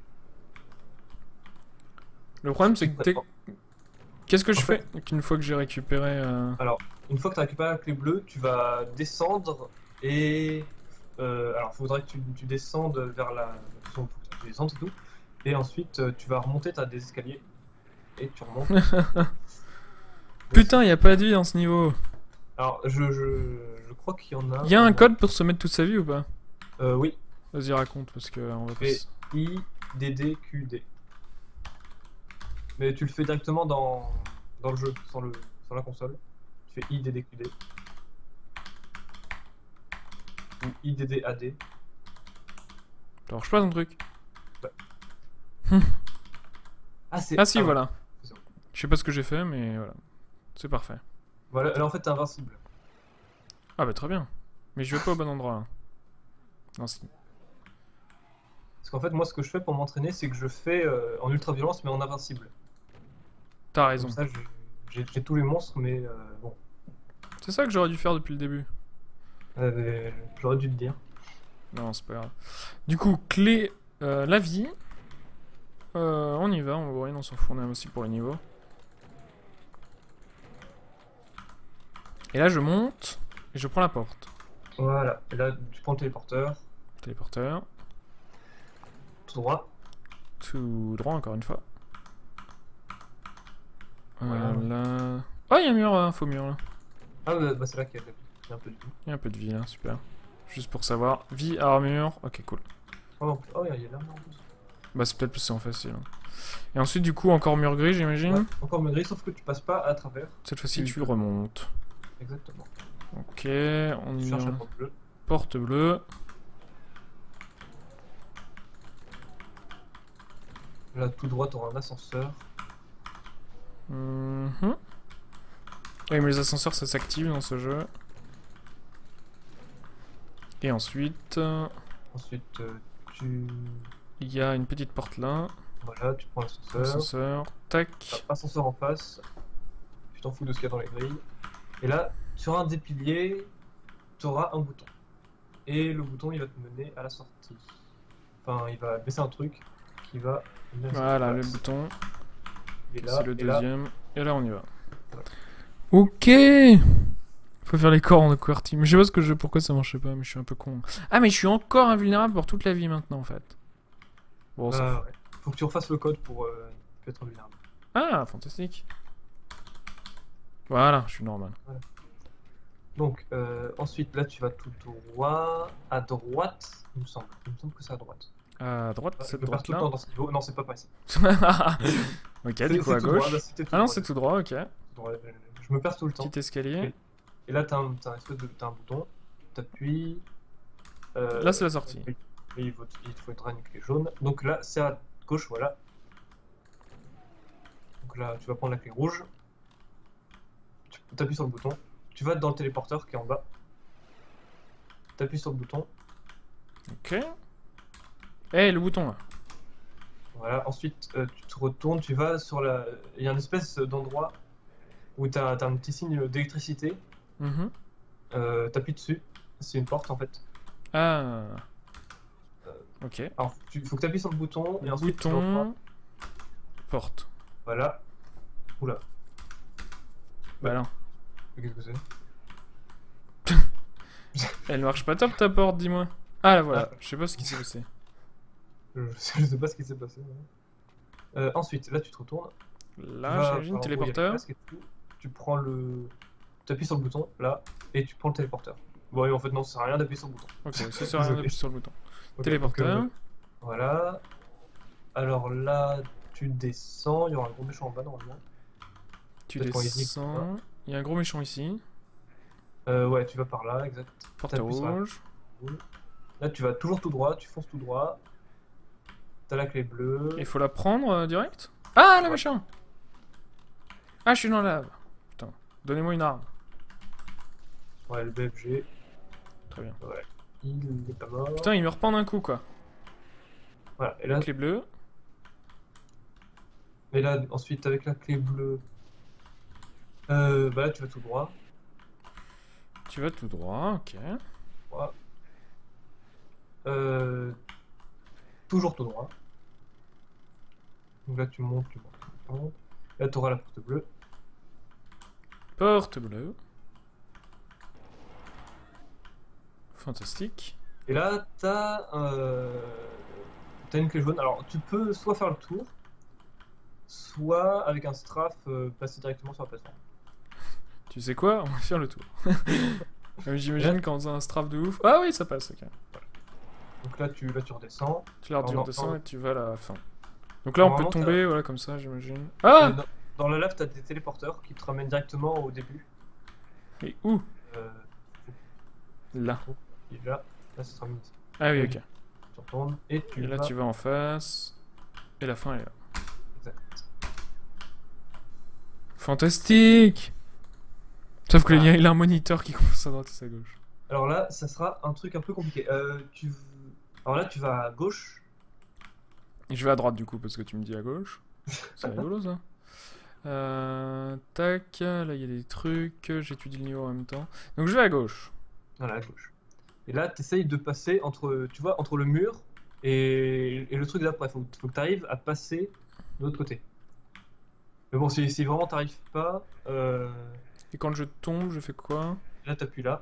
Speaker 2: Le problème c'est que t'es... Qu'est-ce que je fais qu'une fois que j'ai récupéré... Euh...
Speaker 1: Alors, une fois que tu as récupéré la clé bleue, tu vas descendre et. Euh, alors, il faudrait que tu, tu descendes vers la. De toute façon, faut que tu descendes, c'est tout. Et ensuite, euh, tu vas remonter, tu as des escaliers. Et tu remontes.
Speaker 2: Putain, y a pas de vie dans ce niveau.
Speaker 1: Alors, je, je, je crois qu'il y en a.
Speaker 2: Y a un code pour se mettre toute sa vie ou pas?
Speaker 1: Euh, oui.
Speaker 2: Vas-y, raconte parce que on va pas...
Speaker 1: Fais I, D, D, Q, D. Mais tu le fais directement dans, dans le jeu, sans, le, sans la console. Tu fais I, D, D, Q, D. Ou I, D, D, A, D.
Speaker 2: Ça marche pas ton truc?
Speaker 1: Ah, c'est.
Speaker 2: Ah si,
Speaker 1: ah,
Speaker 2: voilà.
Speaker 1: c'est bon.
Speaker 2: Je sais pas ce que j'ai fait, mais voilà. C'est parfait.
Speaker 1: Voilà, là en fait t'es invincible.
Speaker 2: Ah bah très bien. Mais je vais pas au bon endroit. Là. Non, si.
Speaker 1: Parce qu'en fait, moi ce que je fais pour m'entraîner, c'est que je fais euh, en ultra violence mais en invincible.
Speaker 2: T'as raison.
Speaker 1: Comme ça, j'ai- j'ai j'ai tous les monstres, mais euh, bon.
Speaker 2: C'est ça que j'aurais dû faire depuis le début.
Speaker 1: Euh, J'aurais dû te dire.
Speaker 2: Non, c'est pas grave. Du coup, clé, euh, la vie. Euh, on y va, on va voir, on s'en fout, on est aussi pour le niveau. Et là, je monte et je prends la porte.
Speaker 1: Voilà, et là tu prends le téléporteur,
Speaker 2: Téléporteur.
Speaker 1: tout droit.
Speaker 2: Tout droit, encore une fois.
Speaker 1: Voilà.
Speaker 2: Voilà. Oh, il y a un mur, un faux mur là.
Speaker 1: Ah bah, bah, c'est là qu'il y, a il y a un peu de vie.
Speaker 2: Il y a un peu de vie là, super. Juste pour savoir. Vie, armure. Ok, cool.
Speaker 1: Oh, oh il y a, il y a l'arme en plus.
Speaker 2: Bah, c'est peut-être plus c'est en facile. hein. Et ensuite, du coup, encore mur gris, j'imagine.
Speaker 1: Ouais, encore mieux gris, sauf que tu passes pas à travers.
Speaker 2: Cette fois-ci,
Speaker 1: Tu-
Speaker 2: tu remontes.
Speaker 1: Exactement.
Speaker 2: Ok, on
Speaker 1: Tu
Speaker 2: y
Speaker 1: cherches
Speaker 2: va.
Speaker 1: la porte bleue.
Speaker 2: Porte bleue.
Speaker 1: Là tout droit, t'auras un ascenseur.
Speaker 2: Mhm. Oui, mais les ascenseurs, ça s'active dans ce jeu. Et ensuite, euh,
Speaker 1: Ensuite, euh, tu.
Speaker 2: il y a une petite porte là.
Speaker 1: Voilà, tu prends l'ascenseur.
Speaker 2: Ascenseur, tac.
Speaker 1: Ah, ascenseur en face. Tu t'en fous de ce qu'il y a dans les grilles. Et là, sur un des piliers, tu auras un bouton. Et le bouton, il va te mener à la sortie. Enfin, il va baisser un truc qui va...
Speaker 2: Voilà, le bouton.
Speaker 1: Et là,
Speaker 2: C'est le
Speaker 1: et là,
Speaker 2: deuxième. Et là, on y va.
Speaker 1: Voilà.
Speaker 2: Ok. Faut faire les corps en QWERTY. Mais je sais pas ce que je... pourquoi ça marchait pas, mais je suis un peu con. Ah, mais je suis encore invulnérable pour toute la vie maintenant, en fait. Bon, ça...
Speaker 1: bah, ouais. Faut que tu refasses le code pour euh, être vulnérable.
Speaker 2: Ah, fantastique. Voilà, je suis normal.
Speaker 1: Voilà. Donc, euh, ensuite, là, tu vas tout droit, à droite, il me semble. Il me semble que c'est à droite.
Speaker 2: À droite,
Speaker 1: Ah,
Speaker 2: cette
Speaker 1: je me perds tout le
Speaker 2: droite-là.
Speaker 1: temps dans ce niveau. Non, c'est pas par ici.
Speaker 2: Ok,
Speaker 1: C'est-
Speaker 2: du coup
Speaker 1: c'est
Speaker 2: à
Speaker 1: tout droit,
Speaker 2: gauche.
Speaker 1: là, c'était tout
Speaker 2: Ah non,
Speaker 1: droit,
Speaker 2: c'est
Speaker 1: là.
Speaker 2: tout droit, ok.
Speaker 1: Tout droit, euh, Je me perds tout le temps.
Speaker 2: Petit escalier.
Speaker 1: Et là, t'as un, t'as un espèce de t'as un bouton, t'appuies. Euh,
Speaker 2: Là, c'est la sortie.
Speaker 1: Et il, faut, il te faudra une clé jaune. Donc là, c'est à gauche, voilà. Donc là, tu vas prendre la clé rouge. Tu t'appuies sur le bouton. Tu vas dans le téléporteur qui est en bas. T'appuies sur le bouton.
Speaker 2: Ok. Eh, le bouton là.
Speaker 1: Voilà. Ensuite, euh, tu te retournes. Tu vas sur la. Il y a une espèce d'endroit où t'as as un petit signe d'électricité.
Speaker 2: Mhm.
Speaker 1: Euh, T'appuies dessus. C'est une porte en fait.
Speaker 2: Ah. Ok.
Speaker 1: Alors, il faut que t'appuies sur le bouton et ensuite tu
Speaker 2: Bouton.
Speaker 1: reprends.
Speaker 2: Porte.
Speaker 1: Voilà. Oula.
Speaker 2: Bah non.
Speaker 1: Qu'est-ce que c'est?
Speaker 2: Elle marche pas top ta porte, dis-moi. Ah là voilà.
Speaker 1: Ah.
Speaker 2: Je sais pas ce qui s'est passé.
Speaker 1: Je sais, je sais pas ce qui s'est passé. Ouais. Euh, ensuite, là tu te retournes.
Speaker 2: Là,
Speaker 1: Tu vas
Speaker 2: j'imagine,
Speaker 1: par l'endroit où il y a le
Speaker 2: téléporteur.
Speaker 1: casque et tout. Tu prends le. Tu appuies sur le bouton là et tu prends le téléporteur. Bon, et en fait, non, ça sert à rien d'appuyer sur le bouton.
Speaker 2: Ok, ça sert à rien d'appuyer sur le bouton.
Speaker 1: Ok,
Speaker 2: Téléporteur.
Speaker 1: donc, euh, voilà. Alors là, tu descends. Il y aura un gros méchant en bas normalement.
Speaker 2: Tu
Speaker 1: peut-être quand il dit que
Speaker 2: descends. Il y a un gros méchant ici.
Speaker 1: Euh, ouais, tu vas par là, exact.
Speaker 2: Porte
Speaker 1: T'appuies sur la-
Speaker 2: rouge.
Speaker 1: Là, tu vas toujours tout droit. Tu fonces tout droit. T'as la clé bleue.
Speaker 2: Il faut la prendre euh, direct. Ah, le
Speaker 1: Ouais.
Speaker 2: méchant. Ah, je suis dans la lave. Putain. Donnez-moi une arme.
Speaker 1: Ouais, le B F G.
Speaker 2: Très bien.
Speaker 1: Ouais. Il n'est pas mort.
Speaker 2: Putain, il me reprend d'un coup, quoi.
Speaker 1: Voilà. Et
Speaker 2: La
Speaker 1: là,
Speaker 2: clé bleue.
Speaker 1: et là, ensuite, avec la clé bleue, euh, bah là, tu vas tout droit.
Speaker 2: Tu vas tout droit, ok.
Speaker 1: Voilà. Euh, toujours tout droit. Donc là, tu montes, tu montes, tu montes. Là, tu auras la porte bleue.
Speaker 2: Porte bleue. Fantastique.
Speaker 1: Et là, t'as euh, t'as une clé jaune. Alors, tu peux soit faire le tour, soit avec un strafe euh, passer directement sur la plateforme.
Speaker 2: Tu sais quoi? On va faire le tour. Euh, J'imagine qu'en faisant un strafe de ouf. Ah oui, ça passe, ok.
Speaker 1: Donc là, tu, là, tu redescends.
Speaker 2: Tu la
Speaker 1: Alors, non,
Speaker 2: redescends
Speaker 1: non.
Speaker 2: et tu vas à la fin. Donc là, on peut
Speaker 1: Normalement,
Speaker 2: tomber, voilà, comme ça, j'imagine.
Speaker 1: Et
Speaker 2: Ah!
Speaker 1: dans, dans la lave, t'as des téléporteurs qui te ramènent directement au début.
Speaker 2: Mais où?
Speaker 1: Euh,
Speaker 2: Là.
Speaker 1: et là, là, ça sera mis ici.
Speaker 2: Ah oui,
Speaker 1: Oui.
Speaker 2: ok.
Speaker 1: Tu retournes et tu
Speaker 2: Et là,
Speaker 1: vas...
Speaker 2: tu vas en face. Et la fin est là.
Speaker 1: Exact.
Speaker 2: Fantastique! Sauf que
Speaker 1: Ah.
Speaker 2: il y a- il a un moniteur qui commence à droite et à gauche.
Speaker 1: Alors là, ça sera un truc un peu compliqué. Euh, tu... Alors là, tu vas à gauche.
Speaker 2: Et je vais à droite du coup, parce que tu me dis à gauche. C'est rigolo ça. Euh, tac, là il y a des trucs, j'étudie le niveau en même temps. Donc je vais à gauche.
Speaker 1: Voilà, à gauche. Et là, tu essayes de passer entre, tu vois, entre le mur et, et le truc d'après. Faut, faut que tu arrives à passer de l'autre côté. Mais bon, si, si vraiment t'arrives pas, euh,
Speaker 2: Et quand je tombe, je fais quoi?
Speaker 1: là, t'appuies là.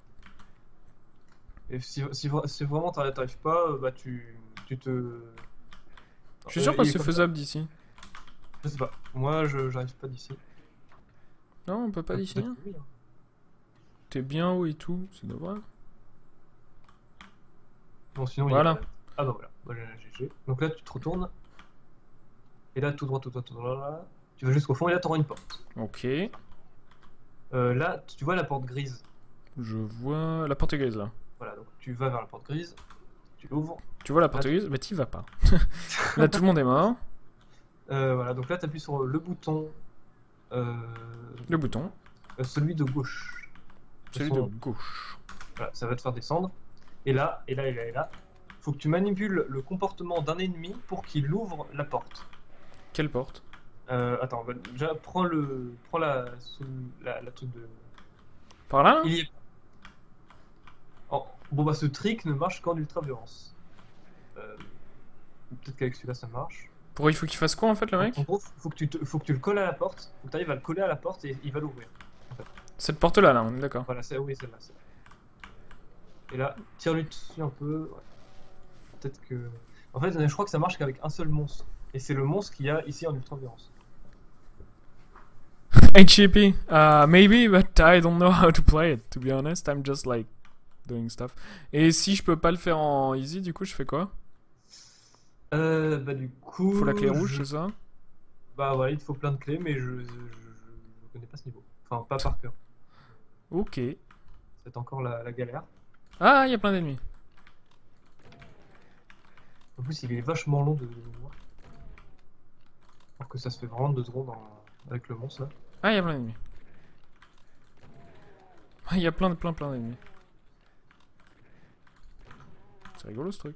Speaker 1: Et si, si, vra- si vraiment t'arrives t'arrives pas, euh, bah tu, tu te...
Speaker 2: Je suis sûr
Speaker 1: Euh,
Speaker 2: que
Speaker 1: il est
Speaker 2: c'est
Speaker 1: comme ça.
Speaker 2: faisable d'ici.
Speaker 1: Je sais pas. Moi, je j'arrive pas d'ici.
Speaker 2: Non, on peut pas
Speaker 1: Ah,
Speaker 2: d'ici.
Speaker 1: peut-être que oui, hein.
Speaker 2: T'es bien haut et tout, c'est dommage.
Speaker 1: Non, sinon, il y
Speaker 2: Voilà.
Speaker 1: a... Ah bah voilà, voilà, G G. Donc là, tu te retournes. Et là, tout droit, tout droit, tout droit, là. Tu vas jusqu'au fond et là, t'auras une porte.
Speaker 2: Ok.
Speaker 1: Euh, là, tu vois la porte grise.
Speaker 2: Je vois la porte grise là.
Speaker 1: Voilà, donc tu vas vers la porte grise. Tu l'ouvres.
Speaker 2: Tu vois la porte
Speaker 1: Là,
Speaker 2: grise? Bah t'y vas pas. Là tout le monde est mort.
Speaker 1: Euh, voilà, donc là, t'appuies sur le bouton. Euh,
Speaker 2: Le bouton.
Speaker 1: euh, celui de gauche.
Speaker 2: Celui
Speaker 1: Son-
Speaker 2: de gauche.
Speaker 1: Voilà, ça va te faire descendre. Et là, et là, et là, et là, faut que tu manipules le comportement d'un ennemi pour qu'il ouvre la porte.
Speaker 2: Quelle porte?
Speaker 1: Euh, attends, bah, déjà, prends le. Prends la. La, la truc de.
Speaker 2: Par là, là
Speaker 1: Il y est. Oh, bon, bah, ce trick ne marche qu'en ultra-violence. Euh, Peut-être qu'avec celui-là, ça marche.
Speaker 2: Pour il faut qu'il fasse quoi en fait, le
Speaker 1: En,
Speaker 2: mec?
Speaker 1: en gros, faut que, tu te- faut que tu le colles à la porte. Faut que tu arrives à le coller à la porte et il va l'ouvrir.
Speaker 2: Cette porte-là, là, on est d'accord.
Speaker 1: Voilà, c'est oui, celle-là. Celle et là, tire-lui dessus un peu. Ouais. Peut-être que. En fait, je crois que ça marche qu'avec un seul monstre. Et c'est le monstre qu'il y a ici en ultra-violence.
Speaker 2: Hey Chippy, uh, maybe, but I don't know how to play it, to be honest. I'm just like doing stuff. Et si je peux pas le faire en easy, du coup, je fais quoi?
Speaker 1: Euh, bah, du coup.
Speaker 2: Faut la clé rouge,
Speaker 1: je-
Speaker 2: c'est ça?
Speaker 1: Bah, ouais, il te faut plein de clés, mais je. Je, je, je connais pas ce niveau. Enfin, pas par cœur.
Speaker 2: Ok.
Speaker 1: C'est encore la, la galère.
Speaker 2: Ah, il y a plein d'ennemis.
Speaker 1: En plus, il est vachement long de, de mémoire. Alors que ça se fait vraiment deux secondes en- avec le monstre là.
Speaker 2: Ah, il y a plein d'ennemis. Ah, il y a plein de plein plein d'ennemis. C'est rigolo ce truc.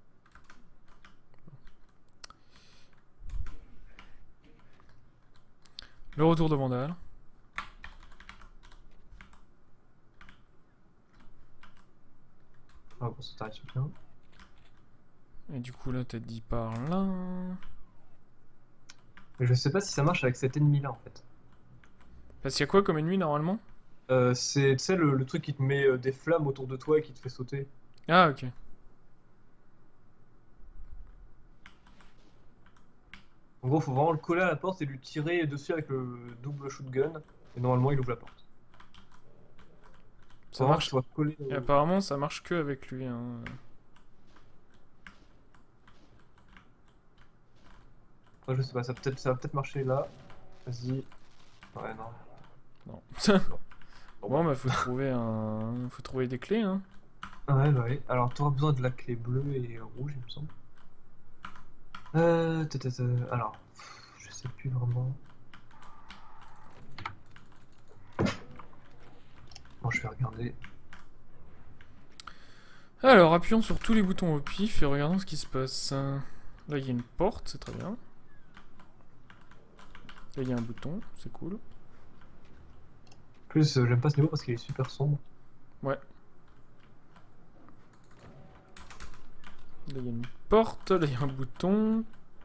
Speaker 2: Le retour de Vandal.
Speaker 1: Ah, bon, ça t'arrive bien.
Speaker 2: Et du coup là t'as dit par là.
Speaker 1: Mais je sais pas si ça marche avec cet ennemi là en fait.
Speaker 2: Parce qu'il y a quoi comme ennemi normalement?
Speaker 1: Euh, c'est, tu sais, le, le truc qui te met euh, des flammes autour de toi et qui te fait sauter.
Speaker 2: Ah ok.
Speaker 1: En gros, faut vraiment le coller à la porte et lui tirer dessus avec le double shotgun. Et normalement, il ouvre la porte.
Speaker 2: Ça
Speaker 1: Faut vraiment
Speaker 2: marche.
Speaker 1: qu'il soit collé au-
Speaker 2: Et apparemment ça marche que avec lui. Hein.
Speaker 1: Enfin, je sais pas, ça, peut-être, ça va peut-être marcher là. Vas-y. Ouais, non.
Speaker 2: Non.
Speaker 1: Bon,
Speaker 2: Bon bah faut trouver un. Faut trouver des clés hein.
Speaker 1: Ouais, bah ouais. Alors, t'auras besoin de la clé bleue et rouge, il me semble. Euh, tata, tata, alors, pff, je sais plus vraiment. Bon, je vais regarder.
Speaker 2: Alors appuyons sur tous les boutons au pif et regardons ce qui se passe. Là il y a une porte, c'est très bien. Là il y a un bouton, c'est cool.
Speaker 1: En plus, euh, j'aime pas ce niveau parce qu'il est super sombre.
Speaker 2: Ouais. Là il y a une porte, là il y a un bouton.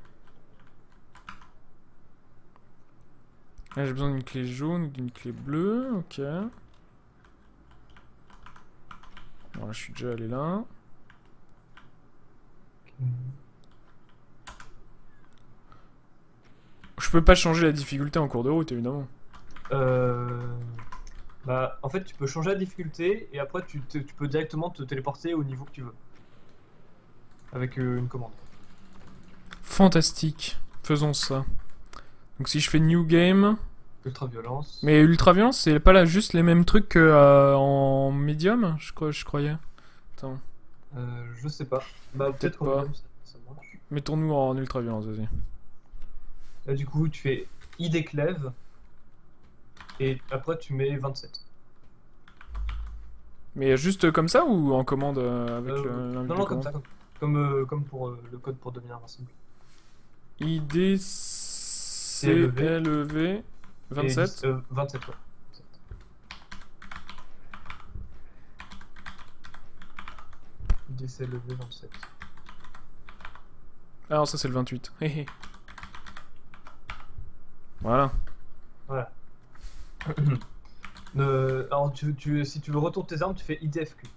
Speaker 2: Là j'ai besoin d'une clé jaune, d'une clé bleue, ok. Bon là je suis déjà allé là. Je peux pas changer la difficulté en cours de route évidemment.
Speaker 1: Euh... Bah, en fait, tu peux changer la difficulté et après, tu, te- tu peux directement te téléporter au niveau que tu veux. Avec euh, une commande.
Speaker 2: Fantastique, faisons ça. Donc si je fais New Game...
Speaker 1: Ultra violence.
Speaker 2: Mais Ultra Violence, c'est pas là juste les mêmes trucs que euh, en médium, je, crois, je croyais. Attends,
Speaker 1: Euh, je sais pas. Bah, peut-être
Speaker 2: Peut-être
Speaker 1: qu'en
Speaker 2: pas.
Speaker 1: médium, ça, ça marche.
Speaker 2: mettons-nous en Ultra Violence, vas-y.
Speaker 1: Là, du coup, tu fais I déclève et après, tu mets vingt-sept.
Speaker 2: Mais juste comme ça ou en commande euh, avec
Speaker 1: Euh,
Speaker 2: le, l'invite
Speaker 1: non,
Speaker 2: de
Speaker 1: non, comme
Speaker 2: commande
Speaker 1: ça. Comme, comme, euh, comme pour euh, le code pour devenir invincible.
Speaker 2: I D C L E V vingt-sept.
Speaker 1: Et, euh, vingt-sept, ouais. D C L E V vingt-sept.
Speaker 2: Ah non, ça c'est le vingt-huit. Hé hé. Voilà.
Speaker 1: Voilà. Euh, alors, tu, tu, si tu veux retourner tes armes, tu fais I D F Q.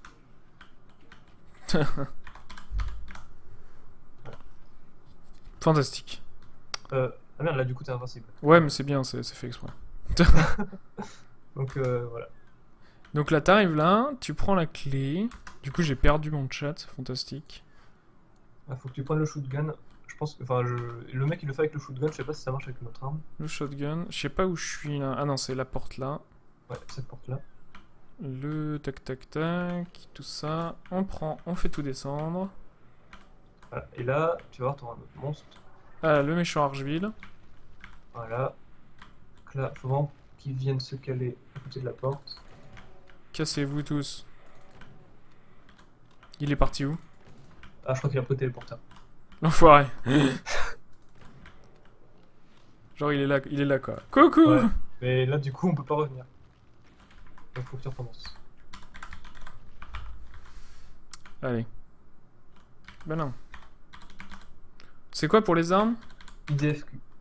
Speaker 2: Fantastique.
Speaker 1: Euh, ah merde, là, du coup, t'es invincible.
Speaker 2: Ouais, mais c'est bien, c'est c'est fait exprès.
Speaker 1: Donc, euh, voilà.
Speaker 2: Donc là, t'arrives là, tu prends la clé. Du coup, j'ai perdu mon chat, fantastique.
Speaker 1: Il faut que tu prennes le shotgun. Je pense que. Enfin, je... le mec, il le fait avec le shotgun. Je sais pas si ça marche avec notre arme.
Speaker 2: Le shotgun, je sais pas où je suis là. Ah non, c'est la porte là.
Speaker 1: Ouais, cette porte-là.
Speaker 2: Le tac tac tac, tout ça. On prend, on fait tout descendre.
Speaker 1: Voilà. Et là, tu vas voir, t'auras un autre monstre.
Speaker 2: Ah, le méchant Archeville.
Speaker 1: Voilà. Donc là, faut vraiment qu'ils viennent se caler à côté de la porte.
Speaker 2: Cassez-vous tous. Il est parti où?
Speaker 1: Ah, je crois qu'il a pris le téléporteur.
Speaker 2: L'enfoiré. Genre il est là, il est là quoi. Coucou.
Speaker 1: Ouais. Mais là, du coup, on peut pas revenir. Donc, faut que tu recommences.
Speaker 2: Allez. Ben non. C'est quoi pour les armes?
Speaker 1: I D F Q.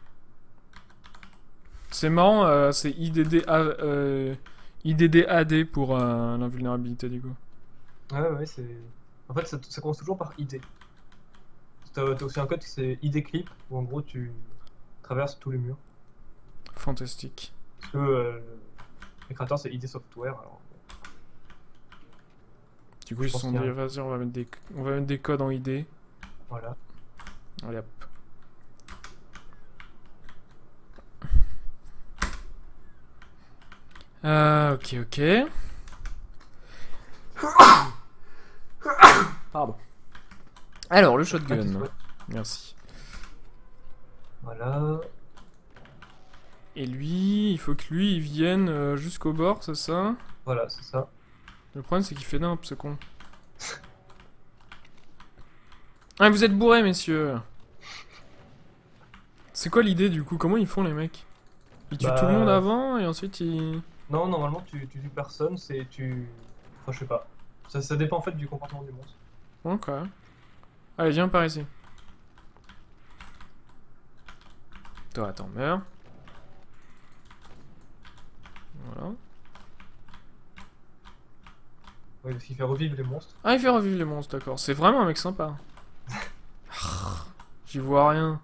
Speaker 2: C'est marrant, euh, c'est I D D A, euh, I D D A D pour euh, l'invulnérabilité du coup.
Speaker 1: Ouais, ouais, c'est. En fait, ça, ça commence toujours par I D. T'as t'as aussi un code qui c'est I D clip, où en gros tu traverses tous les murs.
Speaker 2: Fantastique.
Speaker 1: Parce que euh, les créateurs c'est I D Software, alors.
Speaker 2: Du coup ils se
Speaker 1: pense
Speaker 2: sont
Speaker 1: qu'il y
Speaker 2: dit
Speaker 1: a un-
Speaker 2: vas-y on va mettre des on va mettre des codes en I D.
Speaker 1: Voilà.
Speaker 2: Allez hop. Euh, ok ok. Pardon. Alors le
Speaker 1: Ah, tu
Speaker 2: shotgun.
Speaker 1: souhaites.
Speaker 2: Merci.
Speaker 1: Voilà.
Speaker 2: Et lui, il faut que lui il vienne euh, jusqu'au bord, c'est ça?
Speaker 1: Voilà, c'est ça.
Speaker 2: Le problème c'est qu'il fait nimp ce con. Ah vous êtes bourrés messieurs. C'est quoi l'idée du coup? Comment ils font les mecs? Ils tuent
Speaker 1: Bah,
Speaker 2: tout le monde avant et ensuite ils...
Speaker 1: Non, normalement tu, tu tues personne, c'est tu. Enfin, je sais pas. Ça, ça dépend en fait du comportement du monstre.
Speaker 2: Ok. Allez viens par ici. Toi attends, meurs. Voilà.
Speaker 1: Ouais, parce qu'il fait revivre les monstres.
Speaker 2: Ah il fait revivre les monstres, d'accord. C'est vraiment un mec sympa. J'y vois rien.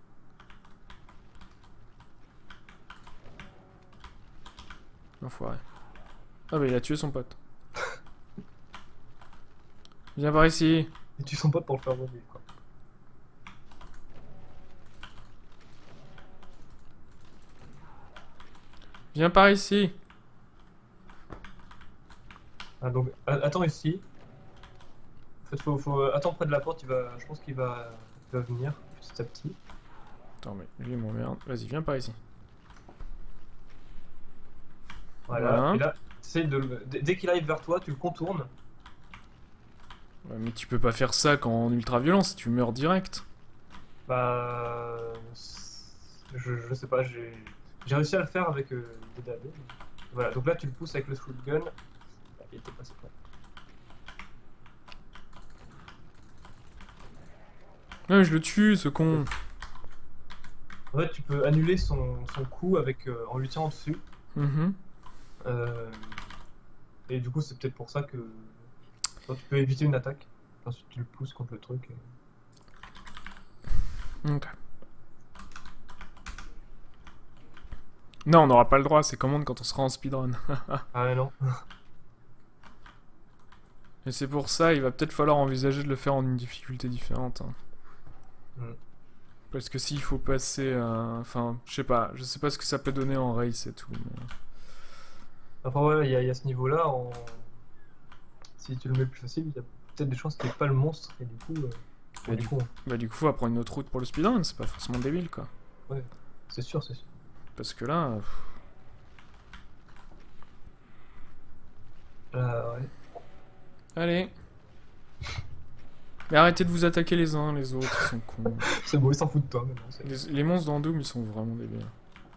Speaker 2: Enfoiré. Ah bah il a tué son pote. Viens par ici.
Speaker 1: Et tu son pote pour le faire revivre, quoi.
Speaker 2: Viens par ici.
Speaker 1: Ah, donc, a- attends ici. En fait, faut, faut... Attends près de la porte, il va... je pense qu'il va... il va venir petit à petit.
Speaker 2: Attends mais lui il m'emmerde. Vas-y viens par ici.
Speaker 1: Voilà.
Speaker 2: Voilà.
Speaker 1: Et là, essaye de le- dès dès qu'il arrive vers toi, tu le contournes.
Speaker 2: Ouais, mais tu peux pas faire ça quand en ultra violence, tu meurs direct.
Speaker 1: Bah. c'est- Je, je sais pas, j'ai j'ai réussi à le faire avec euh, D D A D. Voilà, donc là tu le pousses avec le shotgun. Ah, il était passé près.
Speaker 2: Ouais je le tue ce con.
Speaker 1: En fait, tu peux annuler son, son coup avec, euh, en lui tirant dessus.
Speaker 2: Mhm.
Speaker 1: Euh, et du coup, c'est peut-être pour ça que enfin, tu peux éviter une attaque. Ensuite, tu le pousses contre le truc. et-
Speaker 2: Ok. Non, on n'aura pas le droit, c'est commande quand on sera en speedrun.
Speaker 1: Ah ouais, non.
Speaker 2: Et c'est pour ça, il va peut-être falloir envisager de le faire en une difficulté différente. hein.
Speaker 1: Mm.
Speaker 2: Parce que s'il faut passer... euh, Enfin, je sais pas, je sais pas ce que ça peut donner en race et tout. Mais...
Speaker 1: Enfin, ouais, il y, a- il y a ce niveau-là. En... Si tu le mets plus facile, il y a peut-être des chances qu'il n'y ait pas le monstre. Et du coup, euh,
Speaker 2: Bah,
Speaker 1: ouais,
Speaker 2: du
Speaker 1: du coup,
Speaker 2: Bah du coup, on va prendre une autre route pour le speedrun, c'est pas forcément débile, quoi.
Speaker 1: c'est sûr, c'est sûr.
Speaker 2: Parce que là... euh,
Speaker 1: Là, ouais.
Speaker 2: Allez. Mais arrêtez de vous attaquer les uns les autres, ils sont cons.
Speaker 1: C'est bon, il s'en fout de toi maintenant. c'est-
Speaker 2: Les, les monstres dans Doom, ils sont vraiment débiles.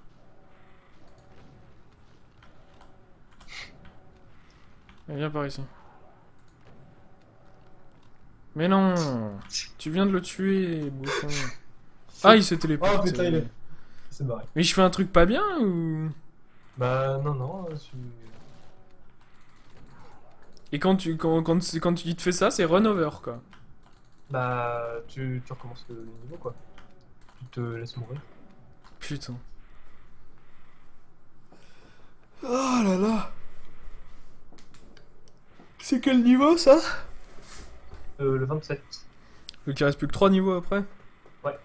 Speaker 2: Allez, viens par ici. Mais non. Tu viens de le tuer, bouffon. Ah, il s'est téléporté.
Speaker 1: Oh putain, il est. C'est barré.
Speaker 2: Mais je fais un truc pas bien ou...
Speaker 1: Bah, non, non, je suis.
Speaker 2: Et quand tu quand, quand, c'est- quand tu te fais ça, c'est run over, quoi.
Speaker 1: Bah, tu, tu recommences le niveau quoi. Tu te laisses mourir.
Speaker 2: Putain. Oh là là. C'est quel niveau, ça?
Speaker 1: Euh, le vingt-sept.
Speaker 2: Donc il reste plus que trois niveaux après?
Speaker 1: Ouais.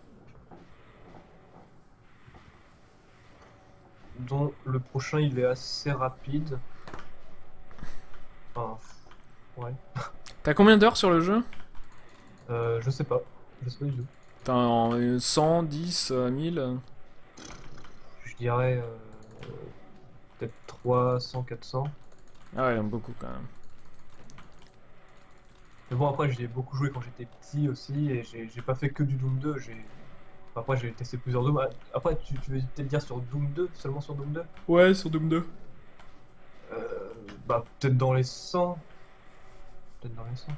Speaker 1: Dont le prochain il est assez rapide. Enfin, ouais.
Speaker 2: T'as combien d'heures sur le jeu?
Speaker 1: Euh, je sais pas. Je sais pas du tout.
Speaker 2: T'as en cent, dix, euh, mille?
Speaker 1: Je dirais euh, peut-être trois cents, quatre cents.
Speaker 2: Ah ouais, beaucoup quand même.
Speaker 1: Mais bon, après, j'ai beaucoup joué quand j'étais petit aussi, et j'ai j'ai pas fait que du Doom deux. J'ai Après, j'ai testé plusieurs Doom. Ah, après, tu, tu veux peut-être dire sur Doom deux, seulement sur Doom deux?
Speaker 2: Ouais, sur Doom deux.
Speaker 1: Euh, bah, peut-être dans les cent. Peut-être dans les cent.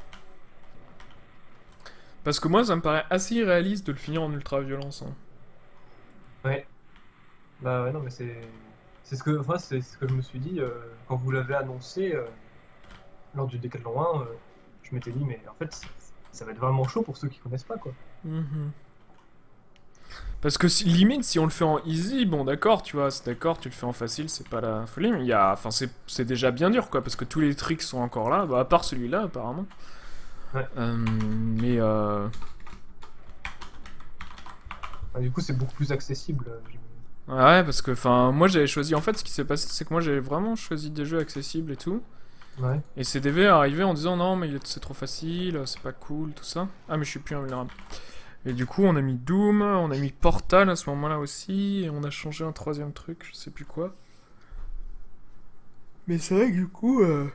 Speaker 2: Parce que moi, ça me paraît assez irréaliste de le finir en ultra-violence. Hein.
Speaker 1: Ouais. Bah ouais, non, mais c'est c'est ce que, enfin, c'est ce que je me suis dit euh, quand vous l'avez annoncé euh, lors du Décathlon un. Euh, je m'étais dit, mais en fait, c'est- ça va être vraiment chaud pour ceux qui connaissent pas, quoi.
Speaker 2: Mhm. Parce que si- limite, si on le fait en easy, bon d'accord, tu vois, c'est d'accord, tu le fais en facile, c'est pas la folie, mais il y a, enfin c'est c'est déjà bien dur quoi, parce que tous les tricks sont encore là, bah, à part celui-là apparemment.
Speaker 1: Ouais.
Speaker 2: Euh, mais euh,
Speaker 1: Ah, du coup, c'est beaucoup plus accessible. euh, j'imagine.
Speaker 2: ouais, parce que enfin moi j'avais choisi, en fait ce qui s'est passé, c'est que moi j'avais vraiment choisi des jeux accessibles et tout,
Speaker 1: Ouais.
Speaker 2: et C D V est arrivé en disant non mais il est- c'est trop facile, c'est pas cool, tout ça. Ah mais je suis plus invulnérable. Et du coup, on a mis Doom, on a mis Portal à ce moment-là aussi, et on a changé un troisième truc, je sais plus quoi. Mais c'est vrai que du coup, euh,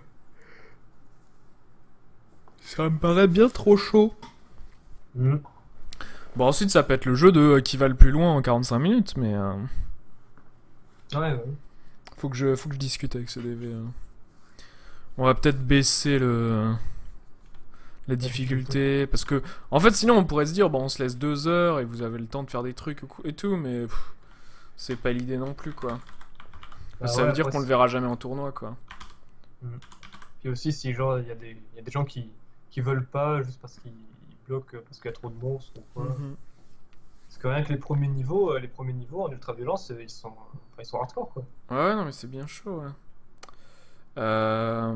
Speaker 2: ça me paraît bien trop chaud.
Speaker 1: Mhm.
Speaker 2: Bon, ensuite, ça peut être le jeu de euh, qui va le plus loin en quarante-cinq minutes, mais euh,
Speaker 1: Ouais, ouais.
Speaker 2: faut que je, faut que je discute avec C D V. euh. On va peut-être baisser le la difficulté, parce que en fait, sinon, on pourrait se dire, bon, on se laisse deux heures et vous avez le temps de faire des trucs et tout, mais pff, c'est pas l'idée non plus, quoi.
Speaker 1: Bah
Speaker 2: Ça
Speaker 1: ouais,
Speaker 2: veut dire
Speaker 1: après,
Speaker 2: qu'on le
Speaker 1: c'est-
Speaker 2: verra jamais en tournoi, quoi.
Speaker 1: Mhm. Puis aussi, si genre, il y a des, il y a des gens qui, qui veulent pas juste parce qu'ils ils bloquent, euh, parce qu'il y a trop de monstres ou quoi.
Speaker 2: Mhm.
Speaker 1: Parce que rien que les premiers niveaux, euh, les premiers niveaux en ultra-violence, euh, ils sont, enfin, ils sont hardcore, quoi.
Speaker 2: Ouais, non, mais c'est bien chaud, ouais. Euh...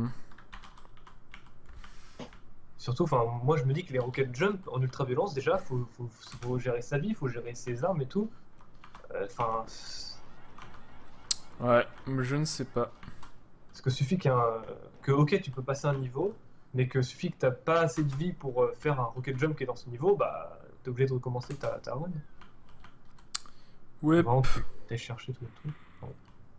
Speaker 1: Surtout, enfin, moi je me dis que les rocket jump en ultra-violence, déjà, faut, faut, faut gérer sa vie, faut gérer ses armes et tout. Euh, Enfin,
Speaker 2: Ouais, je ne sais pas.
Speaker 1: parce que suffit qu'un, que, ok, tu peux passer un niveau, mais que suffit que t'as pas assez de vie pour euh, faire un rocket jump qui est dans ce niveau, bah, t'es obligé de recommencer ta, ta run.
Speaker 2: Ouais,
Speaker 1: Vraiment, tu t'es cherché tout le truc. Bon.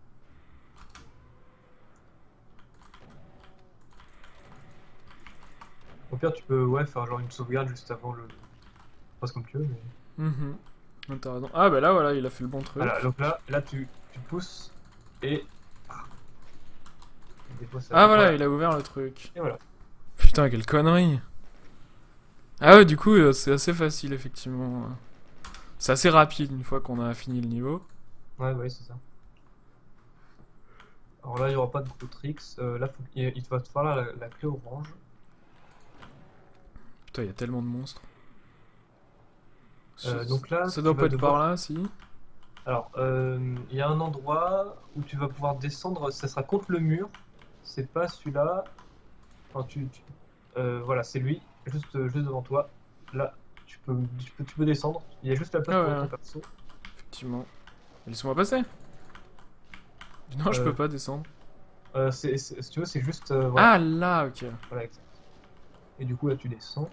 Speaker 1: Au pire, tu peux ouais, faire genre une sauvegarde juste avant le. Pas comme tu veux, mais.
Speaker 2: mhm. Non, t'as raison. Ah, bah là, voilà, il a fait le bon truc.
Speaker 1: Voilà, donc là, là tu, tu pousses et. Ah, des fois, ça.
Speaker 2: Ah, voilà, il a ouvert le truc.
Speaker 1: Et voilà.
Speaker 2: Putain, quelle connerie. Ah ouais, du coup, euh, c'est assez facile, effectivement. C'est assez rapide une fois qu'on a fini le niveau.
Speaker 1: Ouais, ouais, c'est ça. Alors là, il n'y aura pas de gros tricks. Euh, là, faut qu'il il va te falloir la, la clé orange.
Speaker 2: Putain, il y a tellement de monstres.
Speaker 1: Euh, donc là,
Speaker 2: Ça
Speaker 1: tu
Speaker 2: doit
Speaker 1: vas
Speaker 2: pas être
Speaker 1: devoir-
Speaker 2: par là, si.
Speaker 1: Alors, euh, il y a un endroit où tu vas pouvoir descendre, ça sera contre le mur. C'est pas celui-là. Enfin, tu, tu- euh, voilà, c'est lui, juste, juste devant toi. Là, tu peux, tu peux, tu peux descendre. Il y a juste la place
Speaker 2: Ah
Speaker 1: pour
Speaker 2: ouais.
Speaker 1: ton perso.
Speaker 2: Effectivement. Laisse-moi passer. Non, je
Speaker 1: Euh,
Speaker 2: peux pas descendre.
Speaker 1: Euh, c'est, c'est- si tu veux, c'est juste. euh, voilà,
Speaker 2: Ah là, ok.
Speaker 1: voilà, exact. Et du coup, là, tu descends.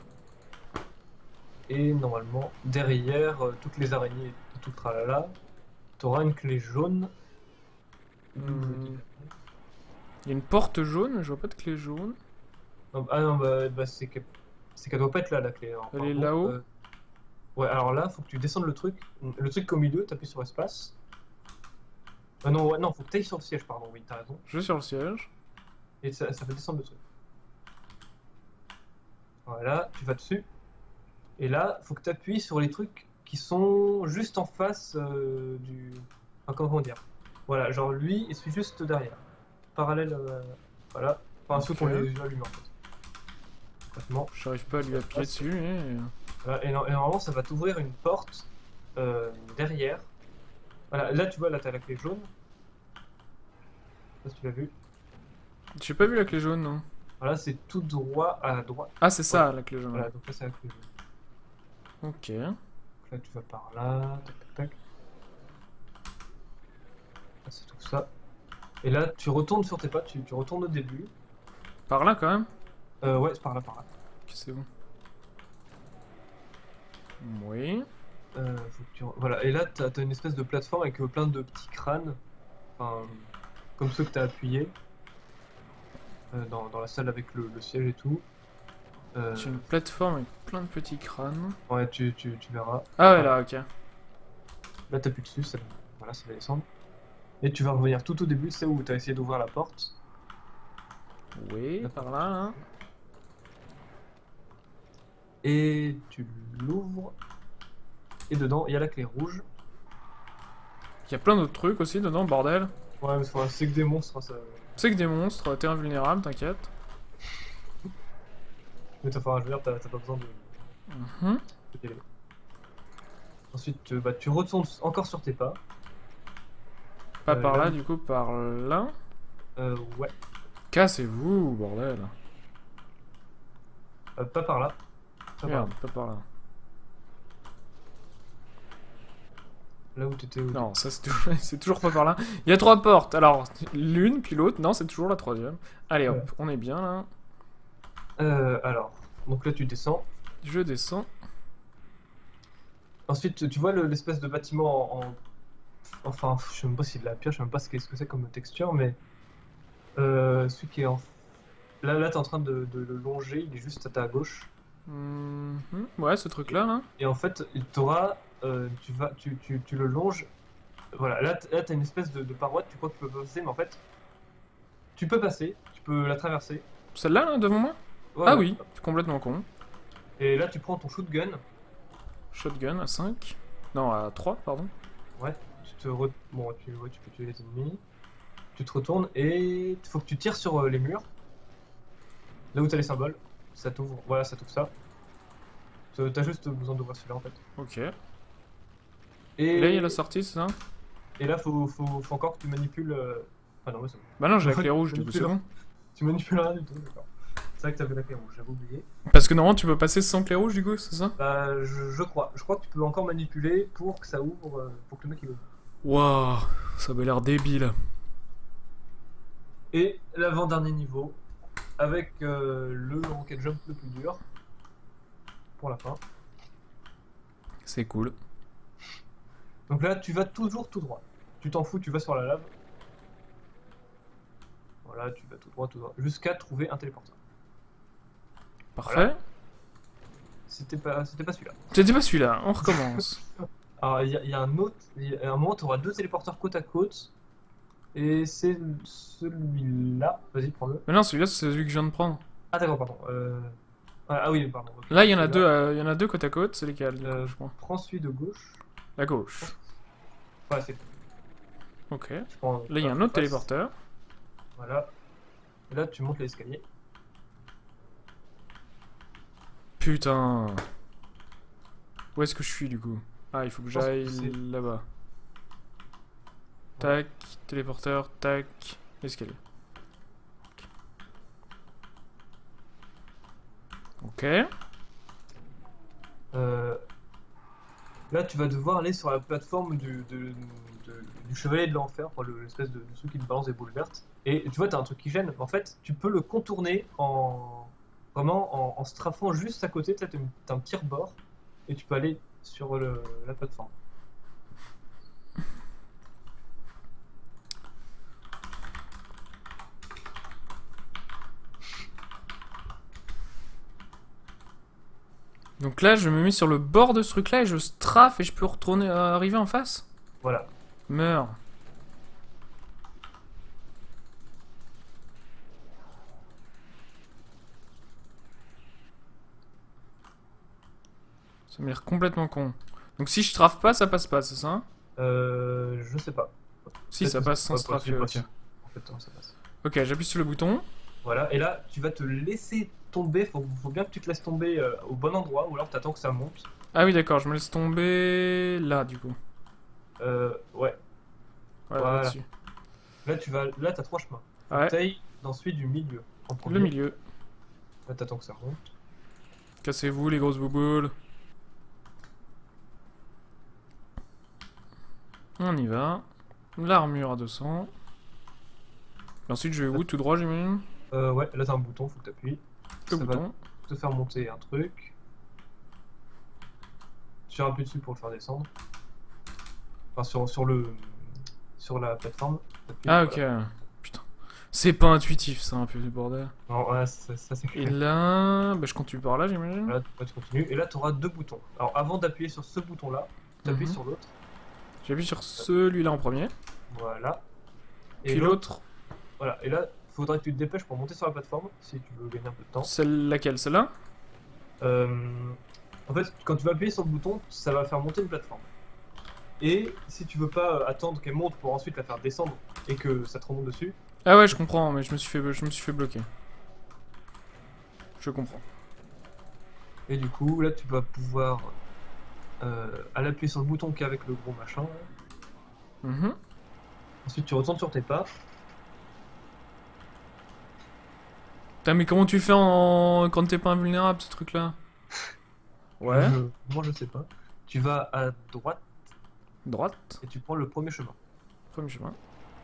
Speaker 1: Et normalement, derrière euh, toutes les araignées et tout le tralala, tu auras une clé jaune. D'où je
Speaker 2: Hmm.
Speaker 1: dis-
Speaker 2: Il y a une porte jaune, je vois pas de clé jaune.
Speaker 1: Non, ah non, bah, bah, c'est que- c'est qu'elle doit pas être là, la clé. Alors,
Speaker 2: Elle est
Speaker 1: pardon,
Speaker 2: là-haut.
Speaker 1: euh, Ouais, alors là, faut que tu descendes le truc. Le truc au milieu, t'appuies sur espace. Ah non, ouais, non, faut que t'ailles sur le siège, pardon, oui, t'as raison.
Speaker 2: Je suis sur le siège.
Speaker 1: Et ça, ça fait descendre le truc. Voilà, tu vas dessus. Et là, faut que tu appuies sur les trucs qui sont juste en face euh, du. Enfin, comment dire? Voilà, genre lui, il suit juste derrière. Parallèle. euh, Voilà. Enfin, ceux
Speaker 2: Ok.
Speaker 1: qu'on les yeux allumés en fait. Complètement.
Speaker 2: J'arrive pas à lui appuyer dessus, mais.
Speaker 1: Voilà, et, no- et normalement, ça va t'ouvrir une porte euh, derrière. Voilà, là, tu vois, là, t'as la clé jaune. Je sais pas si tu l'as vu.
Speaker 2: J'ai pas vu la clé jaune, non.
Speaker 1: Voilà, c'est tout droit à droite.
Speaker 2: Ah, c'est ça, la clé jaune.
Speaker 1: Voilà, donc là, c'est la clé jaune.
Speaker 2: Ok.
Speaker 1: Donc là, tu vas par là, tac tac tac. Là, c'est tout ça. Et là, tu retournes sur tes pas, tu, tu retournes au début.
Speaker 2: Par là, quand même.
Speaker 1: Euh, ouais, c'est par là, par là.
Speaker 2: Ok, c'est bon. Oui.
Speaker 1: Euh, faut que tu... Voilà, et là, t'as as une espèce de plateforme avec euh, plein de petits crânes. Enfin, comme ceux que t'as appuyés. Euh, dans, dans la salle avec le, le siège et tout. Euh,
Speaker 2: J'ai une plateforme avec plein de petits crânes.
Speaker 1: ouais, tu, tu, tu verras.
Speaker 2: Ah ouais, là, ok.
Speaker 1: Là, t'appuies dessus, ça, voilà, ça va descendre. Et tu vas revenir tout au début, c'est où tu as essayé d'ouvrir la porte.
Speaker 2: Oui,
Speaker 1: La
Speaker 2: par
Speaker 1: porte.
Speaker 2: là, hein.
Speaker 1: Et tu l'ouvres. Et dedans, il y a la clé rouge.
Speaker 2: Il y a plein d'autres trucs aussi dedans, bordel.
Speaker 1: Ouais, mais enfin, c'est que des monstres, hein, ça.
Speaker 2: C'est que des monstres, t'es invulnérable, t'inquiète.
Speaker 1: Mais enfin, je veux dire, t'as t'as pas besoin de.
Speaker 2: Mhm.
Speaker 1: de y aller. Ensuite, tu- bah, tu retournes encore sur tes pas.
Speaker 2: Pas
Speaker 1: Euh,
Speaker 2: par
Speaker 1: là
Speaker 2: là,
Speaker 1: où-
Speaker 2: du coup, par là.
Speaker 1: Euh, ouais,
Speaker 2: Cassez-vous, bordel.
Speaker 1: Euh, pas par là. Pas par là.
Speaker 2: Merde, pas par là.
Speaker 1: Là où t'étais au
Speaker 2: Non, ça c'est toujours, c'est toujours pas par là. Il y a trois portes. Alors, l'une, puis l'autre. Non, c'est toujours la troisième. Allez hop,
Speaker 1: Ouais.
Speaker 2: on est bien là.
Speaker 1: Euh, alors, donc là tu descends.
Speaker 2: Je descends.
Speaker 1: Ensuite, tu vois le- l'espèce de bâtiment en, en- Enfin, je sais même pas s'il est de la pierre, je sais même pas ce que ce que c'est comme texture, mais euh, celui qui est en. Là, là t'es en train de, de le longer, il est juste à ta gauche.
Speaker 2: Mhm. Ouais, ce truc là, là.
Speaker 1: Et en fait, il t'aura. euh, tu vas, tu, tu, tu le longes. Voilà, là, t- là t'as une espèce de, de paroi, tu crois que tu peux passer, mais en fait, tu peux passer, tu peux la traverser.
Speaker 2: Celle-là, là, devant moi.
Speaker 1: Ouais,
Speaker 2: Ah
Speaker 1: ouais.
Speaker 2: oui, c'est complètement con.
Speaker 1: Et là, tu prends ton shotgun.
Speaker 2: Shotgun à cinq. Non, à trois, pardon.
Speaker 1: Ouais, tu te re- bon, tu, ouais, tu peux tuer les ennemis. Tu te retournes et il faut que tu tires sur euh, les murs. Là où t'as les symboles, ça t'ouvre. Voilà, ça t'ouvre ça. T'as t'as juste besoin d'ouvrir celui-là en fait.
Speaker 2: Ok.
Speaker 1: Et,
Speaker 2: Et là, il y a la sortie, c'est ça?
Speaker 1: et là, faut, faut, faut encore que tu manipules. euh, Ah non, mais c'est bon.
Speaker 2: Bah non, j'ai la
Speaker 1: Faut
Speaker 2: clé
Speaker 1: que tu
Speaker 2: rouge, du coup, c'est
Speaker 1: manipules-
Speaker 2: bon.
Speaker 1: Tu manipules rien du tout, d'accord. C'est vrai que t'avais la clé rouge, j'avais oublié.
Speaker 2: Parce que normalement, tu peux passer sans clé rouge, du coup, c'est ça?
Speaker 1: Bah, je, je crois. Je crois que tu peux encore manipuler pour que ça ouvre, euh, pour que le mec il ouvre.
Speaker 2: Waouh, ça avait l'air débile.
Speaker 1: Et l'avant-dernier niveau, avec euh, le rocket jump le plus dur, pour la fin.
Speaker 2: C'est cool.
Speaker 1: Donc là, tu vas toujours tout droit. Tu t'en fous, tu vas sur la lave. Voilà, tu vas tout droit, tout droit, jusqu'à trouver un téléporteur.
Speaker 2: Parfait.
Speaker 1: Voilà. C'était pas, c'était pas celui-là.
Speaker 2: C'était pas celui-là, on recommence.
Speaker 1: Alors, il y, a- il y a un autre, il y a un moment, tu auras deux téléporteurs côte à côte. Et c'est celui-là. Vas-y, prends-le.
Speaker 2: Mais non, celui-là, c'est celui que je viens de prendre.
Speaker 1: Ah, d'accord, pardon. Euh... Ah, ah oui, pardon. ok.
Speaker 2: Là, il y en a
Speaker 1: Celui-là.
Speaker 2: deux, euh, il y en a deux côte à côte, c'est lesquels, du coup,
Speaker 1: Euh,
Speaker 2: je crois.
Speaker 1: Prends celui de gauche.
Speaker 2: La gauche.
Speaker 1: Voilà, c'est.
Speaker 2: Ok.
Speaker 1: Tu prends-
Speaker 2: Là, il y a un
Speaker 1: hop,
Speaker 2: autre
Speaker 1: passe.
Speaker 2: téléporteur.
Speaker 1: Voilà. Et là, tu montes l'escalier.
Speaker 2: Putain. Où est-ce que je suis, du coup? Ah, il faut que
Speaker 1: pense que
Speaker 2: j'aille
Speaker 1: c'est-
Speaker 2: là-bas. Tac, téléporteur, tac, escalier. Ok.
Speaker 1: Euh, Là, tu vas devoir aller sur la plateforme du, de- de- du chevalier de l'enfer, enfin, le- l'espèce de, de truc qui te balance des boules vertes. Et tu vois, t'as un truc qui gêne. En fait, tu peux le contourner en vraiment en, en strafant juste à côté. T'as une- t'as un petit rebord et tu peux aller sur le- la plateforme.
Speaker 2: Donc là, je me mets sur le bord de ce truc-là et je strafe et je peux retourner, euh, arriver en face?
Speaker 1: Voilà.
Speaker 2: Meurs. Ça m'a l'air complètement con. Donc si je strafe pas, ça passe pas, c'est ça?
Speaker 1: Euh, je sais pas.
Speaker 2: Si,
Speaker 1: Peut-être
Speaker 2: ça
Speaker 1: que
Speaker 2: passe
Speaker 1: c'est
Speaker 2: sans
Speaker 1: pas
Speaker 2: strafer,
Speaker 1: possible,
Speaker 2: ok.
Speaker 1: En fait, non, ça passe.
Speaker 2: Ok, j'appuie sur le bouton.
Speaker 1: Voilà. Et là, tu vas te laisser tomber. Faut, faut bien que tu te laisses tomber euh, au bon endroit, ou alors t'attends que ça monte.
Speaker 2: Ah oui, d'accord, je me laisse tomber là, du coup.
Speaker 1: Euh, ouais.
Speaker 2: Ouais,
Speaker 1: Voilà.
Speaker 2: là-dessus.
Speaker 1: Là, tu vas. Là, t'as trois chemins.
Speaker 2: Ouais,
Speaker 1: Taille dans celui du milieu. En premier.
Speaker 2: le milieu.
Speaker 1: Là, t'attends que ça remonte.
Speaker 2: Cassez-vous, les grosses bouboules. On y va. L'armure à deux cents. Et ensuite, je vais où? Tout droit, j'imagine?
Speaker 1: Euh, ouais, là, t'as un bouton, faut que t'appuies.
Speaker 2: Le
Speaker 1: Ça
Speaker 2: bouton.
Speaker 1: va te faire monter un truc. Tu appuies dessus pour le faire descendre. Enfin, sur, sur le. Sur la plateforme. T'appuies,
Speaker 2: Ah,
Speaker 1: voilà.
Speaker 2: ok. Putain. C'est pas intuitif, ça, un peu du bordel.
Speaker 1: Non, ouais, ça, ça c'est
Speaker 2: Et
Speaker 1: clair.
Speaker 2: là, bah, je continue par là, j'imagine.
Speaker 1: Là, tu tu continues. Et là, tu auras deux boutons. Alors, avant d'appuyer sur ce bouton-là, tu appuies
Speaker 2: Mhm.
Speaker 1: sur l'autre.
Speaker 2: J'appuie sur celui-là en premier.
Speaker 1: Voilà. Et
Speaker 2: Puis
Speaker 1: l'autre.
Speaker 2: l'autre,
Speaker 1: Voilà. Et là, il faudrait que tu te dépêches pour monter sur la plateforme si tu veux gagner un peu de temps.
Speaker 2: celle laquelle? Celle-là?
Speaker 1: Euh, En fait, quand tu vas appuyer sur le bouton, ça va faire monter une plateforme. Et si tu veux pas euh, attendre qu'elle monte pour ensuite la faire descendre et que ça te remonte dessus,
Speaker 2: Ah ouais, je comprends, mais je me suis fait, je me suis fait bloquer. Je comprends.
Speaker 1: et du coup, là, tu vas pouvoir euh, aller appuyer sur le bouton qui est avec le gros machin. Là.
Speaker 2: Mhm.
Speaker 1: Ensuite, tu retournes sur tes pas.
Speaker 2: Putain, mais comment tu fais en... quand t'es pas invulnérable, ce truc-là? Ouais.
Speaker 1: Je- Moi, je sais pas. Tu vas à droite
Speaker 2: Droite.
Speaker 1: et tu prends le premier chemin.
Speaker 2: Premier chemin.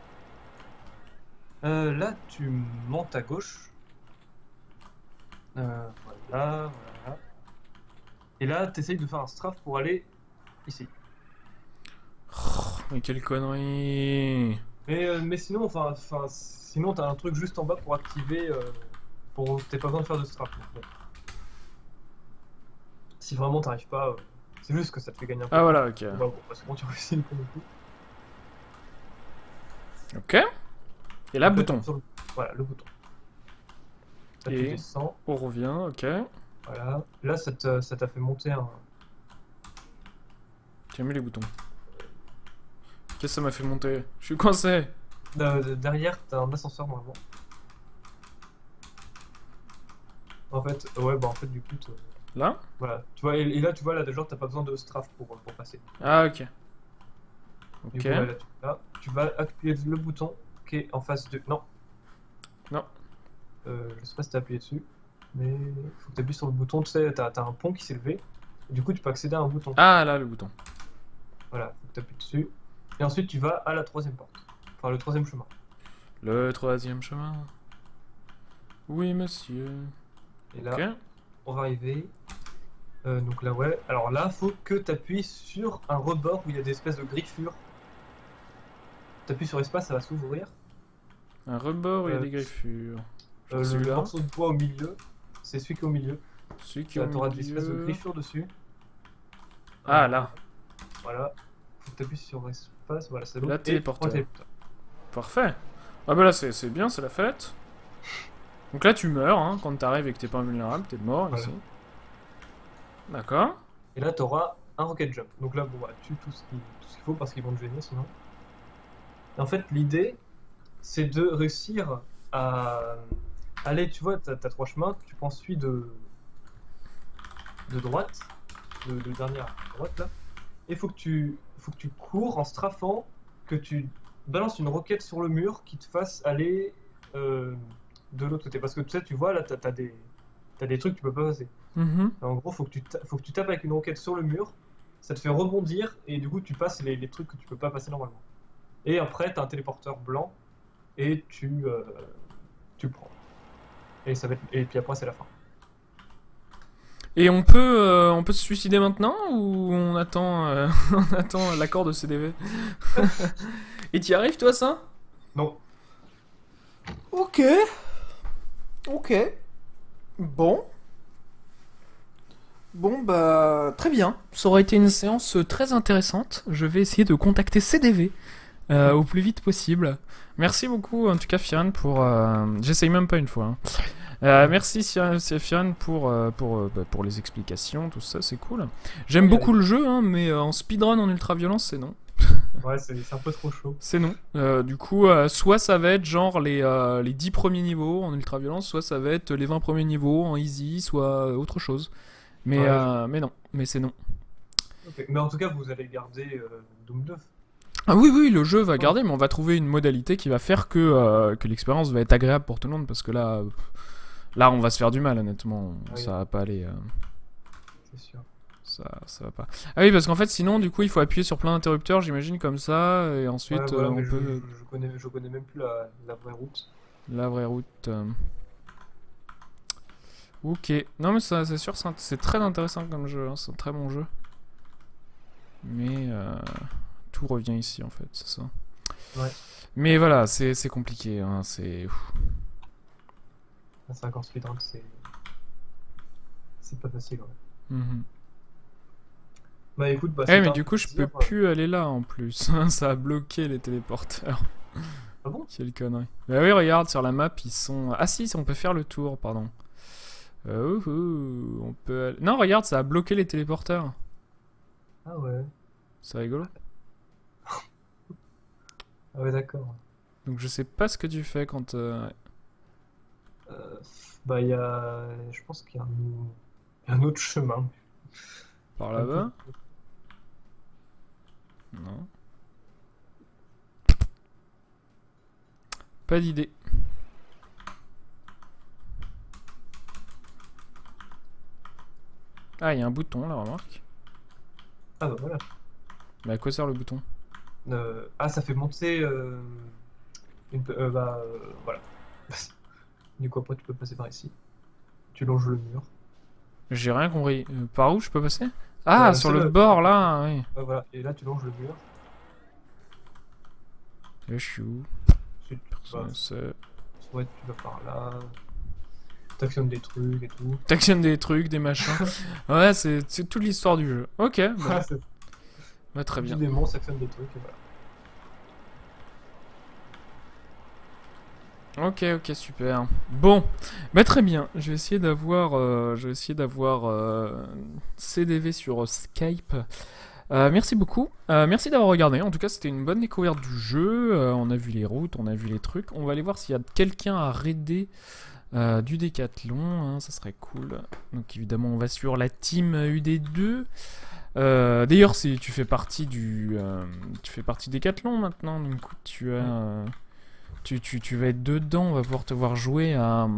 Speaker 1: Euh, là, tu montes à gauche. Euh, voilà, voilà. Et là, tu essayes de faire un strafe pour aller ici.
Speaker 2: Oh, mais quelle connerie.
Speaker 1: Mais, euh, mais sinon, enfin, enfin, sinon, t'as un truc juste en bas pour activer. Euh, pour t'as pas besoin de faire de strafe. donc bon. Si vraiment t'arrives pas, euh, c'est juste que ça te fait gagner un peu.
Speaker 2: Ah voilà, ok.
Speaker 1: Bah, bon, parce que bon, tu réussis pour le coup.
Speaker 2: Ok. Et là,
Speaker 1: Après,
Speaker 2: bouton.
Speaker 1: sur le- Voilà, le bouton. Là, tu
Speaker 2: Et
Speaker 1: descends.
Speaker 2: on revient, ok.
Speaker 1: Voilà. Là, ça te- ça t'a fait monter un.
Speaker 2: J'ai mis les boutons. Qu'est-ce que ça m'a fait monter? Je suis coincé.
Speaker 1: Euh, derrière, t'as un ascenseur normalement. En fait, ouais, bah en fait, du coup, t'as-
Speaker 2: Là?
Speaker 1: voilà. Tu vois, et, et là, tu vois, là, genre, t'as pas besoin de strafe pour, pour passer.
Speaker 2: Ah, ok.
Speaker 1: Du
Speaker 2: Ok.
Speaker 1: coup, ouais, là, tu, là, tu vas appuyer le bouton qui est en face de. Non.
Speaker 2: Non.
Speaker 1: Euh, je sais pas si t'as appuyé dessus, mais faut que t'appuies sur le bouton. Tu sais, t'as t'as un pont qui s'est levé. Et du coup, tu peux accéder à un bouton.
Speaker 2: Ah, là, le bouton.
Speaker 1: Voilà, faut que t'appuies dessus. Et ensuite, tu vas à la troisième porte. Enfin, le troisième chemin.
Speaker 2: Le troisième chemin. Oui, monsieur.
Speaker 1: Et là,
Speaker 2: Ok.
Speaker 1: on va arriver. Euh, donc là, ouais. Alors là, faut que tu appuies sur un rebord où il y a des espèces de griffures. Tu appuies sur espace, ça va s'ouvrir.
Speaker 2: Un rebord et
Speaker 1: Euh,
Speaker 2: des griffures.
Speaker 1: Euh, le
Speaker 2: Celui-là.
Speaker 1: morceau de bois au milieu, c'est celui qui est au milieu.
Speaker 2: Celui qui
Speaker 1: Tu
Speaker 2: est au
Speaker 1: auras des espèces de
Speaker 2: milieu.
Speaker 1: griffures dessus.
Speaker 2: Ah,
Speaker 1: Euh,
Speaker 2: là.
Speaker 1: Voilà. Faut que tu appuies sur espace. Voilà, c'est
Speaker 2: Là,
Speaker 1: bon. Et
Speaker 2: téléporteur.
Speaker 1: prends le téléporteur.
Speaker 2: Parfait. Ah bah là, c'est c'est bien, c'est la fête. Donc là, tu meurs, hein, quand t'arrives et que t'es pas invulnérable, t'es mort
Speaker 1: Voilà.
Speaker 2: ici. D'accord.
Speaker 1: Et là, tu auras un rocket jump. Donc là, bon, bah, tue tout ce qui- tout ce qu'il faut parce qu'ils vont te gêner sinon. Et en fait, l'idée, c'est de réussir à aller, tu vois, t'as as trois chemins, tu prends celui de, de droite, de, de dernière droite là, et faut que tu, faut que tu cours en strafant, que tu balances une roquette sur le mur qui te fasse aller euh, de l'autre côté. Parce que tu sais, tu vois là, t'as as des, t'as des trucs que tu peux pas passer.
Speaker 2: Mhm.
Speaker 1: En gros, faut que tu, ta- faut que tu tapes avec une roquette sur le mur, ça te fait rebondir, et du coup, tu passes les, les trucs que tu peux pas passer normalement. Et après, t'as un téléporteur blanc, et tu, euh, tu le prends. Et, ça va être- et puis après, c'est la fin.
Speaker 2: Et on peut, euh, on peut se suicider maintenant ou on attend, euh, on attend l'accord de C D V? Et t'y arrives toi ça?
Speaker 1: Non,
Speaker 2: Ok. Ok. Bon. Bon bah très bien. Ça aurait été une séance euh, très intéressante. Je vais essayer de contacter C D V euh, au plus vite possible. Merci beaucoup en tout cas Firan pour... euh, J'essaye même pas une fois. hein. Euh, merci Firan Firan, pour, euh, pour, euh, bah, pour les explications, tout ça, c'est cool. J'aime
Speaker 1: Oui,
Speaker 2: beaucoup le jeu, hein, mais euh, en speedrun en ultra violence, c'est non.
Speaker 1: ouais, c'est c'est un peu trop chaud.
Speaker 2: C'est non. Euh, du coup, euh, soit ça va être genre les, euh, les dix premiers niveaux en ultra violence, soit ça va être les vingt premiers niveaux en easy, soit autre chose. Mais,
Speaker 1: Ouais,
Speaker 2: euh, mais non, mais c'est non.
Speaker 1: Ok. Mais en tout cas, vous allez garder euh, Doom deux.
Speaker 2: Ah oui, oui, le jeu va garder, mais on va trouver une modalité qui va faire que, euh, que l'expérience va être agréable pour tout le monde, parce que là, euh, là on va se faire du mal, honnêtement.
Speaker 1: Oui.
Speaker 2: Ça va pas aller. euh,
Speaker 1: C'est sûr.
Speaker 2: ça, ça va pas. Ah oui, parce qu'en fait, sinon, du coup, il faut appuyer sur plein d'interrupteurs, j'imagine, comme ça, et ensuite,
Speaker 1: Ouais, voilà,
Speaker 2: euh, on
Speaker 1: mais je,
Speaker 2: peut.
Speaker 1: je, je connais, je connais même plus la, la vraie route.
Speaker 2: La vraie route. euh. Ok. Non, mais ça, c'est sûr, c'est int- c'est très intéressant comme jeu. hein, C'est un très bon jeu. Mais euh, tout revient ici, en fait, c'est ça.
Speaker 1: Ouais.
Speaker 2: Mais voilà, c'est c'est compliqué. Hein, c'est.
Speaker 1: C'est encore speedrun, c'est. C'est pas facile, ouais.
Speaker 2: Mhm.
Speaker 1: Bah écoute, bah
Speaker 2: Eh
Speaker 1: c'était
Speaker 2: mais
Speaker 1: un
Speaker 2: du coup je peux
Speaker 1: plaisir. euh.
Speaker 2: plus aller là en plus. Ça a bloqué les téléporteurs.
Speaker 1: Ah bon?
Speaker 2: Quelle connerie. Bah oui regarde sur la map ils sont... Ah si on peut faire le tour pardon. Euh, ouh, ouh, on peut aller... Non regarde ça a bloqué les téléporteurs.
Speaker 1: Ah ouais.
Speaker 2: C'est rigolo.
Speaker 1: Ah ouais, d'accord.
Speaker 2: Donc je sais pas ce que tu fais quand... euh,
Speaker 1: Euh, bah il y a. Je pense qu'il y a un, il y a un autre chemin.
Speaker 2: Par
Speaker 1: Un peu.
Speaker 2: là-bas. Non. Pas d'idée. Ah il y a un bouton là remarque.
Speaker 1: Ah bah voilà.
Speaker 2: Mais à quoi sert le bouton?
Speaker 1: Euh, Ah, ça fait monter. euh, Une... pe- euh, bah euh, voilà. Du coup, après, tu peux passer par ici. Tu longes le mur.
Speaker 2: J'ai rien compris. Euh, par où je peux passer? Ah
Speaker 1: Euh,
Speaker 2: sur
Speaker 1: c'est
Speaker 2: le
Speaker 1: le-
Speaker 2: bord là oui.
Speaker 1: Ouais, voilà. Et là, tu longes le mur.
Speaker 2: Je suis où?
Speaker 1: Ensuite,
Speaker 2: Personne
Speaker 1: bah,
Speaker 2: ne sait.
Speaker 1: soit tu vas par là. T'actionnes des trucs et tout.
Speaker 2: T'actionnes des trucs, des machins. Ouais, c'est c'est toute l'histoire du jeu. Ok, bon.
Speaker 1: Ah, c'est
Speaker 2: Bah, très
Speaker 1: du
Speaker 2: bien.
Speaker 1: démon, s'actionne des trucs et voilà.
Speaker 2: Ok, ok, super. Bon, bah très bien. Je vais essayer d'avoir, euh, je vais essayer d'avoir euh, C D V sur Skype. Euh, merci beaucoup. Euh, merci d'avoir regardé. En tout cas, c'était une bonne découverte du jeu. Euh, on a vu les routes, on a vu les trucs. On va aller voir s'il y a quelqu'un à raider euh, du décathlon. Hein, ça serait cool. Donc évidemment, on va sur la team U D deux. Euh, D'ailleurs, si tu fais partie du, euh, tu fais partie décathlon maintenant. Donc tu as, euh, tu, tu, tu vas être dedans. On va pouvoir te voir jouer à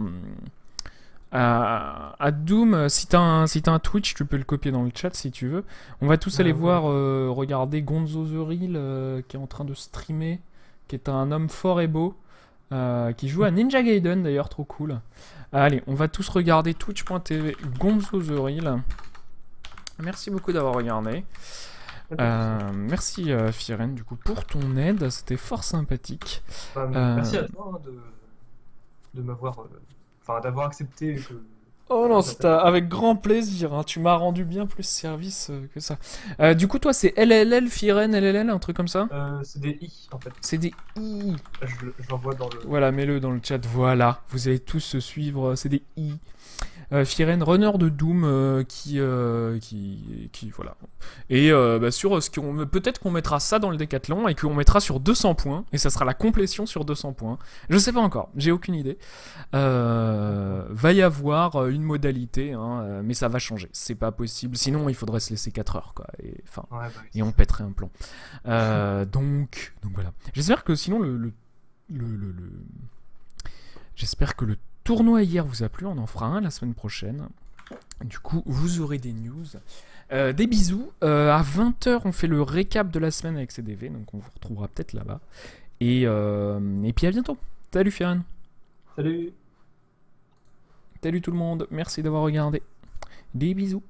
Speaker 2: à, à Doom. Si t'as un, si t'as un Twitch, tu peux le copier dans le chat si tu veux. On va tous
Speaker 1: Ah,
Speaker 2: aller
Speaker 1: ouais.
Speaker 2: voir, euh, regarder Gonzo the Real euh, qui est en train de streamer, qui est un homme fort et beau, euh, qui joue à Ninja Gaiden d'ailleurs, trop cool. Allez, on va tous regarder twitch point t v Gonzo the Real. Merci beaucoup d'avoir regardé. Euh, merci euh, Firen du coup pour ton aide, c'était fort sympathique.
Speaker 1: Bah,
Speaker 2: Euh,
Speaker 1: merci à toi hein, de, de m'avoir. euh, Enfin, d'avoir accepté que.
Speaker 2: Oh non,
Speaker 1: que
Speaker 2: c'est
Speaker 1: j'attaque.
Speaker 2: avec grand plaisir, hein. Tu m'as rendu bien plus service euh, que ça. Euh, du coup, toi, c'est L L L, Firen, L L L, un truc comme ça?
Speaker 1: Euh, c'est des i en fait.
Speaker 2: C'est des I.
Speaker 1: Je, je l'envoie dans le.
Speaker 2: Voilà, mets-le dans le chat, voilà. Vous allez tous se suivre, c'est des I. Euh, Firen, runner de Doom, euh, qui, euh, qui, qui, voilà. Et euh, bah, sur ce qu'on, peut-être qu'on mettra ça dans le décathlon et qu'on mettra sur deux cents points et ça sera la complétion sur deux cents points. Je sais pas encore, j'ai aucune idée. Euh, va y avoir une modalité, hein, euh, mais ça va changer. C'est pas possible. Sinon, il faudrait se laisser quatre heures, quoi. Et enfin,
Speaker 1: Ouais, bah, oui,
Speaker 2: et on pèterait un plomb. Euh, donc, donc voilà. J'espère que sinon le, le, le, le, le... j'espère que le tournoi hier vous a plu, on en fera un la semaine prochaine. Du coup, vous aurez des news. Euh, des bisous. Euh, à vingt heures, on fait le récap de la semaine avec C D V, donc on vous retrouvera peut-être là-bas. Et, euh, et puis à bientôt. Salut Firan.
Speaker 1: Salut.
Speaker 2: Salut tout le monde. Merci d'avoir regardé. Des bisous.